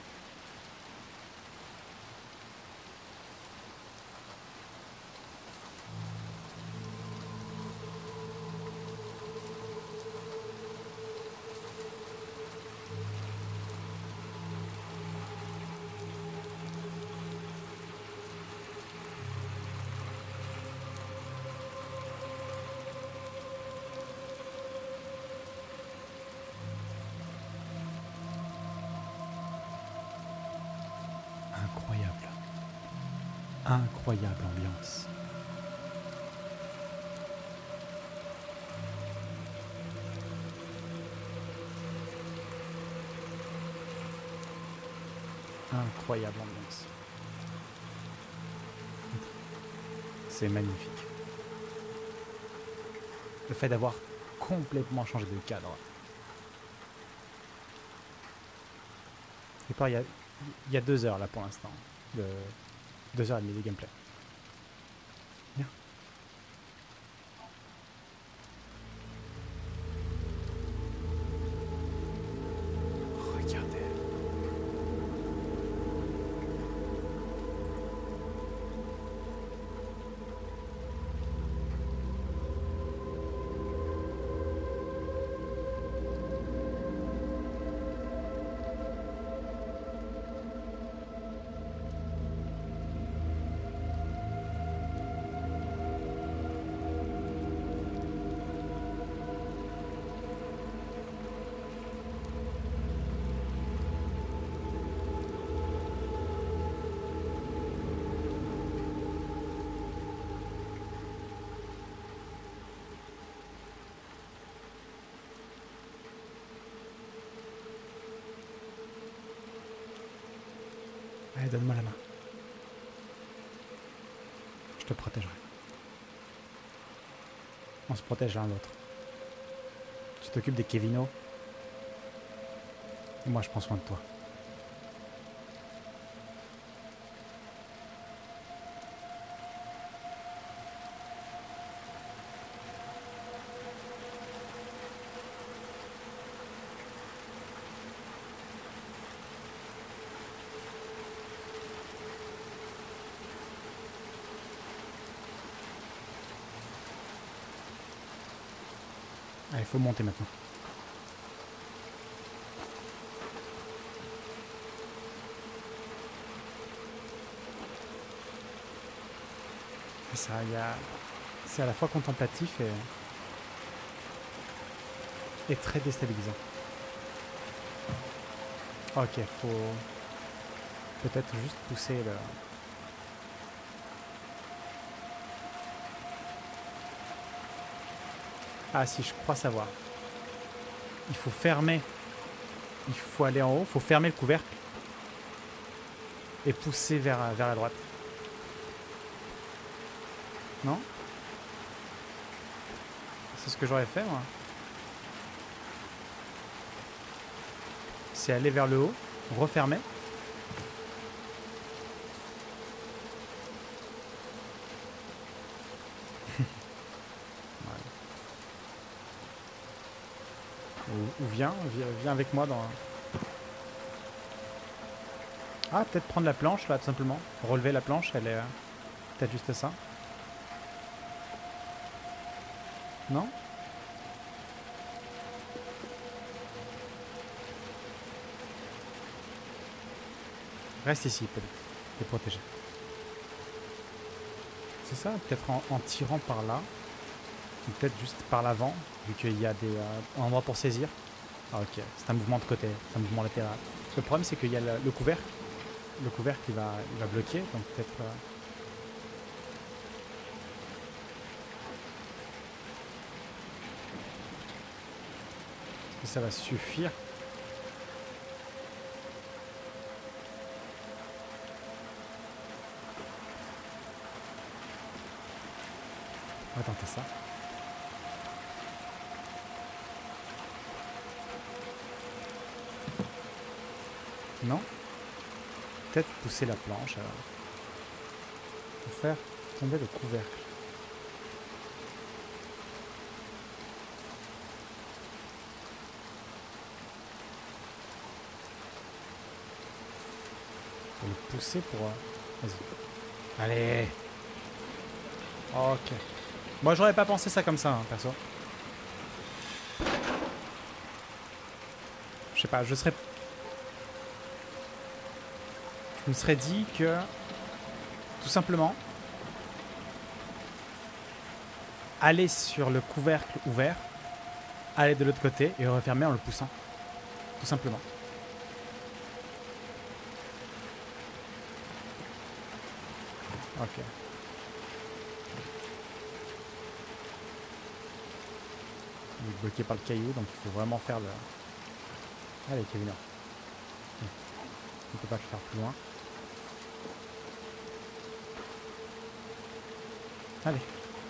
Incroyable. Incroyable ambiance. Incroyable ambiance. C'est magnifique. Le fait d'avoir complètement changé de cadre. Et pas, il y a 2 heures là pour l'instant. 2h30 de gameplay. Bien. Regardez. Allez, donne-moi la main. Je te protégerai. On se protège l'un l'autre. Tu t'occupes des Kevino. Et moi, je prends soin de toi. Allez, faut monter maintenant. Ça, c'est à la fois contemplatif et très déstabilisant. Ok, faut peut-être juste pousser le... Ah si, je crois savoir. Il faut fermer. Il faut aller en haut, il faut fermer le couvercle. Et pousser vers la droite. Non? C'est ce que j'aurais fait, moi. C'est aller vers le haut, refermer. Ou viens avec moi dans... Ah, peut-être prendre la planche, là, tout simplement. Relever la planche, elle est... peut-être juste ça. Non? Reste ici, peut-être. T'es protégé. C'est ça, peut-être en tirant par là. Ou peut-être juste par l'avant, vu qu'il y a des endroits pour saisir. Ah ok, c'est un mouvement de côté, c'est un mouvement latéral. Le problème c'est qu'il y a le couvercle. Le couvercle il va bloquer, donc peut-être... Est-ce que ça va suffire? On va tenter ça. Non? Peut-être pousser la planche alors. Pour faire tomber le couvercle. Pour le pousser pour... Vas-y. Allez! Ok. Moi j'aurais pas pensé ça comme ça, hein, perso. Je sais pas, je me serais dit que, tout simplement, aller sur le couvercle ouvert, aller de l'autre côté et refermer en le poussant. Tout simplement. Ok. Il est bloqué par le caillou, donc il faut vraiment faire le... Allez, Kevin. On ne peut pas le faire plus loin. Allez.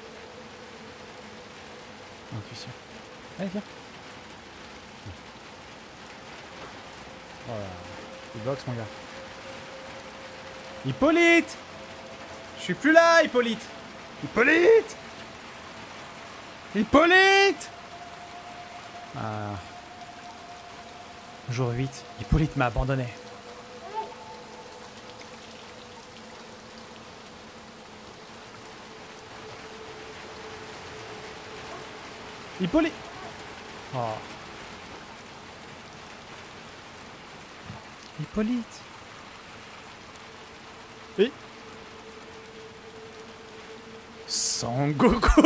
Intuition. Allez, viens. Voilà. Il boxe, mon gars. Hippolyte! Je suis plus là, Hippolyte! Hippolyte! Hippolyte! Ah. Jour 8. Hippolyte m'a abandonné. Hippolyte! Oh. Hippolyte! Et... Son Goku!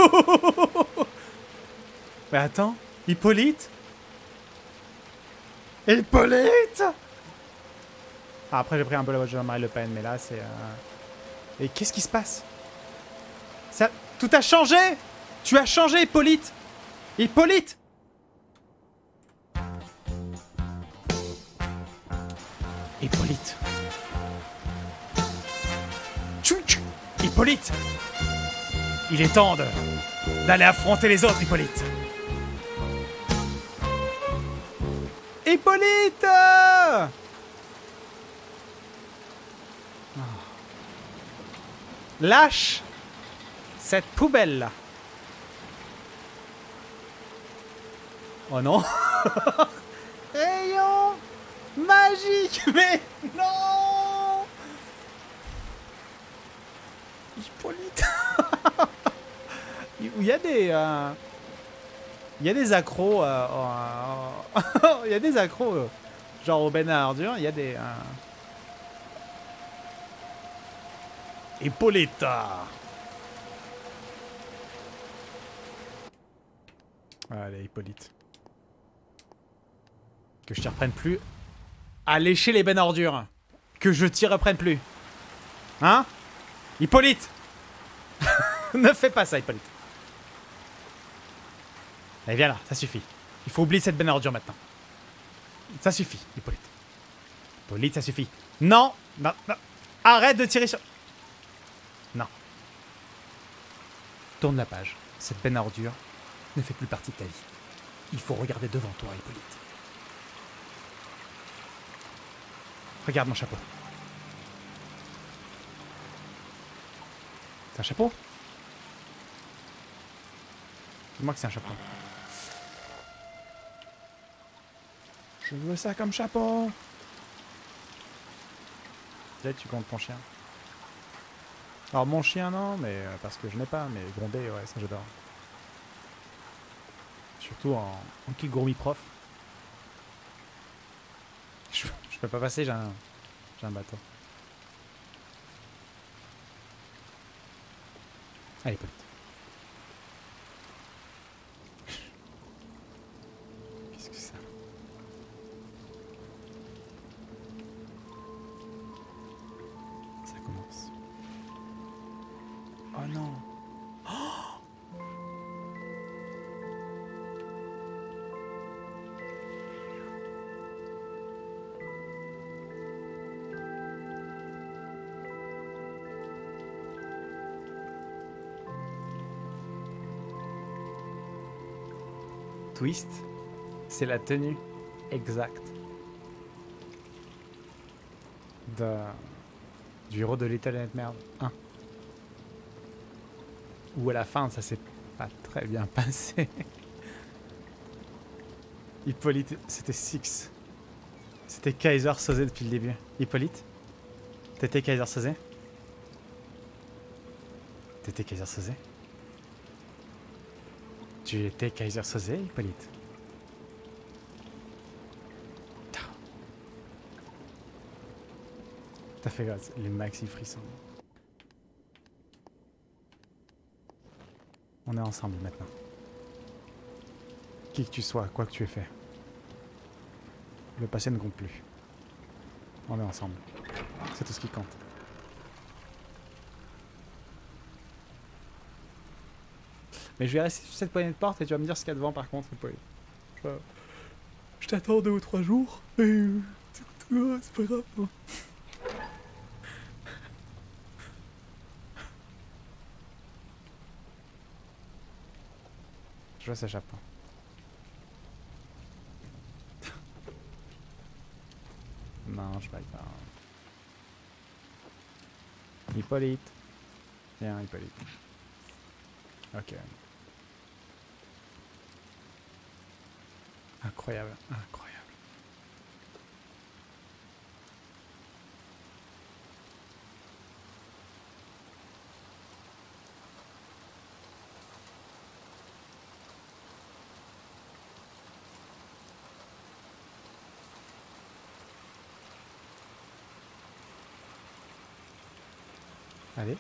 Mais attends, Hippolyte? Hippolyte! Ah, après j'ai pris un peu la voiture de Marine Le Pen, mais là c'est... Et qu'est-ce qui se passe? Ça... Tout a changé! Tu as changé, Hippolyte! Hippolyte! Hippolyte. Hippolyte! Il est temps d'aller affronter les autres, Hippolyte! Hippolyte! Lâche cette poubelle. Oh non. Rayon magique. Mais non. Hippolyte. Il y a des accros. Il y a des accros. Genre au Ben à ordures, il y a des... Hippolyte. Allez, Hippolyte. Que je t'y reprenne plus à lécher les bennes à ordures. Que je t'y reprenne plus. Hein? Hippolyte. Ne fais pas ça, Hippolyte. Allez, viens là, ça suffit. Il faut oublier cette benne à ordures maintenant. Ça suffit, Hippolyte. Hippolyte, ça suffit. Non, non, non. Arrête de tirer sur... Non. Tourne la page. Cette benne à ordures ne fait plus partie de ta vie. Il faut regarder devant toi, Hippolyte. Regarde mon chapeau. C'est un chapeau? Dis-moi que c'est un chapeau. Je veux ça comme chapeau. Là, tu comptes ton chien. Alors mon chien non, mais parce que je n'ai pas, mais gronder, ouais, ça j'adore. Surtout en kigurumi prof. Je peux pas passer, j'ai un bateau. Allez, Hippolyte. Qu'est-ce que c'est ça? Ça commence. Oh non. Twist, c'est la tenue exacte du héros de Little Nightmares 1. Où à la fin, ça s'est pas très bien passé. Hippolyte, c'était Six. C'était Kaiser Soze depuis le début. Hippolyte, t'étais Kaiser Soze? T'étais Kaiser Soze? Tu étais Kaiser Soze, Hippolyte? T'as fait grâce, les maxi frissons. On est ensemble maintenant. Qui que tu sois, quoi que tu aies fait. Le passé ne compte plus. On est ensemble. C'est tout ce qui compte. Mais je vais rester sur cette poignée de porte et tu vas me dire ce qu'il y a devant par contre. Je t'attends 2 ou 3 jours. Et c'est pas grave. Hein. Je vois ce chapeau. Non, je baille pas. Hippolyte. Tiens, Hippolyte. Ok. Incroyable, incroyable. Allez.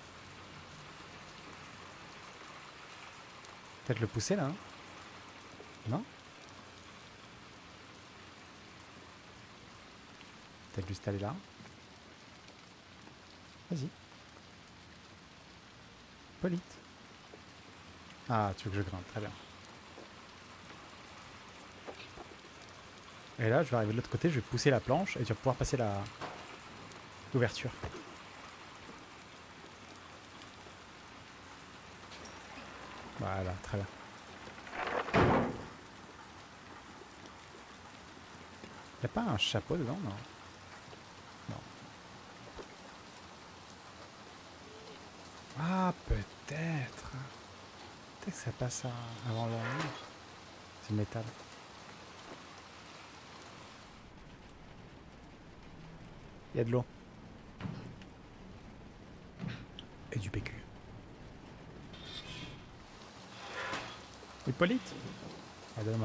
Peut-être le pousser là, hein? Non? Peut-être juste aller là. Vas-y. Hippolyte. Ah, tu veux que je grimpe, très bien. Et là, je vais arriver de l'autre côté, je vais pousser la planche et tu vas pouvoir passer l'ouverture. Voilà, très bien. Y'a pas un chapeau dedans, non? Non. Ah, peut-être. Peut-être que ça passe avant le... C'est le métal. Il y a de l'eau. Et du PQ. Hippolyte? Ah, dommage.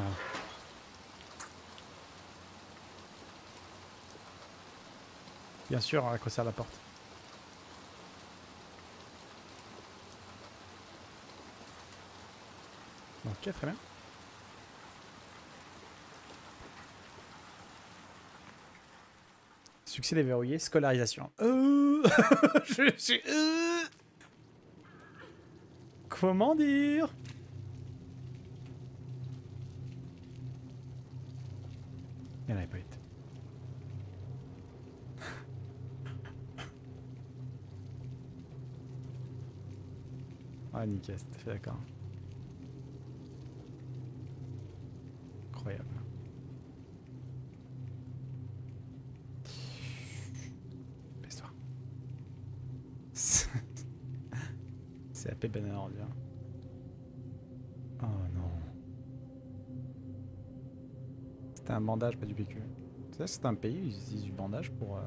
Bien sûr, à quoi sert la porte? Ok, très bien. Succès déverrouillé, scolarisation. Je suis... Comment dire? Il y en avait pas eu. Ah, nickel, tout à fait d'accord. Incroyable. Baisse-toi. C'est AP banane en ordure. Oh non. C'était un bandage, pas du PQ. Tu sais, c'est un pays où ils utilisent du bandage pour...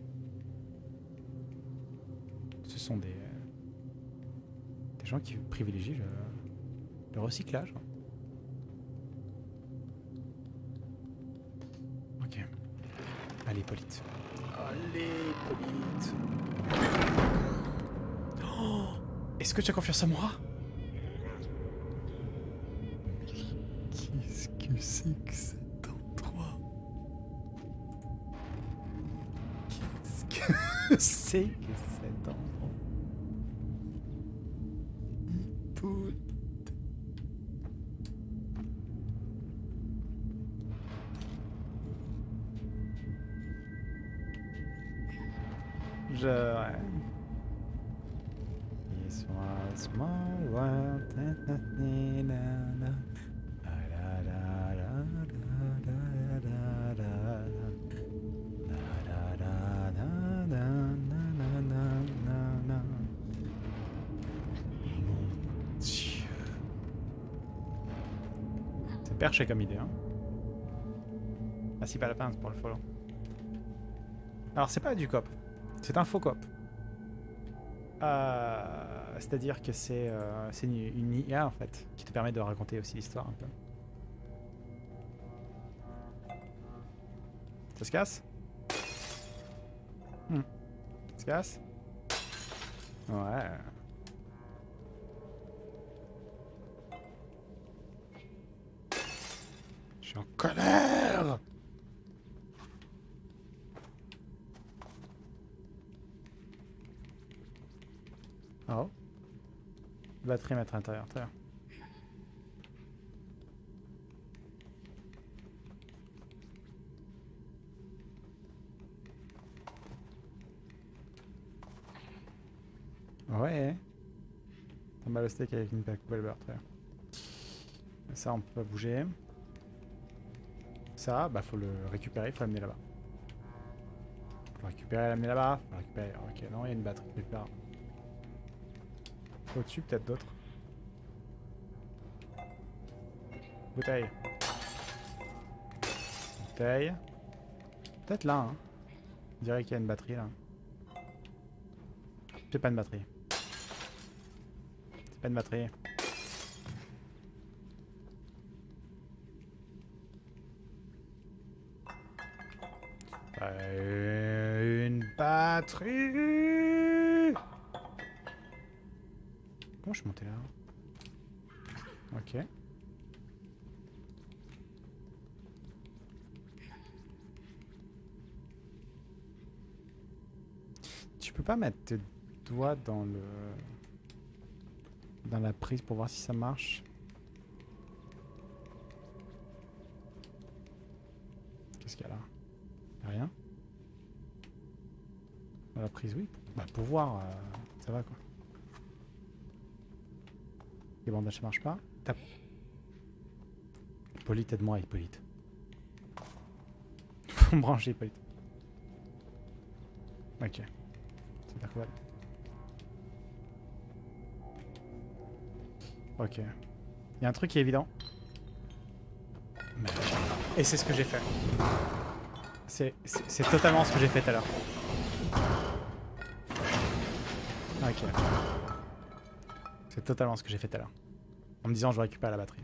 Ce sont des gens qui privilégient le recyclage. Ok. Allez, Hippolyte. Allez, Hippolyte. Oh, est-ce que tu as confiance en moi? Qu'est-ce que c'est que cet endroit? Qu'est-ce que c'est que cet endroit? Hippolyte. Ouais. This was small world. Mon Dieu. C'est perché comme idée, hein. Ah si, pas la pince pour le follow. Alors c'est pas du cop, c'est un faux cop. C'est-à-dire que c'est une IA en fait, qui te permet de raconter aussi l'histoire un peu. Ça se casse? Ça se casse? Ouais. Je suis en colère! Oh. Batterie mettre à l'intérieur, très bien. Ouais. Tombe le steak avec une coupe de beurre, très bien. Ça, on peut pas bouger. Ça, bah faut le récupérer, faut l'amener là-bas. Faut le récupérer, l'amener là-bas. Faut le récupérer. Ok, non, il y a une batterie quelque part. Au-dessus, peut-être d'autres. Bouteille. Bouteille. Peut-être là, hein. On dirait qu'il y a une batterie là. C'est pas une batterie. C'est pas une batterie. Une batterie. Comment je suis monté là? Ok. Tu peux pas mettre tes doigts dans la prise pour voir si ça marche? Qu'est-ce qu'il y a là? Y'a rien? Dans la prise, oui. Bah pour voir, ça va quoi. Les bandages ça marche pas. Tape. Hippolyte, aide-moi, Hippolyte. Faut me brancher, Hippolyte. Ok. C'est cool. Ok. Il y a un truc qui est évident. Merde. Et c'est ce que j'ai fait. C'est totalement ce que j'ai fait tout à l'heure. Ok. C'est totalement ce que j'ai fait tout à l'heure. En me disant je récupère la batterie.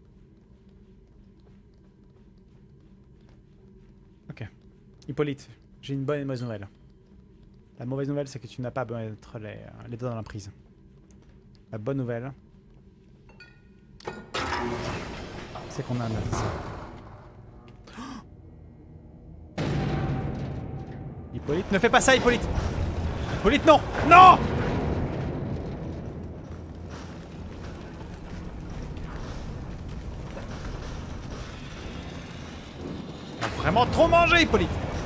Ok. Hippolyte, j'ai une bonne et une mauvaise nouvelle. La mauvaise nouvelle, c'est que tu n'as pas besoin d'être les deux dans la prise. La bonne nouvelle, c'est qu'on a un indice. Hippolyte, ne fais pas ça, Hippolyte! Hippolyte, non! Non! T'as vraiment trop mangé, Hippolyte!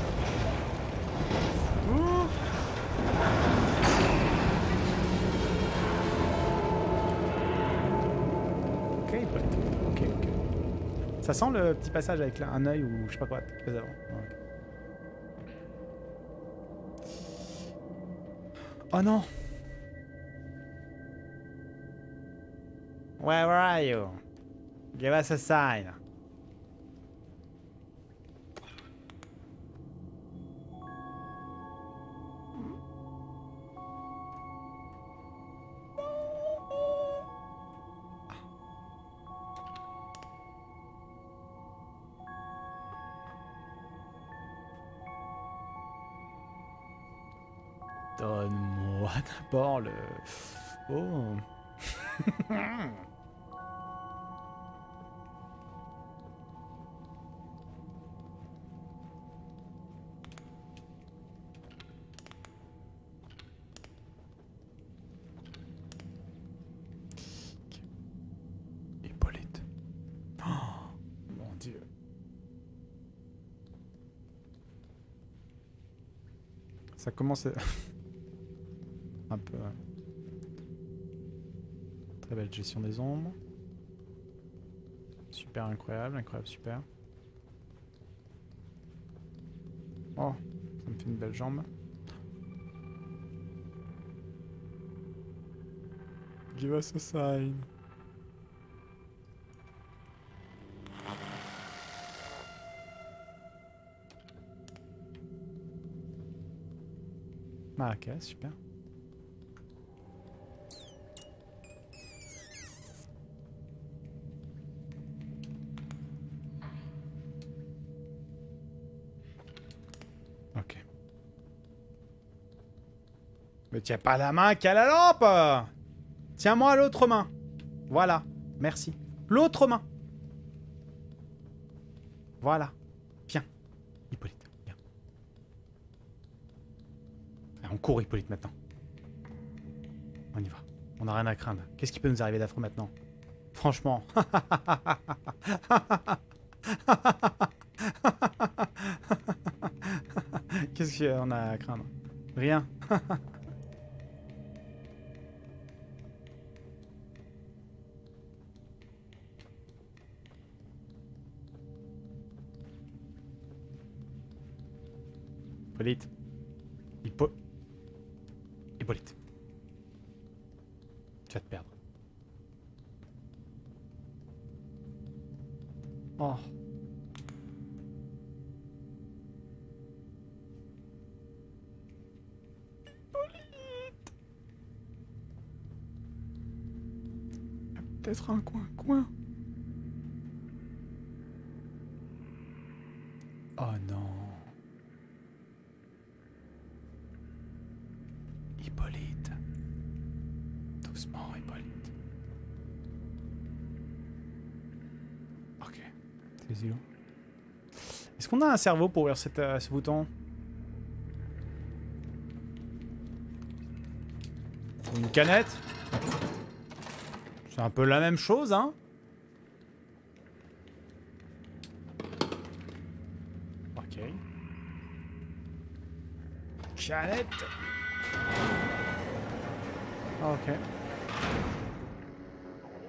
Ok, Hippolyte. Ok, ok. Ça sent le petit passage avec un œil ou je sais pas quoi qui passe avant. Ouais. Oh non! Where are you? Give us a sign. Donne-moi d'abord le... Oh. Hippolyte. Oh, mon Dieu. Ça commence à... un peu... Très belle gestion des ombres. Super incroyable, incroyable, super. Oh, ça me fait une belle jambe. Give us a sign. Ah ok, super. Ok. Mais tiens pas la main qui a la lampe! Tiens-moi l'autre main. Voilà, merci. L'autre main. Voilà. Viens, Hippolyte, viens. Allez, on court, Hippolyte, maintenant. On y va. On n'a rien à craindre. Qu'est-ce qui peut nous arriver d'affreux maintenant? Franchement. Qu'est-ce qu'on a à craindre? Rien. Hippolyte. Hippolyte. Tu vas te perdre. Oh. Hippolyte. Il y a peut-être un coin. Oh non. Hippolyte. Doucement, Hippolyte. Ok. C'est îlots. Est-ce qu'on a un cerveau pour ouvrir ce bouton? Une canette? C'est un peu la même chose, hein? Ok. Canette. Ok.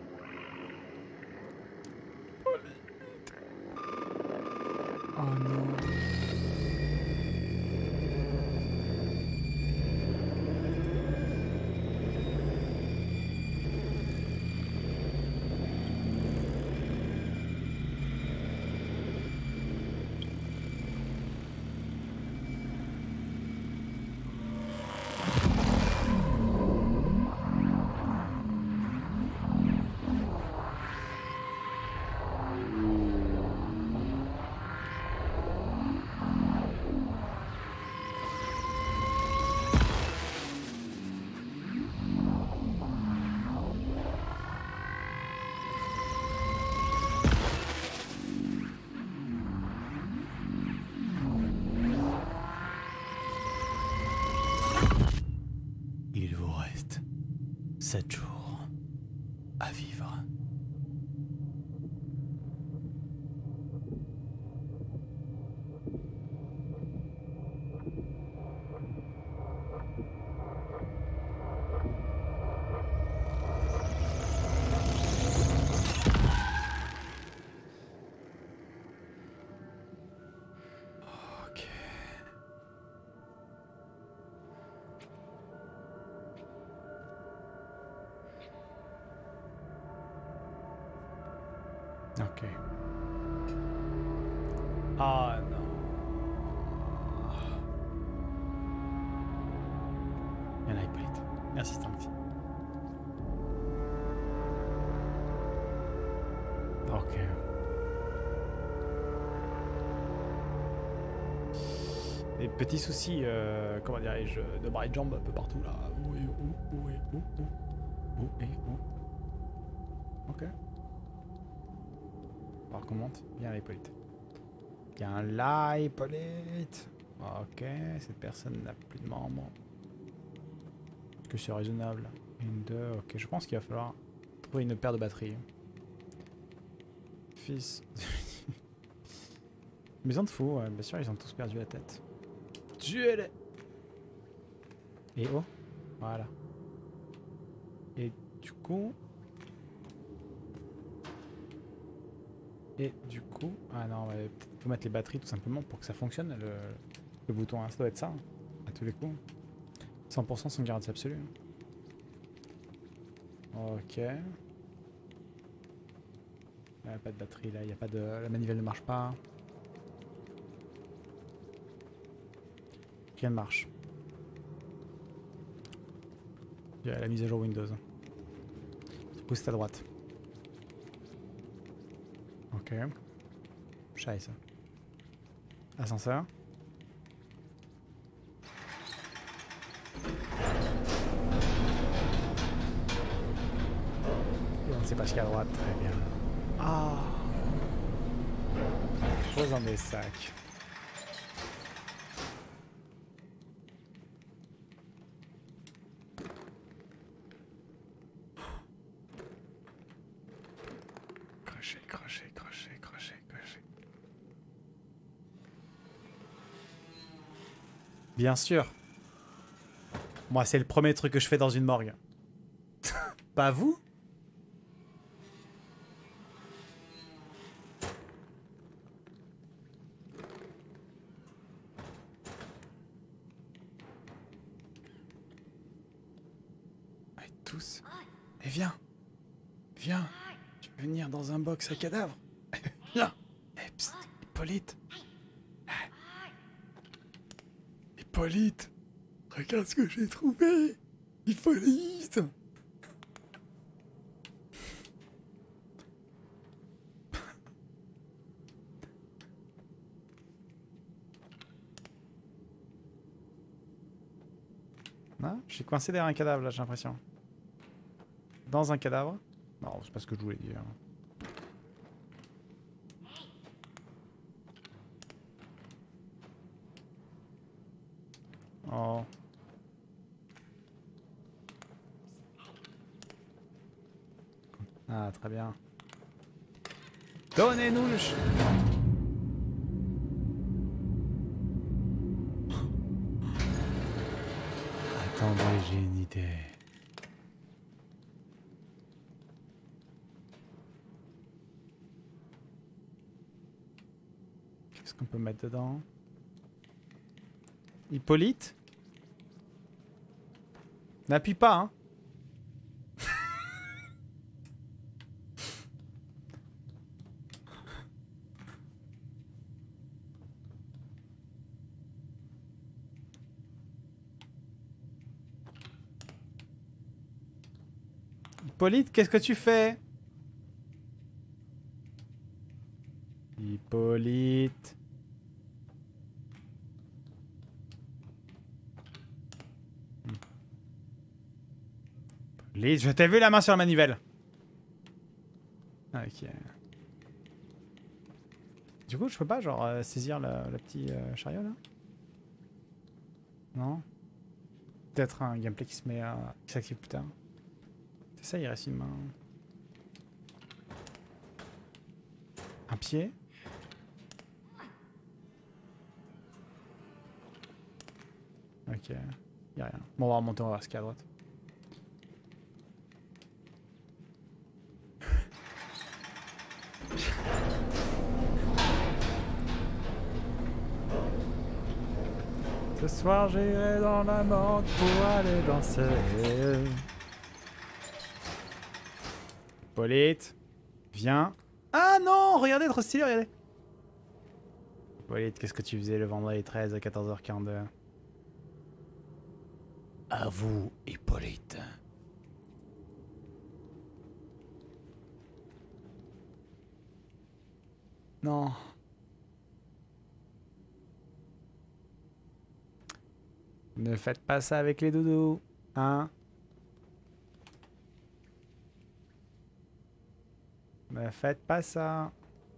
7 jours à vivre. Ok. Ah non. Il y en a, Hippolyte. Merci, Stanky. Ok. Des petits soucis, comment dirais-je, de bras et de jambes un peu partout là. Où et où. Ok. Alors qu'on monte. Bien là, Hippolyte. Bien là, Hippolyte. Ok, cette personne n'a plus de membres. Est-ce que c'est raisonnable? Une, deux, ok. Je pense qu'il va falloir trouver une paire de batteries. Fils. Maison de fou, ouais, bien sûr, ils ont tous perdu la tête. Tuez-les! Et oh, voilà. Et du coup... Ah non, il faut mettre les batteries tout simplement pour que ça fonctionne, le bouton, hein. Ça doit être ça, hein, à tous les coups. 100% sans garantie absolue. Ok. Il n'y a pas de batterie là, il n'y a pas de... La manivelle ne marche pas. Rien ne marche. Il y a la mise à jour Windows. Du coup c'est à droite. Ok. Scheiße. Ascenseur. Et on ne sait pas ce qu'il y a à droite. Très bien. Ah. Chose dans des sacs. Crochet. Bien sûr. Moi, c'est le premier truc que je fais dans une morgue. Pas vous? Allez, tous. Et viens. Viens. Tu peux venir dans un box à cadavres. Viens. Eh, psst, Hippolyte. Hippolyte. Regarde ce que j'ai trouvé. Hippolyte. Ah, je suis coincé derrière un cadavre là, j'ai l'impression. Dans un cadavre? Non, c'est pas ce que je voulais dire. Oh. Ah, très bien. Donnez-nous le Attendez, j'ai une idée. Qu'est-ce qu'on peut mettre dedans? Hippolyte? N'appuie pas, hein. Hippolyte, qu'est-ce que tu fais? Hippolyte. Hippolyte, je t'ai vu la main sur la manivelle. Ok. Du coup, je peux pas, genre, saisir le petit chariot, là? Non? Peut-être un gameplay qui se met qui s'active plus tard. ça, il reste une main. Un pied. Ok. Y'a rien. Bon, on va remonter, on va voir ce qu'il y a à droite. Ce soir, j'irai dans la morgue pour aller danser. Hippolyte, viens. Ah non, regardez, trop stylé, regardez. Hippolyte, qu'est-ce que tu faisais le vendredi 13 à 14h42? À vous, Hippolyte. Non. Ne faites pas ça avec les doudous, hein? Ne faites pas ça.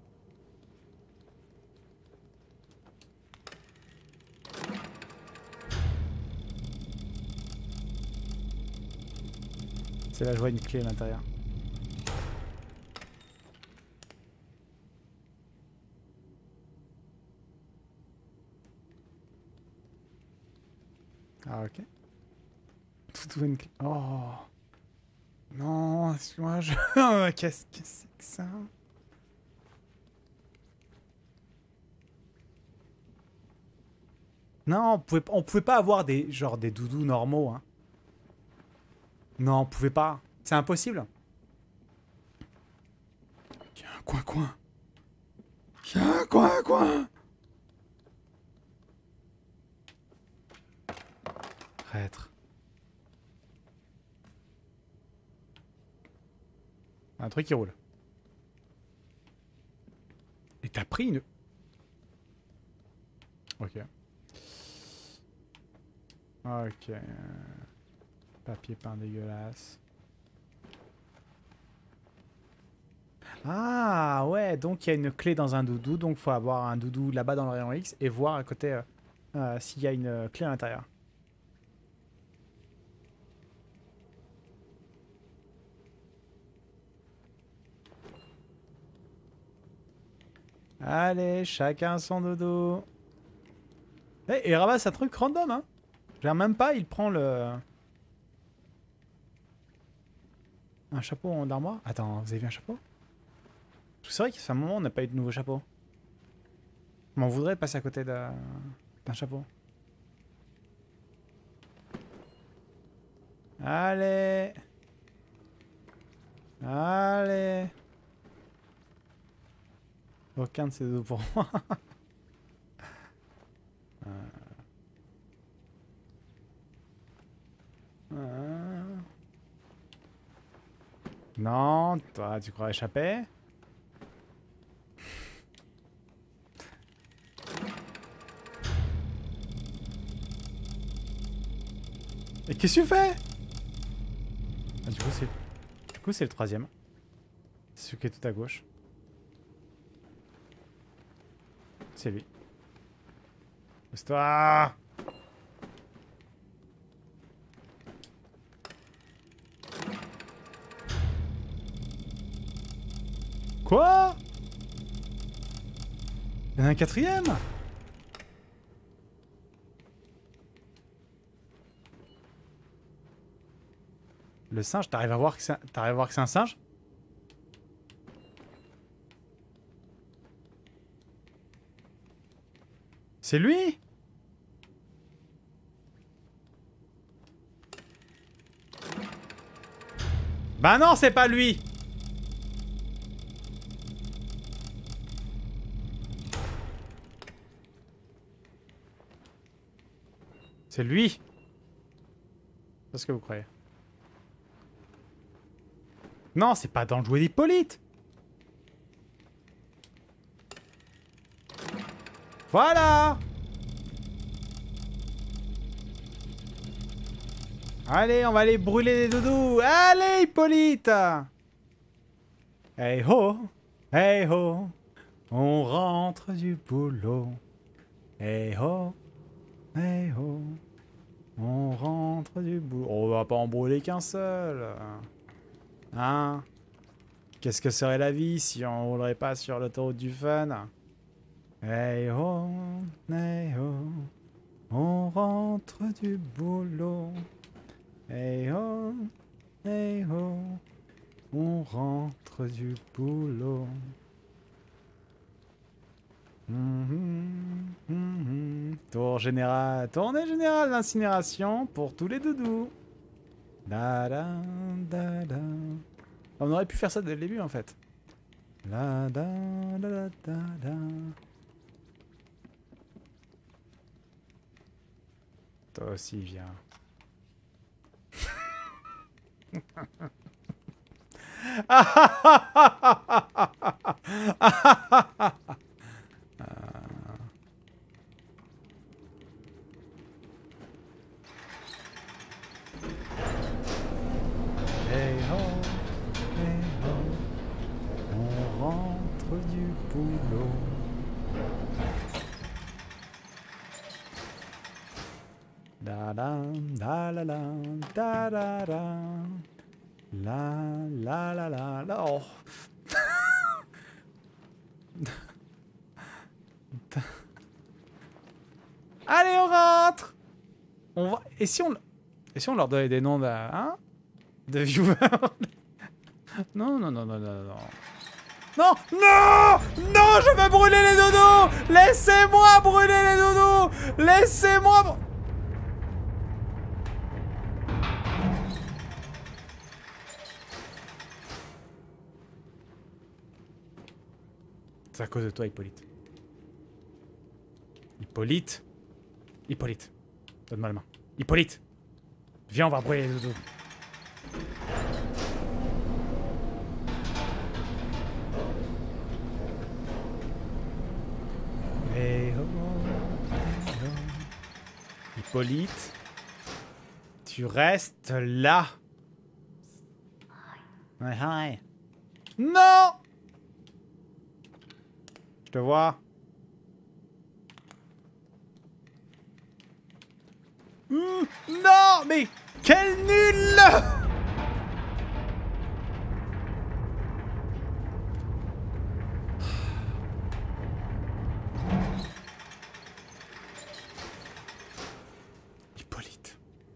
C'est là, je vois une clé à l'intérieur. Ah, ok. Tout une clé. Oh. Non, excuse-moi, je... Qu'est-ce que c'est que ça? Non, on pouvait pas avoir des, genre, des doudous normaux, hein. Non, on pouvait pas. C'est impossible. Il y a un coin-coin. Il y a un coin-coin. Traître. Un truc qui roule. Et t'as pris une... Ok. Ok. Papier peint dégueulasse. Ah ouais, donc il y a une clé dans un doudou, donc faut avoir un doudou là-bas dans le rayon X et voir à côté s'il y a une clé à l'intérieur. Allez, chacun son doudou. Hey, et il ramasse un truc random, hein. Genre même pas, il prend le... Un chapeau en armoire. Attends, vous avez vu un chapeau? C'est vrai qu'il fait un moment on n'a pas eu de nouveau chapeau. Mais on voudrait passer à côté d'un chapeau. Allez. Allez. Aucun de ces deux pour moi. Non, toi, tu crois échapper? Et qu'est-ce que tu fais? Ah, du coup, c'est le troisième. C'est celui qui est tout à gauche. C'est lui. Pousse-toi! Quoi? Il y en a un quatrième? Le singe, t'arrives à voir que c'est un singe? C'est lui? Bah non, c'est pas lui! C'est lui! C'est ce que vous croyez. Non, c'est pas dans le jouet d'Hippolyte! Voilà! Allez, on va aller brûler les doudous! Allez, Hippolyte! Hey ho! Hey ho! On rentre du boulot. Hey ho! Hey ho! On rentre du boulot. On va pas en brûler qu'un seul. Hein? Qu'est-ce que serait la vie si on roulerait pas sur l'autoroute du fun? Hey ho, on rentre du boulot. Hey ho, on rentre du boulot. Tournée générale d'incinération pour tous les doudous. Da da da da. On aurait pu faire ça dès le début en fait. La da da da da. Toi aussi viens. Hey ho, on rentre du boulot. Da da da la la da da da la oh. Allez on rentre. On va et si on leur donnait des noms de hein de viewers. Non non non non non non. Non non non je veux brûler les dodos. Laissez-moi brûler les dodos. Laissez-moi. C'est à cause de toi, Hippolyte. Hippolyte. Hippolyte. Donne-moi la main. Hippolyte. Viens, on va brûler les dodos. Hey ho, hey ho. Hippolyte. Tu restes là. Ouais, hi. Non! Je te vois. Non, mais quel nul! Hippolyte.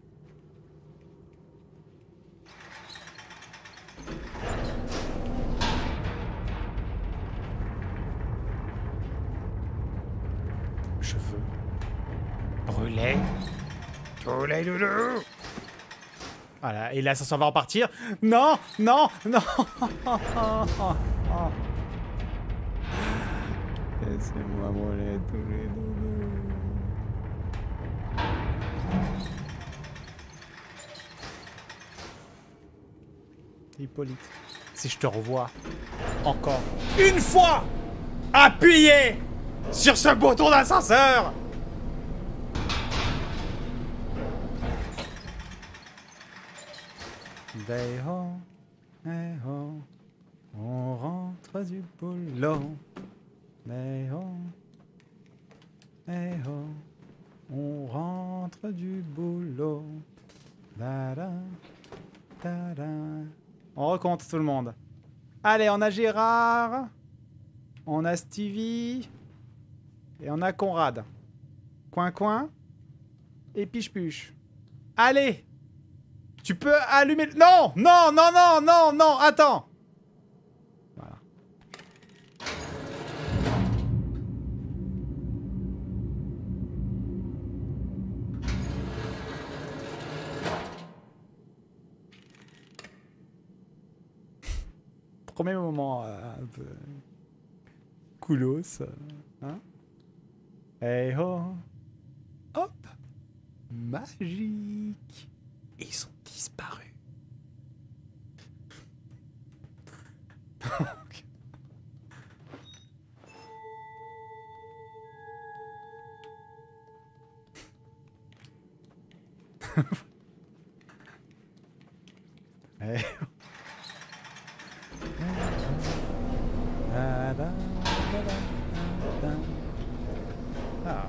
Je veux brûler tous les doudous. Voilà, et l'ascenseur va repartir. Non, non, non. Laissez-moi brûler tous les doudous. Hippolyte, si je te revois encore une fois appuyé sur ce bouton d'ascenseur. Hey ho, on rentre du boulot. Hey ho, on rentre du boulot. Da da, da da. On recompte tout le monde. Allez, on a Gérard, on a Stevie et on a Conrad. Coin et Piche-Puche. Allez! Tu peux allumer... Non! Non, non, non, non, non, attends! Voilà. Premier moment un peu... coolos. Hein? Hey ho! Hop! Magique! Ils sont disparus. Hey. Ah.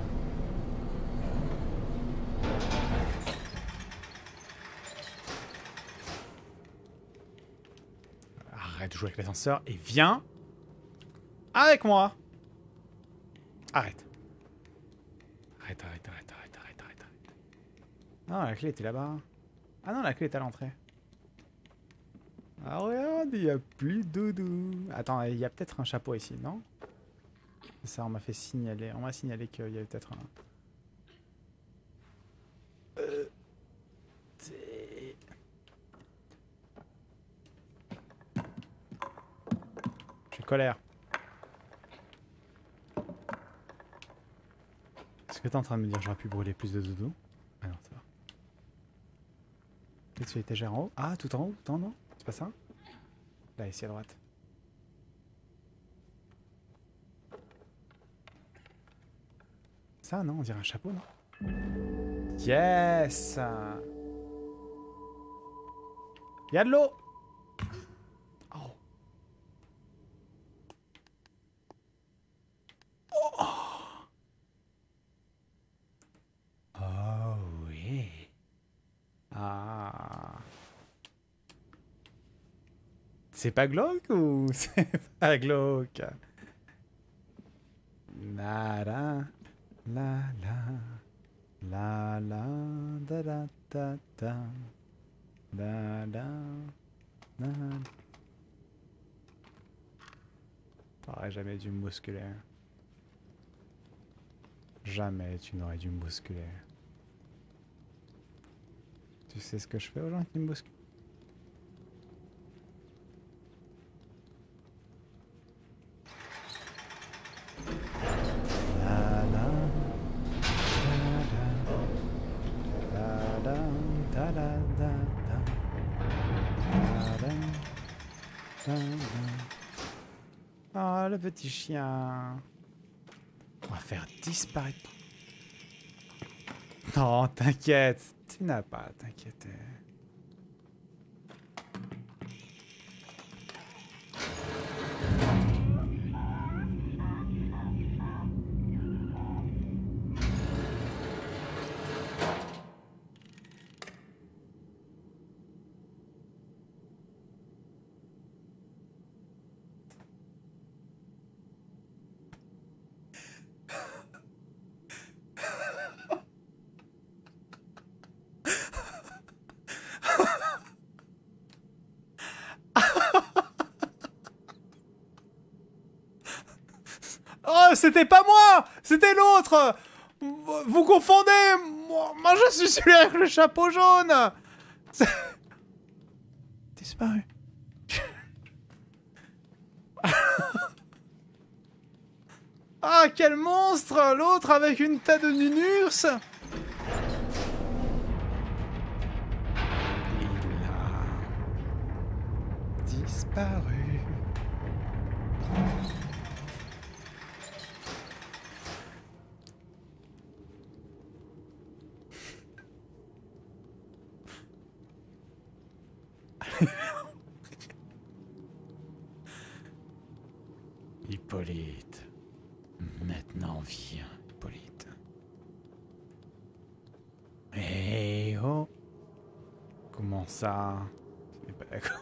Arrête de jouer avec l'ascenseur et viens avec moi. Arrête. Arrête. Non, la clé était là-bas. Ah non, la clé est à l'entrée. Ah regarde, il n'y a plus de doudou. Attends, il y a peut-être un chapeau ici, non? C'est ça, on m'a fait signaler. On m'a signalé qu'il y avait peut-être un... J'ai colère. Est-ce que t'es en train de me dire j'aurais pu brûler plus de doudou? Ah non, ça va. Peut-être sur l'étagère en haut. Ah, tout en haut? Non, non, c'est pas ça? Là, ici à droite. Ça, non, on dirait un chapeau, non? Yes! Il y a de l'eau! Oh. Oh oui. Ah. C'est pas glauque ou c'est pas glauque? La la la la la da da da da da da da. T'aurais jamais dû me bousculer. Jamais tu n'aurais dû me bousculer. Tu sais ce que je fais aux gens qui me bousculent? Oh, le petit chien. On va faire disparaître. Non, t'inquiète. Tu n'as pas à t'inquiéter. Oh, c'était pas moi! C'était l'autre! Vous confondez! Moi, je suis celui avec le chapeau jaune! Disparu. Ah, quel monstre! L'autre avec une tête de nunurs! Il a disparu. Hippolyte. Maintenant viens, Hippolyte. Eh oh. Comment ça? Tu n'es pas d'accord?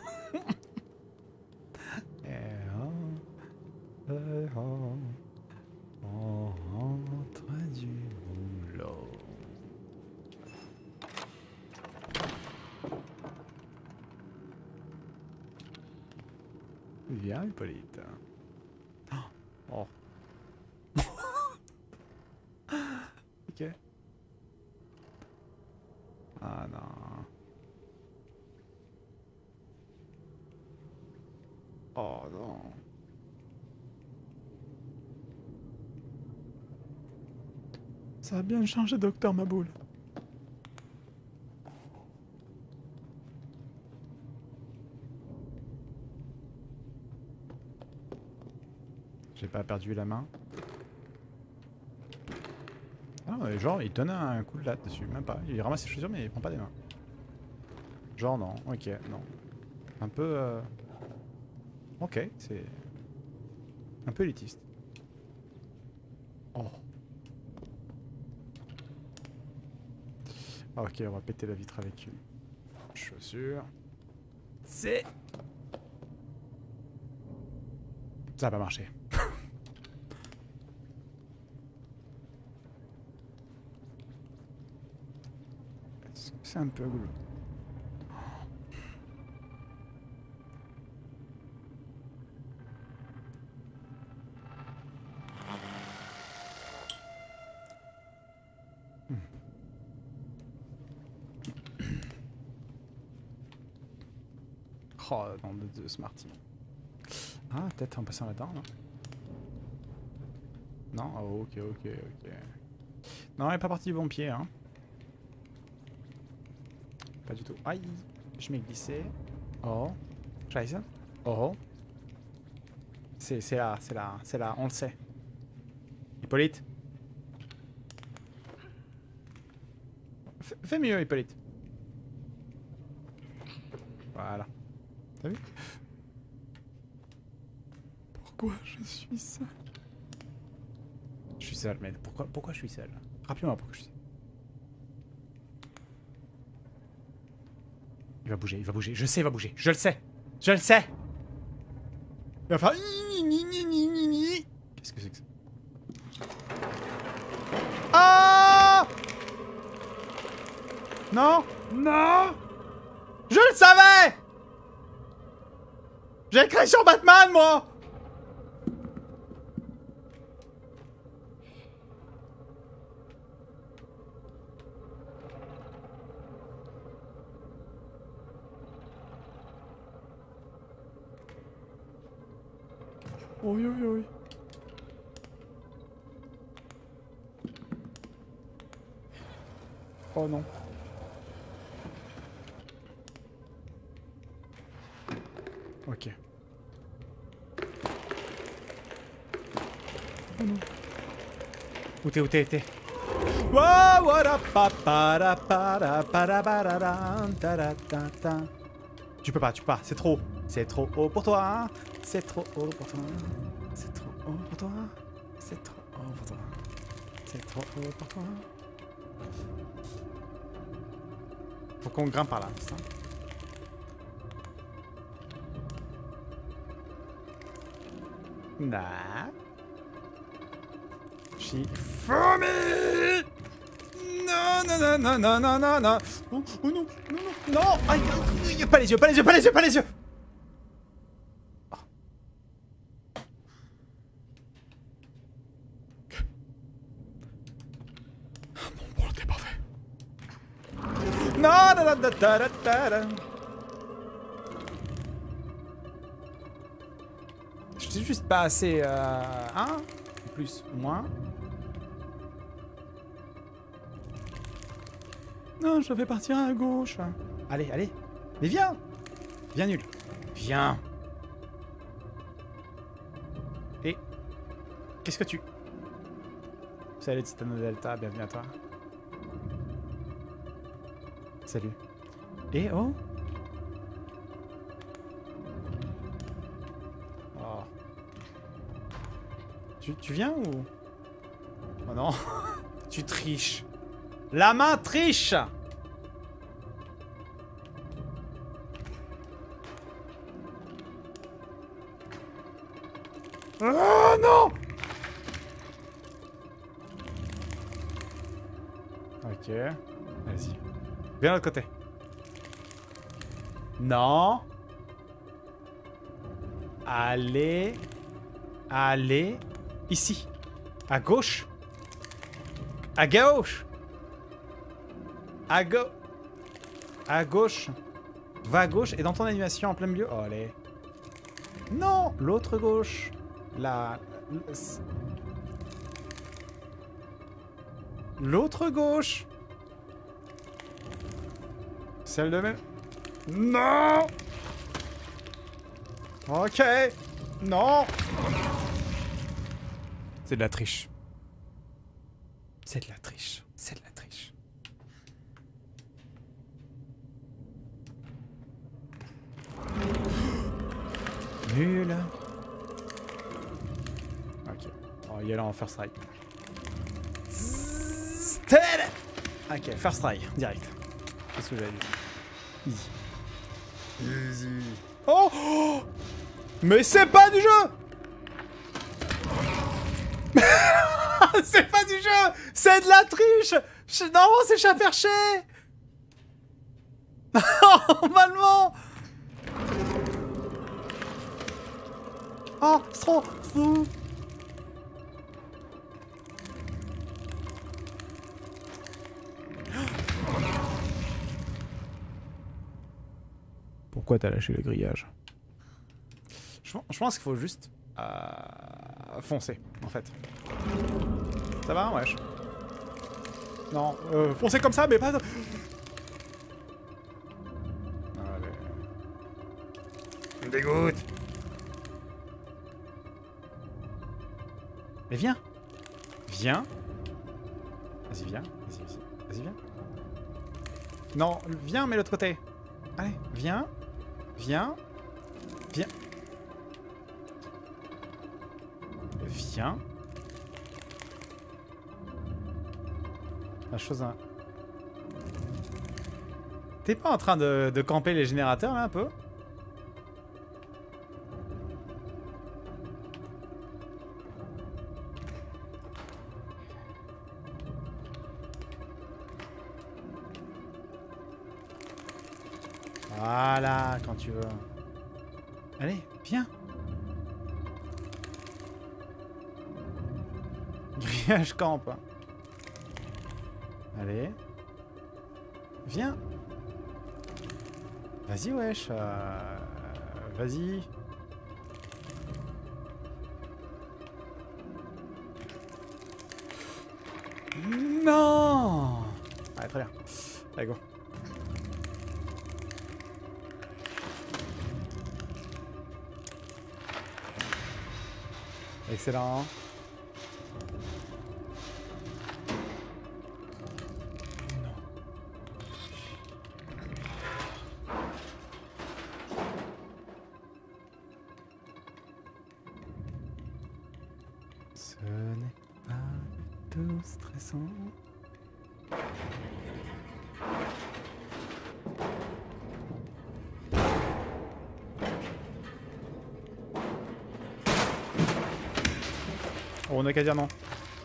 Eh oh. Eh oh. On rentre du boulot. Viens, Hippolyte. Oh. Ok. Ah non. Oh non. Ça a bien changé, docteur Maboul. J'ai pas perdu la main. Ah, mais genre, il donne un coup de latte dessus, même pas. Il ramasse ses chaussures, mais il prend pas des mains. Genre, non, ok, non. Un peu. Ok, c'est. Un peu élitiste. Oh. Ok, on va péter la vitre avec une chaussure. C'est. Ça va pas marcher. C'est un peu glauque. Oh, non, de Smarty. Ah, peut-être en passant là-dedans, non? Non? Oh, ok, ok, ok. Non, elle est pas partie du bon pied, hein. Pas du tout. Aïe! Je m'ai glissé. Oh. Scheiße. Oh. C'est là, c'est là, c'est là, on le sait. Hippolyte. Fais mieux, Hippolyte. Voilà. T'as vu? Pourquoi je suis seul? Je suis seul, mais pourquoi je suis seul? Rappelez-moi pourquoi je suis seul. Il va bouger, il va bouger. Je sais, il va bouger. Je le sais. Je le sais. Il va faire... Qu'est-ce que c'est que ça? Ah! Non! Non! Je le savais! J'ai écrit sur Batman, moi! Oui, oui, oui. Oh non. Ok. Oh non. Où t'es, où t'es, t'es? Tu peux pas, c'est trop. C'est trop haut pour toi. C'est trop haut pour toi. C'est trop haut pour toi. C'est trop haut pour toi. C'est trop haut pour toi. Faut qu'on grimpe par là, c'est ça? Nah. J'ai fourmi. Non, non, non, non, non, non, non, non. Oh, oh non, non, non, non. Aïe, aïe, pas les yeux, pas les yeux, pas les yeux, pas les yeux. Oh. Mon boulot n'est pas fait. Non, non, non, non, non, non, non. Je suis juste pas assez... hein? Plus ou moins. Non, je vais partir à gauche. Allez, allez. Mais viens. Viens nul. Viens. Et... Qu'est-ce que tu... Salut Titano Delta, bienvenue à toi. Salut. Et oh. Oh. Tu viens ou... Oh non. Tu triches. La main triche. Oh non. Ok. Vas-y. Viens de l'autre côté. Non. Allez. Allez. Ici. À gauche. À gauche. À gauche. Va à gauche et dans ton animation en plein milieu. Oh, allez. Non. L'autre gauche. La... L'autre gauche. Celle de même. Non. Ok. Non. C'est de la triche. C'est de la triche. C'est de la triche. Nul. Ok. On va y aller en first try. Ok, first try, direct. Qu'est-ce que j'avais dit? Easy. Easy. Oh, oh. Mais c'est pas du jeu. C'est pas du jeu! C'est de la triche! Normalement, c'est chat perché! Normalement! Oh, c'est trop fou! Pourquoi t'as lâché le grillage? Je pense qu'il faut juste foncer, en fait. Ça va? Wesh. Non, foncer comme ça, mais pas... Allez. Ça me dégoûte. Mais viens. Viens. Vas-y, viens. Vas-y, viens. Non, viens, mais l'autre côté. Allez, viens. Viens. Viens. Viens. La chose... T'es pas en train de camper les générateurs, là, un peu? Voilà, quand tu veux. Allez, viens. Grillage campe. Allez. Viens. Vas-y, wesh. Vas-y. Non. Allez, très bien. Allez, go. Excellent. Ce n'est pas tout stressant. Oh, on n'a qu'à dire non.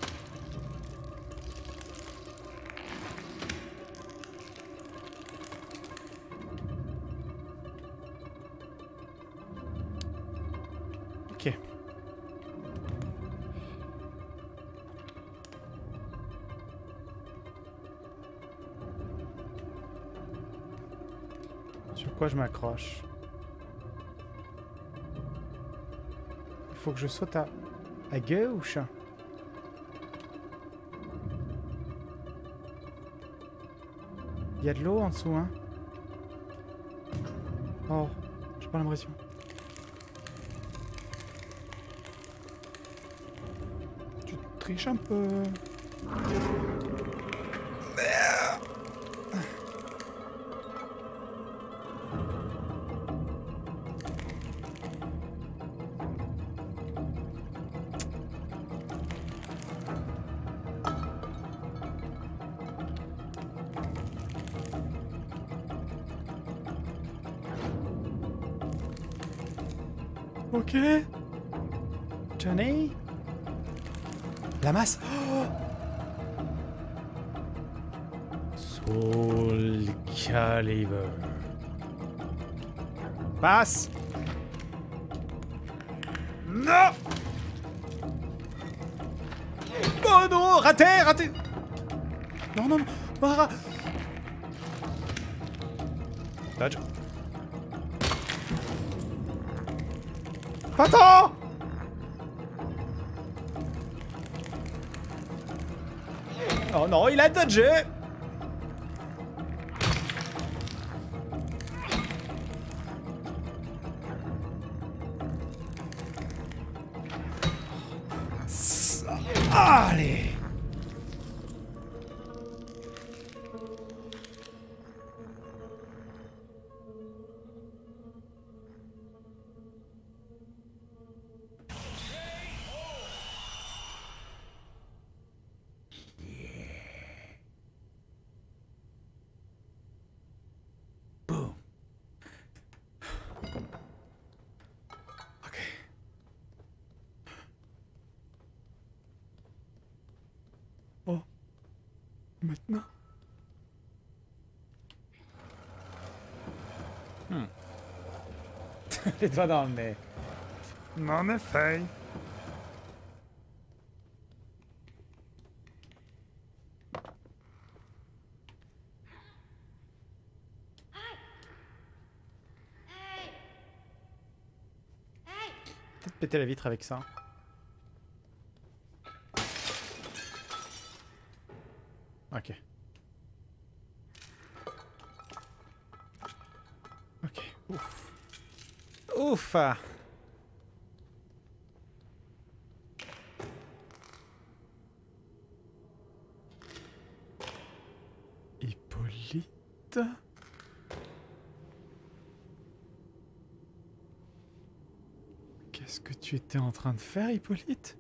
Ok. Sur quoi je m'accroche? Il faut que je saute à gauche. Il y a de l'eau en dessous, hein? Oh, j'ai pas l'impression. Tu triches un peu. Ok. Johnny. La masse. Oh. Soul Calibur. Passe. Non. Oh non, raté, raté. Non, non, non. Dodge. Attends! Oh non, il a dodgé! Allez! maintenant. Les doigts dans le nez. En effet. Peut-être péter la vitre avec ça. Ok. Ok. Ouf. Ouf. Hippolyte. Qu'est-ce que tu étais en train de faire, Hippolyte?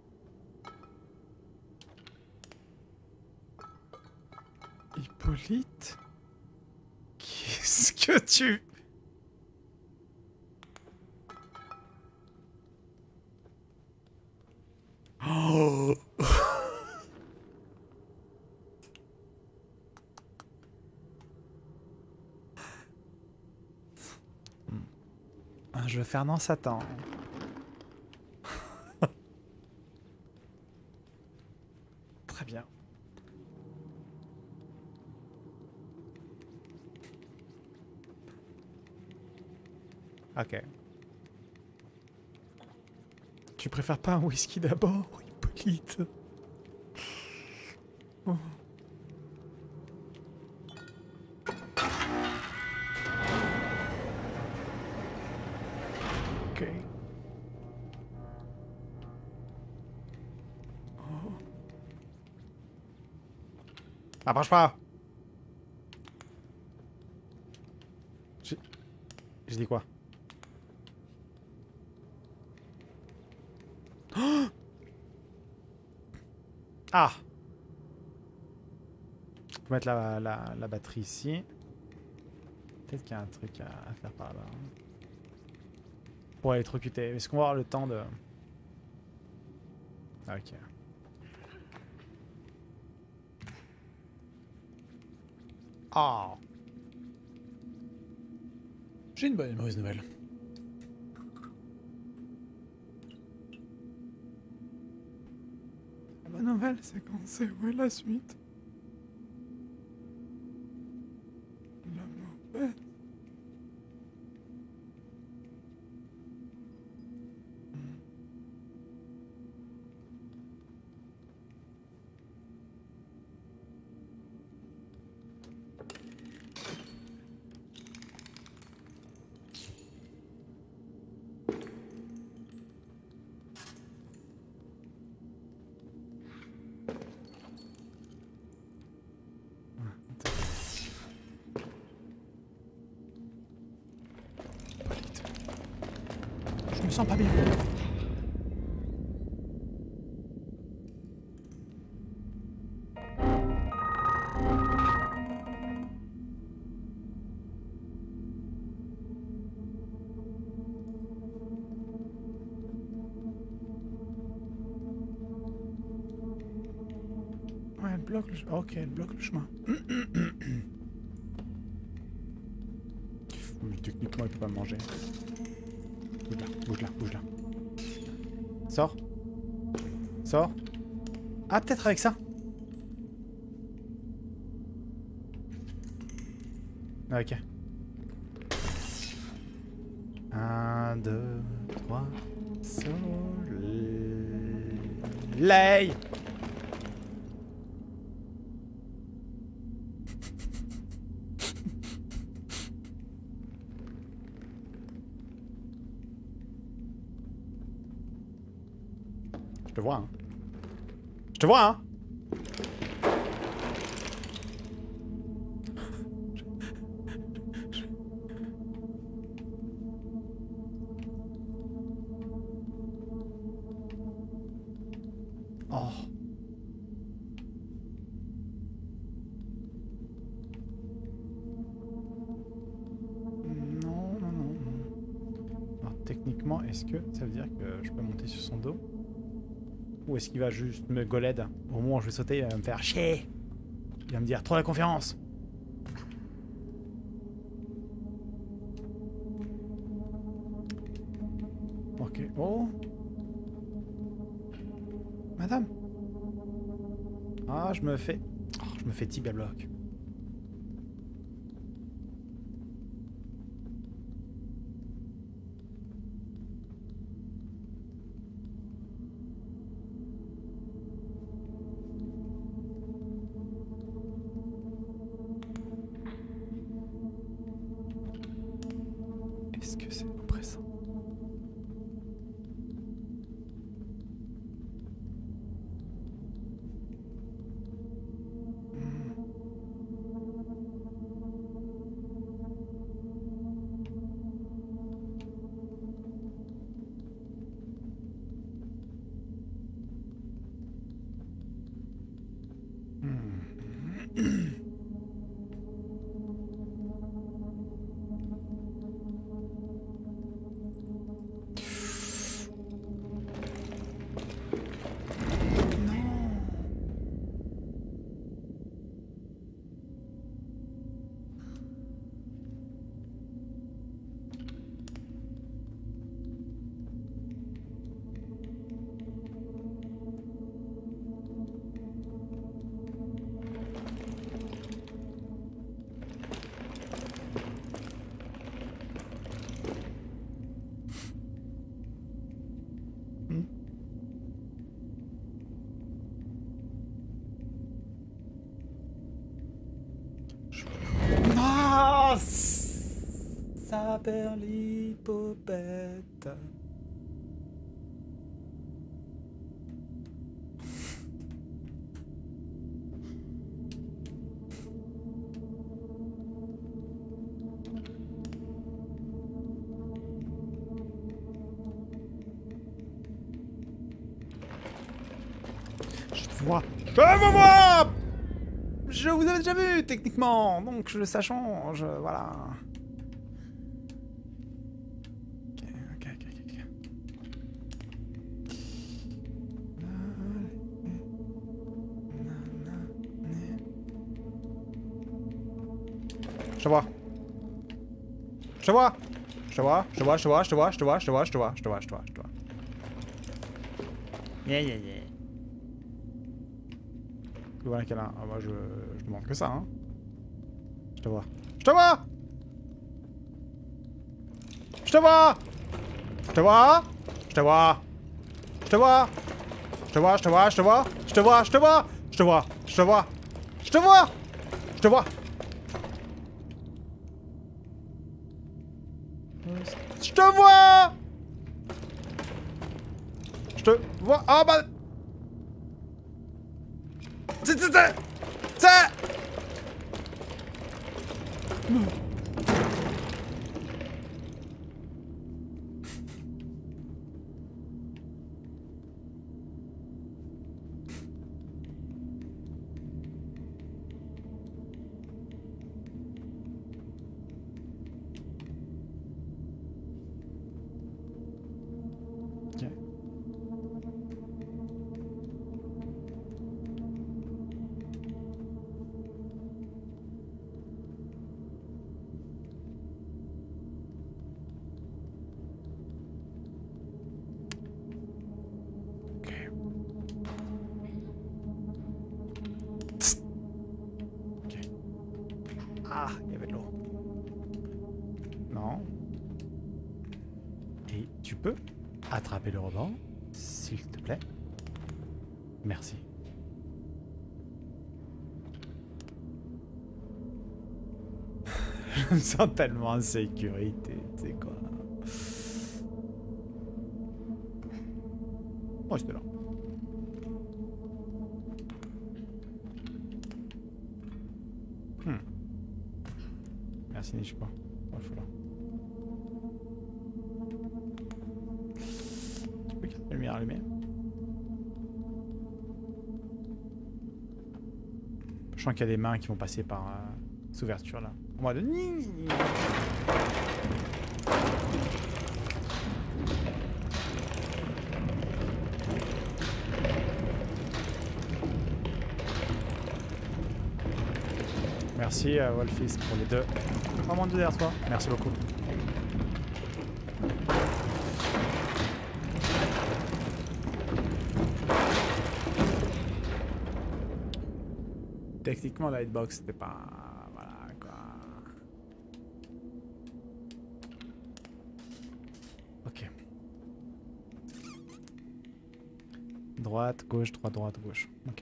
Hippolyte? Qu'est-ce que tu... Oh. Un jeu Fernand Satan. Très bien. Ok. Tu préfères pas un whisky d'abord, Hippolyte? Oh. Ok. Oh. Approche pas. J'ai dit quoi? Oh, ah! Faut mettre la batterie ici. Peut-être qu'il y a un truc à faire par là. Pour électrocuter. Est-ce qu'on va avoir le temps de... Ah, ok. Ah! J'ai une bonne et une mauvaise nouvelle. La bonne nouvelle, c'est qu'on sait où est la suite. La mauvaise. Je me sens pas bien. Ouais, elle bloque le chemin. Ok, elle bloque le chemin. Techniquement, il peut pas me manger. Bouge là, bouge là, bouge là. Sors. Sors. Ah, peut-être avec ça. Ah, ok. 1, 2, 3. Soleil. Je te vois, hein. Je te vois, hein. Oh. Non, non, non, non. Alors, techniquement, est-ce que ça veut dire que je peux monter sur son dos? Ou est-ce qu'il va juste me goled? Au moment où je vais sauter, il va me faire chier. Il va me dire trop la confiance. Ok. Oh. Madame. Ah, je me fais tibia bloc. Est-ce que c'est oppressant? Ah, ça perd l'hypopète. Je te vois. Je me vois. Je vous avais déjà vu, techniquement, donc ça change, voilà. Ok. Je te vois. Je te vois. Je te vois. Yeah. Voilà qu'elle a. Ah, moi, je demande que ça, hein. Je te vois. Je te vois. Je te vois. Je te vois. Je te vois. Je te vois. Je te vois. Je te vois. Je te vois. Je te vois. Je te vois. Je te vois. Je te vois. Je te vois. Je te vois. Je te vois. Je te vois. Ah bah. C'est... Ah, il y avait de l'eau. Non. Et tu peux attraper le rebord, s'il te plaît. Merci. Je me sens tellement en sécurité, tu sais quoi. Oh, j'étais là. Merci, je sais pas. Oh, il faut là. Tu peux garder la lumière allumée. Je sens qu'il y a des mains qui vont passer par cette ouverture là. En mode... Merci Wolfis pour les deux. Vraiment deux derrière toi. Merci beaucoup. Techniquement la hitbox c'était pas... Voilà quoi. Ok. Droite, gauche, droite, gauche. Ok.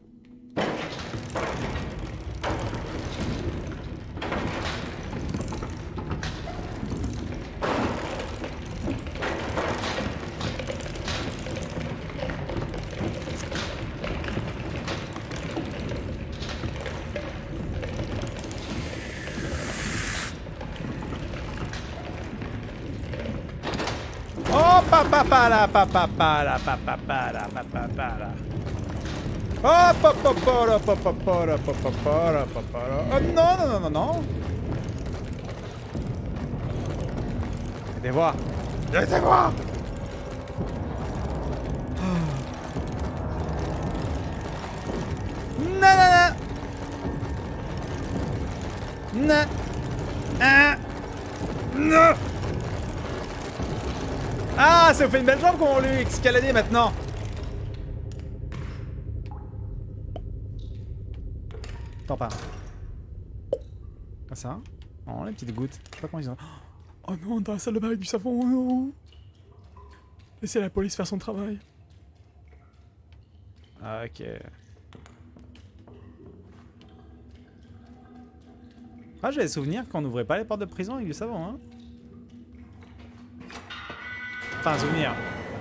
Oh papa la papa la papa la papa la. Oh papa la papa la papa la papa la. Oh non non non non non. Aidez-moi. Aidez-moi. Non non non. Non. Ah. Non. Ah, ça vous fait une belle jambe qu'on lui escalader maintenant. Attends pas. Comme ça. Oh, les petites gouttes. Je sais pas comment ils ont. Oh non, dans la salle de bain avec du savon, oh non. Laissez la police faire son travail. Ah, ok. Ah, j'avais souvenir qu'on n'ouvrait pas les portes de prison avec du savon, hein. Enfin, un souvenir.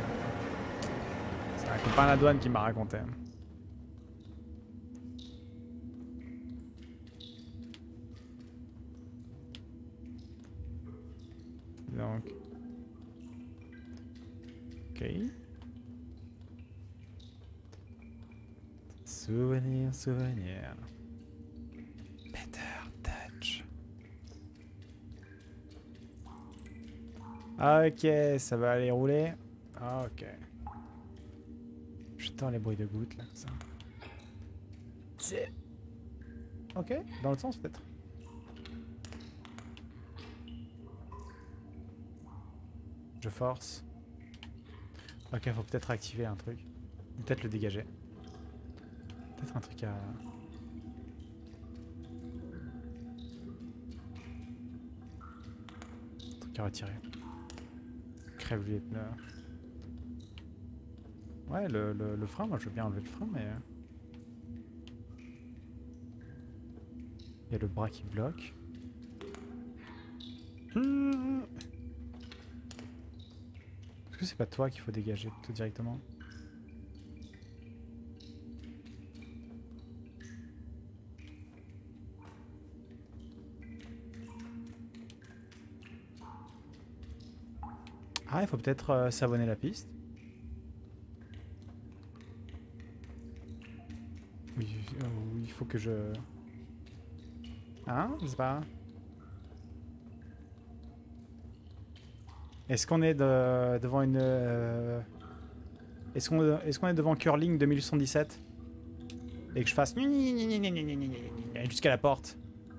C'est un copain à la douane qui m'a raconté. Donc. Ok. Souvenir, souvenir. Better touch. Ok, ça va aller rouler. Ok. J'entends les bruits de gouttes là, ça. Ok, dans l'autre sens peut-être. Je force. Ok, faut peut-être activer un truc. Peut-être le dégager. Peut-être un truc à... Un truc à retirer. Crève lui pneus. Ouais, le frein, moi je veux bien enlever le frein, mais... Il y a le bras qui bloque. Est-ce que c'est pas toi qu'il faut dégager tout directement? Ah, il faut peut-être savonner la piste. Oui, il faut que je... Hein? Je sais pas. Est-ce qu'on est devant une... Est-ce qu'on est devant Curling 2817? Et que je fasse... Jusqu'à la porte.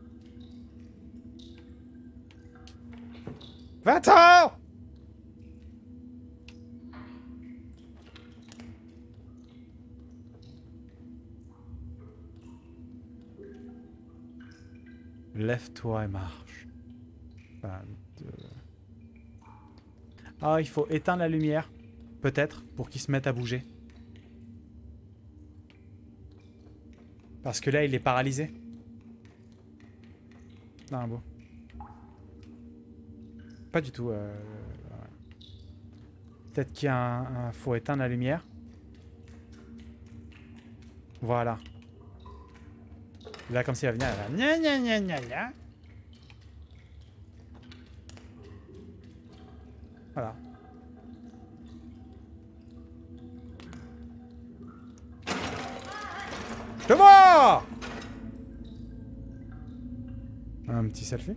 20 ans! Lève-toi et marche. Enfin, Ah, il faut éteindre la lumière. Peut-être, pour qu'il se mette à bouger. Parce que là, il est paralysé. Non, bon. Pas du tout. Ouais. Peut-être qu'il y a faut éteindre la lumière. Voilà. Là, comme s'il va venir, elle va... Gna, gna, gna, gna, gna. Voilà. Je te vois! Un petit selfie.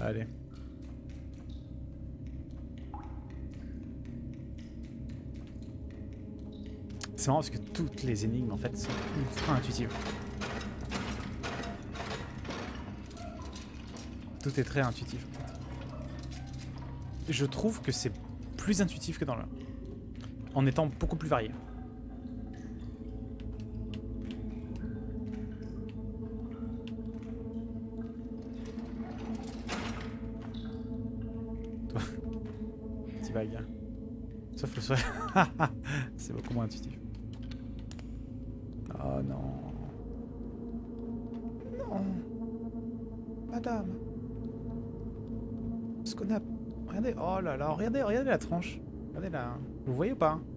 Allez. C'est marrant parce que toutes les énigmes en fait sont ultra intuitives. Tout est très intuitif. Je trouve que c'est plus intuitif que dans le 1. En étant beaucoup plus varié. Toi. Petit bague. Sauf le soir. C'est beaucoup moins intuitif. Oh non. Non. Madame. Ce qu'on a... Regardez, oh là là, regardez la tranche. Regardez là. Vous voyez ou pas?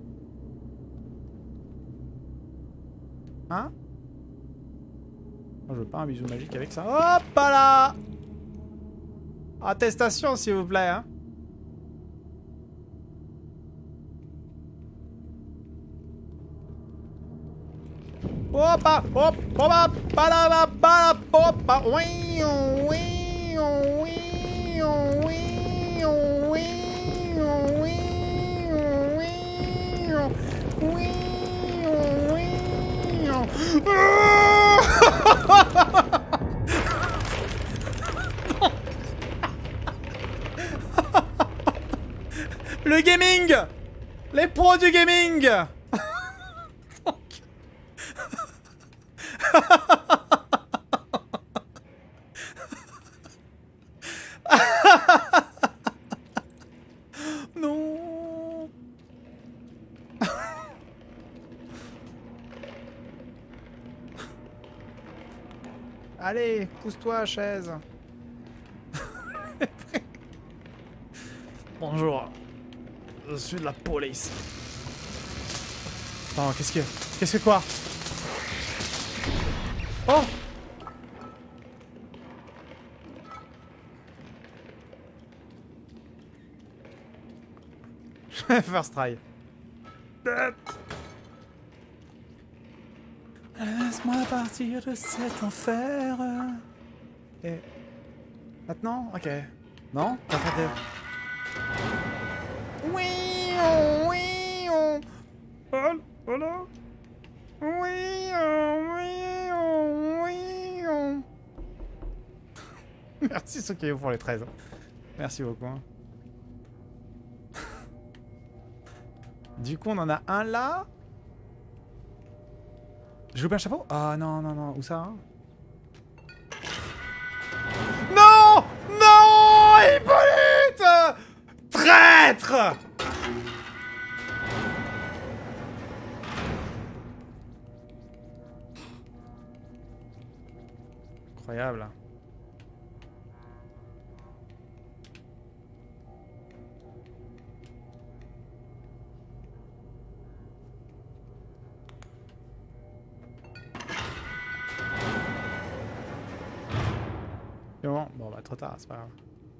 Hein? Moi, je veux pas un bisou magique avec ça. Hop là! Attestation, s'il vous plaît, hein? Opa! Hop! Opa! Palaba! Palaba! Opa! Oui! Oui! Oui! Le gaming! Les pros du gaming! Non. Allez, pousse-toi, chaise. Bonjour. Je suis de la police. Attends, qu'est-ce que quoi? Oh! First try. Laisse-moi partir de cet enfer. Et... Maintenant? Ok. Non? T'as fait de... Oui, oui, voilà. Oui, oui. Merci Sokeyo pour les 13. Merci beaucoup. Du coup, on en a un là. J'ai loupé un chapeau? Ah non, non, non. Où ça hein? Non! Non! Hippolyte! Traître! Incroyable. Bon, bah trop tard, c'est pas grave.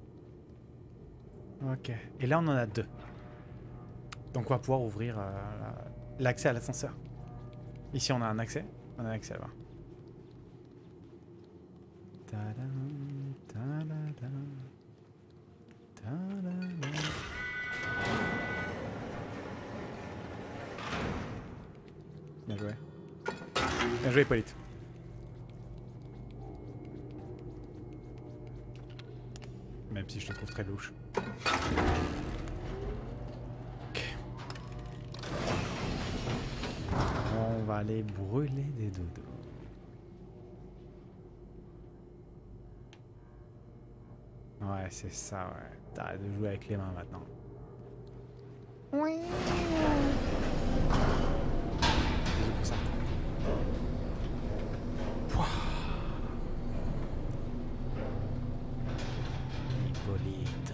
Ok. Et là, on en a 2. Donc, on va pouvoir ouvrir l'accès à l'ascenseur. Ici, on a un accès. On a un accès là-bas. Tadam, tadadam, tadadam. Bien joué. Bien joué, Hippolyte. Même si je te trouve très louche. Ok. On va aller brûler des dodos. Ouais, c'est ça, ouais. T'arrêtes de jouer avec les mains maintenant. Oui. Bisous pour ça. Hippolyte.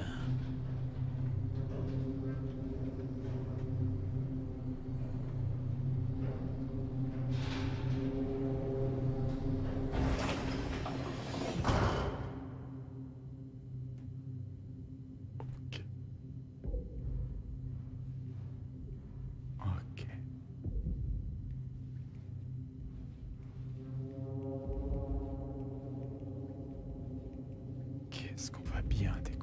Est-ce qu'on va bien décorer?